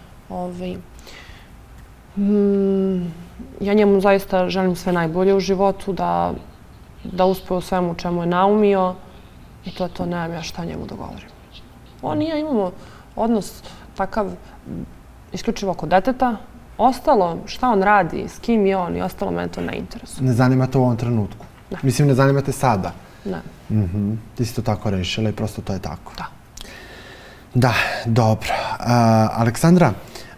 [SPEAKER 3] Ja njemu zaista želim sve najbolje u životu, da uspe u svemu čemu je naumio i to je to, nemam ja šta njemu da govorim. On i ja imamo odnos takav isključivo oko deteta. Ostalo, šta on radi, s kim je on i ostalo, mene to ne interesuje.
[SPEAKER 2] Ne zanima te u ovom trenutku?
[SPEAKER 3] Ne.
[SPEAKER 2] Mislim, ne zanima te sada?
[SPEAKER 3] Ne.
[SPEAKER 2] Ti si to tako rešila i prosto to je tako?
[SPEAKER 3] Da.
[SPEAKER 2] Da, dobro. Aleksandra,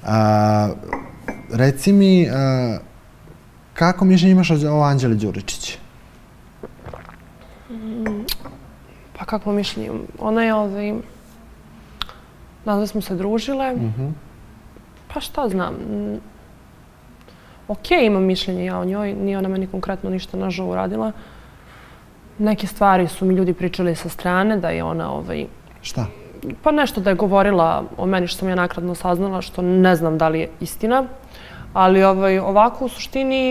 [SPEAKER 2] reci mi, kako mišljenje imaš o Anđeli Đuričić?
[SPEAKER 3] Pa kako mišljenje? Ona je ovaj... Da smo se družile. Pa šta znam. Ok, imam mišljenje ja o njoj. Nije ona meni konkretno ništa nažao uradila. Neke stvari su mi ljudi pričali sa strane, da je ona...
[SPEAKER 2] Šta?
[SPEAKER 3] Pa nešto da je govorila o meni što sam ja nakratno saznala, što ne znam da li je istina. Ali ovako u suštini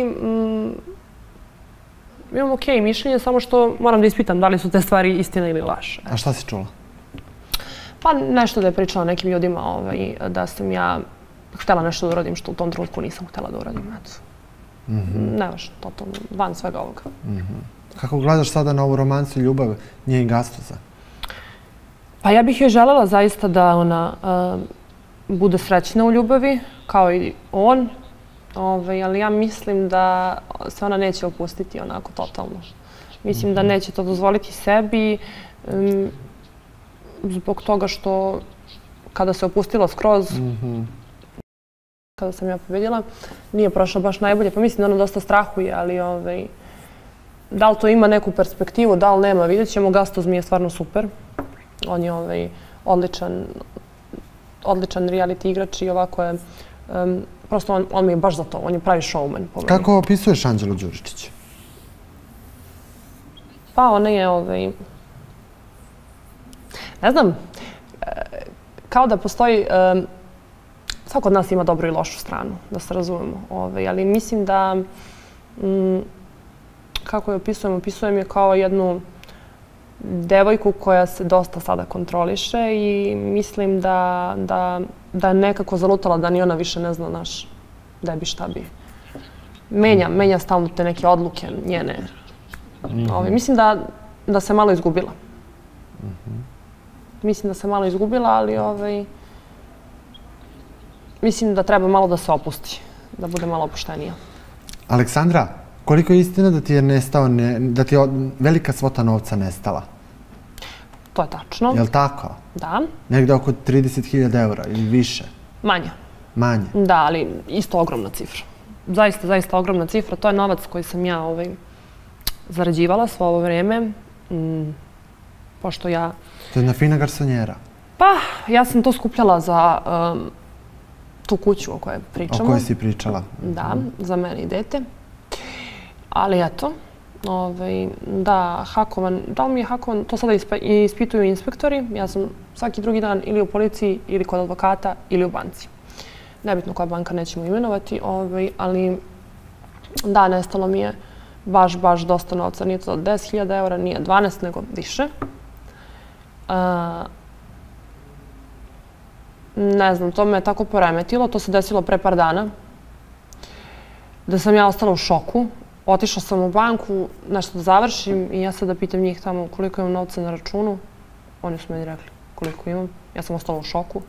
[SPEAKER 3] imam ok mišljenje, samo što moram da ispitam da li su te stvari istina ili laž.
[SPEAKER 2] A šta si čula?
[SPEAKER 3] Pa nešto da je pričala nekim ljudima da sam ja htjela nešto da uradim što u tom trenutku nisam htjela da uradim. Nevažno, totalno, van svega ovoga.
[SPEAKER 2] Kako gledaš sada na ovu romancu i ljubav nje i Gastuza?
[SPEAKER 3] Pa ja bih joj želela zaista da ona bude srećna u ljubavi, kao i on. Ali ja mislim da se ona neće opustiti onako totalno. Mislim da neće to dozvoliti sebi zbog toga što kada se opustila skroz, kada sam ja pobedila, nije prošla baš najbolje. Pa mislim da ona dosta strahuje, ali da li to ima neku perspektivu, da li nema, vidjet ćemo. Gastuz mi je stvarno super. On je odličan odličan reality igrač i ovako je... Prosto on mi je baš za to, on je pravi showman po meni.
[SPEAKER 2] Kako opisuješ Anđelu Đuričić?
[SPEAKER 3] Pa ona je... Ne znam, kao da postoji... Svako od nas ima dobru i lošu stranu, da se razumemo. Ali mislim da... Kako je opisujem? Opisujem je kao jednu devojku koja se dosta sada kontroliše i mislim da je nekako zalutala da ni ona više ne zna naš da bi šta bi. Menja, menja stalno te neke odluke njene. Mislim da se malo izgubila. Mislim da se malo izgubila, ali mislim da treba malo da se opusti, da bude malo opuštenija.
[SPEAKER 2] Aleksandra, koliko je istina da ti je nestao, da ti je velika svota novca nestala?
[SPEAKER 3] To je tačno.
[SPEAKER 2] Je li tako?
[SPEAKER 3] Da.
[SPEAKER 2] Negde oko trideset hiljada eura ili više?
[SPEAKER 3] Manje.
[SPEAKER 2] Manje?
[SPEAKER 3] Da, ali isto ogromna cifra. Zaista, zaista ogromna cifra. To je novac koji sam ja zarađivala svo ovo vreme. Pošto ja...
[SPEAKER 2] To je jedna fina garsonjera.
[SPEAKER 3] Pa, ja sam to skupljala za tu kuću o kojoj pričamo.
[SPEAKER 2] O kojoj si pričala.
[SPEAKER 3] Da, za mene i dete. Ali eto, da, hakovan, da li mi je hakovan, to sada ispituju inspektori. Ja sam svaki drugi dan ili u policiji, ili kod advokata, ili u banci. Nebitno koja banka nećemo imenovati, ali da, nestalo mi je baš, baš dosta novca. Nije to deset hiljada eura, nije dvanaest, nego više. Ne znam, to me je tako poremetilo. To se desilo pre par dana. Da sam ja ostala u šoku. Otišla sam u banku, nešto da završim i ja sad da pitam njih tamo koliko imam novca na računu. Oni su meni rekli koliko imam. Ja sam ostala u šoku.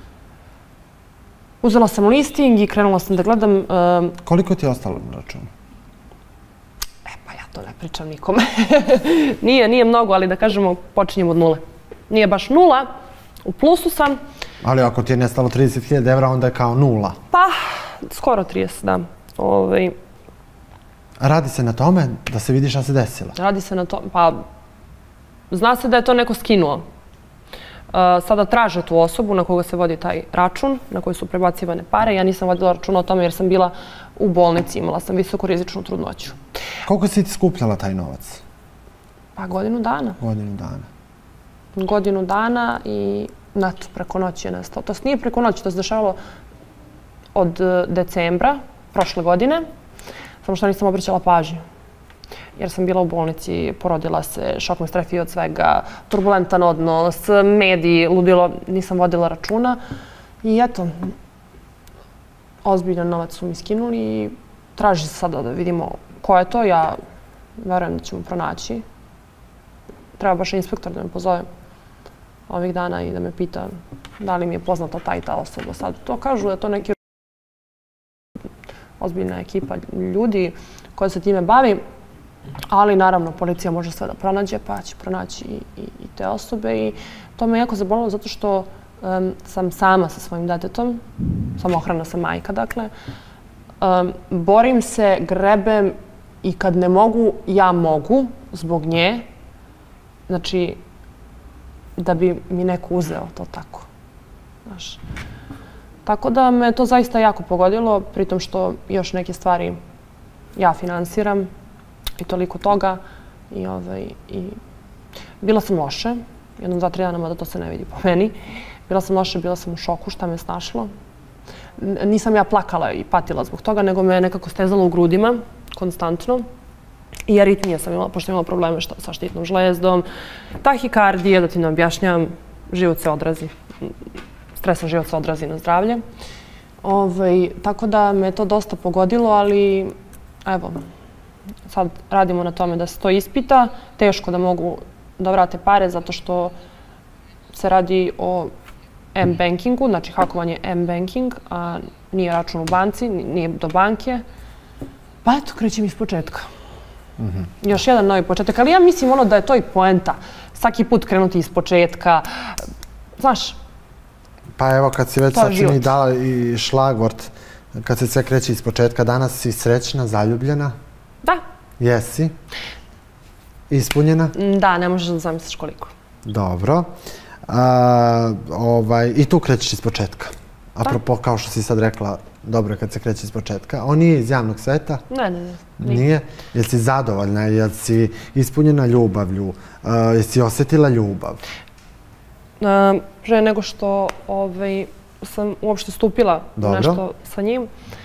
[SPEAKER 3] Uzela sam listing i krenula sam da gledam...
[SPEAKER 2] Koliko ti je ostalo na računu?
[SPEAKER 3] E, pa ja to ne pričam nikome. Nije, nije mnogo, ali da kažemo, počinjem od nule. Nije baš nula, u plusu sam.
[SPEAKER 2] Ali ako ti je nestalo trideset hiljada evra, onda je kao nula.
[SPEAKER 3] Pa, skoro trideset, da.
[SPEAKER 2] Radi se na tome da se vidi šta se desilo?
[SPEAKER 3] Radi se na tome, pa... Zna se da je to neko skinuo. Sada traže tu osobu na koga se vodi taj račun, na koji su prebacivane pare. Ja nisam vodila računa o tome jer sam bila u bolnici, imala sam visokorizičnu trudnoću.
[SPEAKER 2] Koliko si ti skupljala taj novac?
[SPEAKER 3] Pa godinu dana.
[SPEAKER 2] Godinu dana.
[SPEAKER 3] Godinu dana i eto, preko noći je nestalo. To nije preko noći, to se dešavalo od decembra prošle godine, samo što nisam obraćala pažnju. Jer sam bila u bolnici, porodila se, šok me strefio od svega, turbulentan odnos, mediji, ludilo, nisam vodila računa. I eto, ozbiljan novac su mi skinuli i traži se sada da vidimo ko je to. Ja verujem da ćemo pronaći. Treba baš inspektor da me pozove ovih dana i da me pita da li mi je poznata ta i ta osoba. Sad to kažu da je to neki ozbiljna ekipa ljudi koja se time bavi. Ali naravno, policija može sve da pronađe, pa će pronaći i te osobe. I to me jako zabolilo zato što sam sama sa svojim detetom, samohrana sam majka, dakle. Borim se, grebem i kad ne mogu, ja mogu zbog nje. Znači, da bi mi neko uzeo to tako. znaš. Tako da me to zaista jako pogodilo, pritom što još neke stvari ja finansiram i toliko toga. I, ovaj, i bila sam loše, jednom, dva, tri dana, mada to se ne vidi po meni. Bila sam loše, bila sam u šoku, šta me snašlo. Nisam ja plakala i patila zbog toga, nego me nekako stezalo u grudima, konstantno. I aritmije sam imala, pošto imala probleme šta, sa štitnom žlezdom. Tahikardija, da ti ne objašnjam, život se odrazi. Stresan život se odrazi na zdravlje. Ovaj, tako da me to dosta pogodilo, ali evo, sad radimo na tome da se to ispita. Teško da mogu da vrate pare, zato što se radi o M-bankingu, znači hakovanje M-banking, a nije račun u banci, nije do banke. Pa eto, krećem iz početka. Još jedan novi početak, ali ja mislim ono da je to i poenta. Svaki put krenuti iz početka, znaš.
[SPEAKER 2] Pa evo, kad si već sačini dala i šlagvort, kad se sve kreće iz početka, danas si srećna, zaljubljena?
[SPEAKER 3] Da.
[SPEAKER 2] Jesi? Ispunjena?
[SPEAKER 3] Da, ne možeš da zamisliš koliko.
[SPEAKER 2] Dobro. I tu krećeš iz početka. Apropo, kao što si sad rekla, dobro je kad se kreće iz početka. On nije iz javnog sveta?
[SPEAKER 3] Ne, ne, ne.
[SPEAKER 2] Nije? Jel si zadovoljna? Jel si ispunjena ljubavlju? Jel si osjetila ljubav?
[SPEAKER 3] Pre nego što sam uopšte stupila nešto sa njim,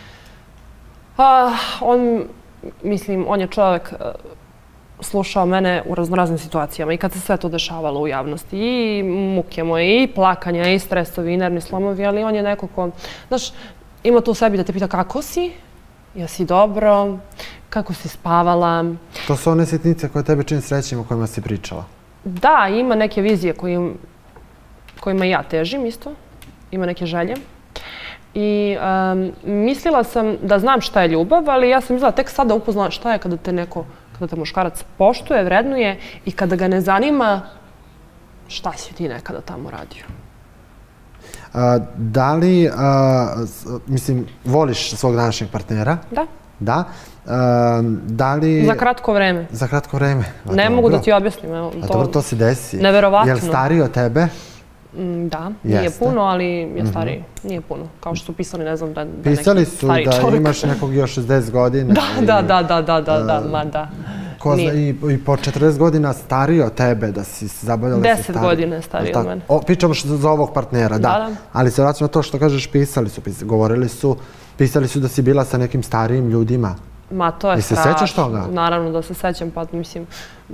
[SPEAKER 3] on, mislim, on je čovjek slušao mene u raznoraznim situacijama i kad se sve to dešavalo u javnosti, i muke moje, i plakanja, i stresovi, i nervni slomovi, ali on je neko ko, znaš, ima to u sebi da te pita kako si, jesi dobro, kako si spavala.
[SPEAKER 2] To su one sitnice koje tebe čini srećnim o kojima si pričala.
[SPEAKER 3] Da, ima neke vizije kojima i ja težim isto, ima neke želje. I mislila sam da znam šta je ljubav, ali ja sam mislila tek sada upoznala šta je kada te neko, kada te muškarac poštuje, vrednuje i kada ga ne zanima šta si ti nekada tamo radio.
[SPEAKER 2] Da li, mislim, voliš svog današnjeg partnera?
[SPEAKER 3] Da.
[SPEAKER 2] Da. Da li...
[SPEAKER 3] Za kratko vreme.
[SPEAKER 2] Za kratko vreme.
[SPEAKER 3] Ne mogu da ti objasnim.
[SPEAKER 2] A dobro, to se desi.
[SPEAKER 3] Neverovatno.
[SPEAKER 2] Je li stariji od tebe?
[SPEAKER 3] Da, nije puno, ali je stariji. Nije puno. Kao što su pisali, ne znam da je neki stariji
[SPEAKER 2] čovjek.
[SPEAKER 3] Pisali
[SPEAKER 2] su da imaš nekog još šezdeset godina.
[SPEAKER 3] Da, da, da, da, da, da, ma da.
[SPEAKER 2] I po četrdeset godina stariji od tebe, da si zabavljala se stariji.
[SPEAKER 3] deset godina je stariji od mene.
[SPEAKER 2] Pričamo za ovog partnera, da. Ali se vraćamo na to što kažeš, pisali su, govorili su, pisali su da si bila sa nekim starijim ljudima.
[SPEAKER 3] Ma, to je strašno.
[SPEAKER 2] I se sećaš toga?
[SPEAKER 3] Naravno da se sećam, pa mislim...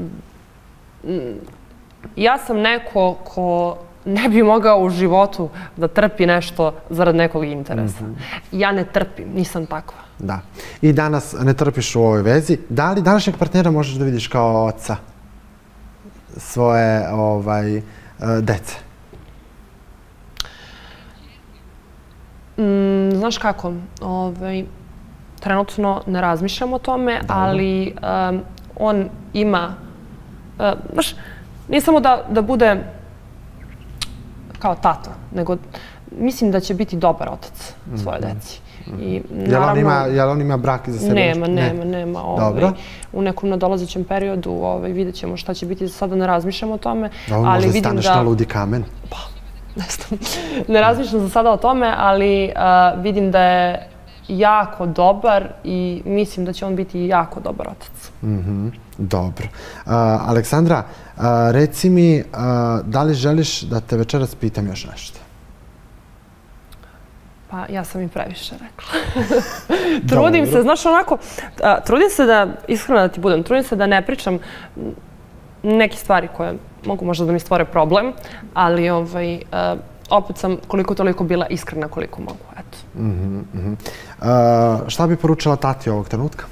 [SPEAKER 3] Ja sam neko ko ne bi mogao u životu da trpi nešto zarad nekog interesa. Ja ne trpim, nisam takva.
[SPEAKER 2] Da. I danas ne trpiš u ovoj vezi. Da li današnjeg partnera možeš da vidiš kao oca svoje dece?
[SPEAKER 3] Znaš kako, trenutno ne razmišljam o tome, ali on ima, znaš, nije samo da bude kao tata, nego mislim da će biti dobar otac svoje deci.
[SPEAKER 2] Jel on ima brak iza sebe?
[SPEAKER 3] Nema, nema, nema. U nekom nadolazećem periodu vidjet ćemo šta će biti. Sada ne razmišljam o tome.
[SPEAKER 2] Možda staneš na ludi kamen?
[SPEAKER 3] Pa, ne znam. Ne razmišljam za sada o tome, ali vidim da je jako dobar i mislim da će on biti jako dobar otac.
[SPEAKER 2] Dobro. Aleksandra, reci mi, da li želiš da te večeras pitam još nešto?
[SPEAKER 3] Pa ja sam im previše rekla. Trudim se, znaš onako, trudim se da, iskreno da ti budem, trudim se da ne pričam neke stvari koje mogu možda da mi stvore problem, ali opet sam koliko toliko bila iskrena koliko mogu, eto.
[SPEAKER 2] Šta bi poručila tati ovog trenutka?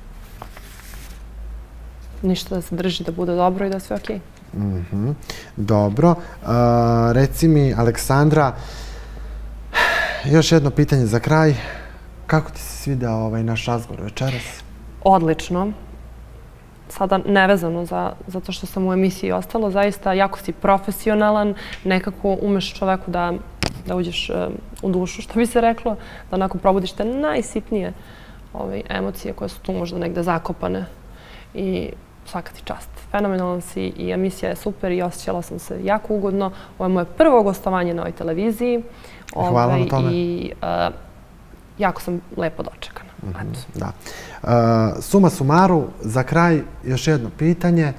[SPEAKER 3] Ništa, da se drži, da bude dobro i da je sve okej.
[SPEAKER 2] Dobro. Reci mi, Aleksandra, još jedno pitanje za kraj. Kako ti se svidao ovaj naš razgovor večeras?
[SPEAKER 3] Odlično. Sada nevezano zato što sam u emisiji ostalo. Zaista jako si profesionalan. Nekako umeš čoveku da uđeš u dušu, što bi se reklo. Da onako probudiš te najsitnije emocije koje su tu možda negde zakopane. I svaka ti čast. Fenomenalan si i emisija je super i osjećala sam se jako ugodno. Ovo je moje prvo gostovanje na ovoj televiziji.
[SPEAKER 2] Hvala na tome.
[SPEAKER 3] I jako sam lepo dočekana.
[SPEAKER 2] Da. Suma sumaru, za kraj još jedno pitanje.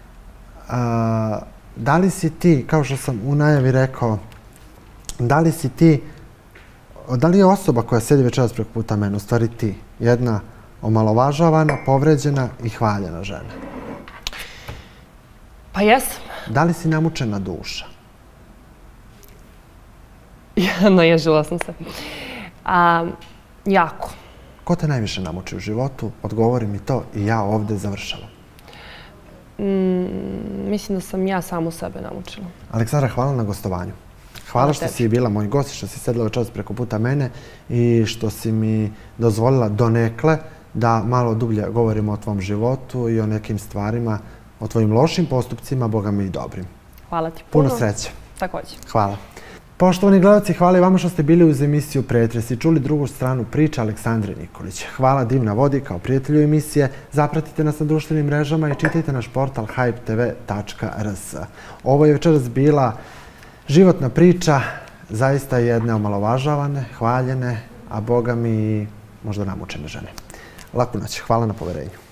[SPEAKER 2] Da li si ti, kao što sam u najavi rekao, da li si ti, da li je osoba koja sedi večeras preko puta mene, u stvari ti, jedna omalovažavana, povređena i hvaljena žena?
[SPEAKER 3] Pa jesam.
[SPEAKER 2] Da li si namučena duša?
[SPEAKER 3] Naježila sam se. Jako.
[SPEAKER 2] Ko te najviše namuči u životu? Odgovori mi to i ja ovde završavam.
[SPEAKER 3] Mislim da sam ja samu sebe namučila.
[SPEAKER 2] Aleksandra, hvala na gostovanju. Hvala što si bila moj gost, što si sedela večeras preko puta mene i što si mi dozvolila donekle da malo dublje govorimo o tvom životu i o nekim stvarima, o tvojim lošim postupcima, Boga mi i dobrim.
[SPEAKER 3] Hvala ti puno.
[SPEAKER 2] Puno sreće.
[SPEAKER 3] Također.
[SPEAKER 2] Hvala. Poštovani gledalci, hvala i vama što ste bili uz emisiju Pretres i čuli drugu stranu priče Aleksandre Nikolić. Hvala Divna Vodi kao prijatelju emisije. Zapratite nas na društvenim mrežama i čitajte naš portal hype t v tačka r s. Ovo je večeras bila životna priča, zaista jedne omalovažavane, hvaljene, a Boga mi možda namučene žene. Laku noć. Hvala na poverenju.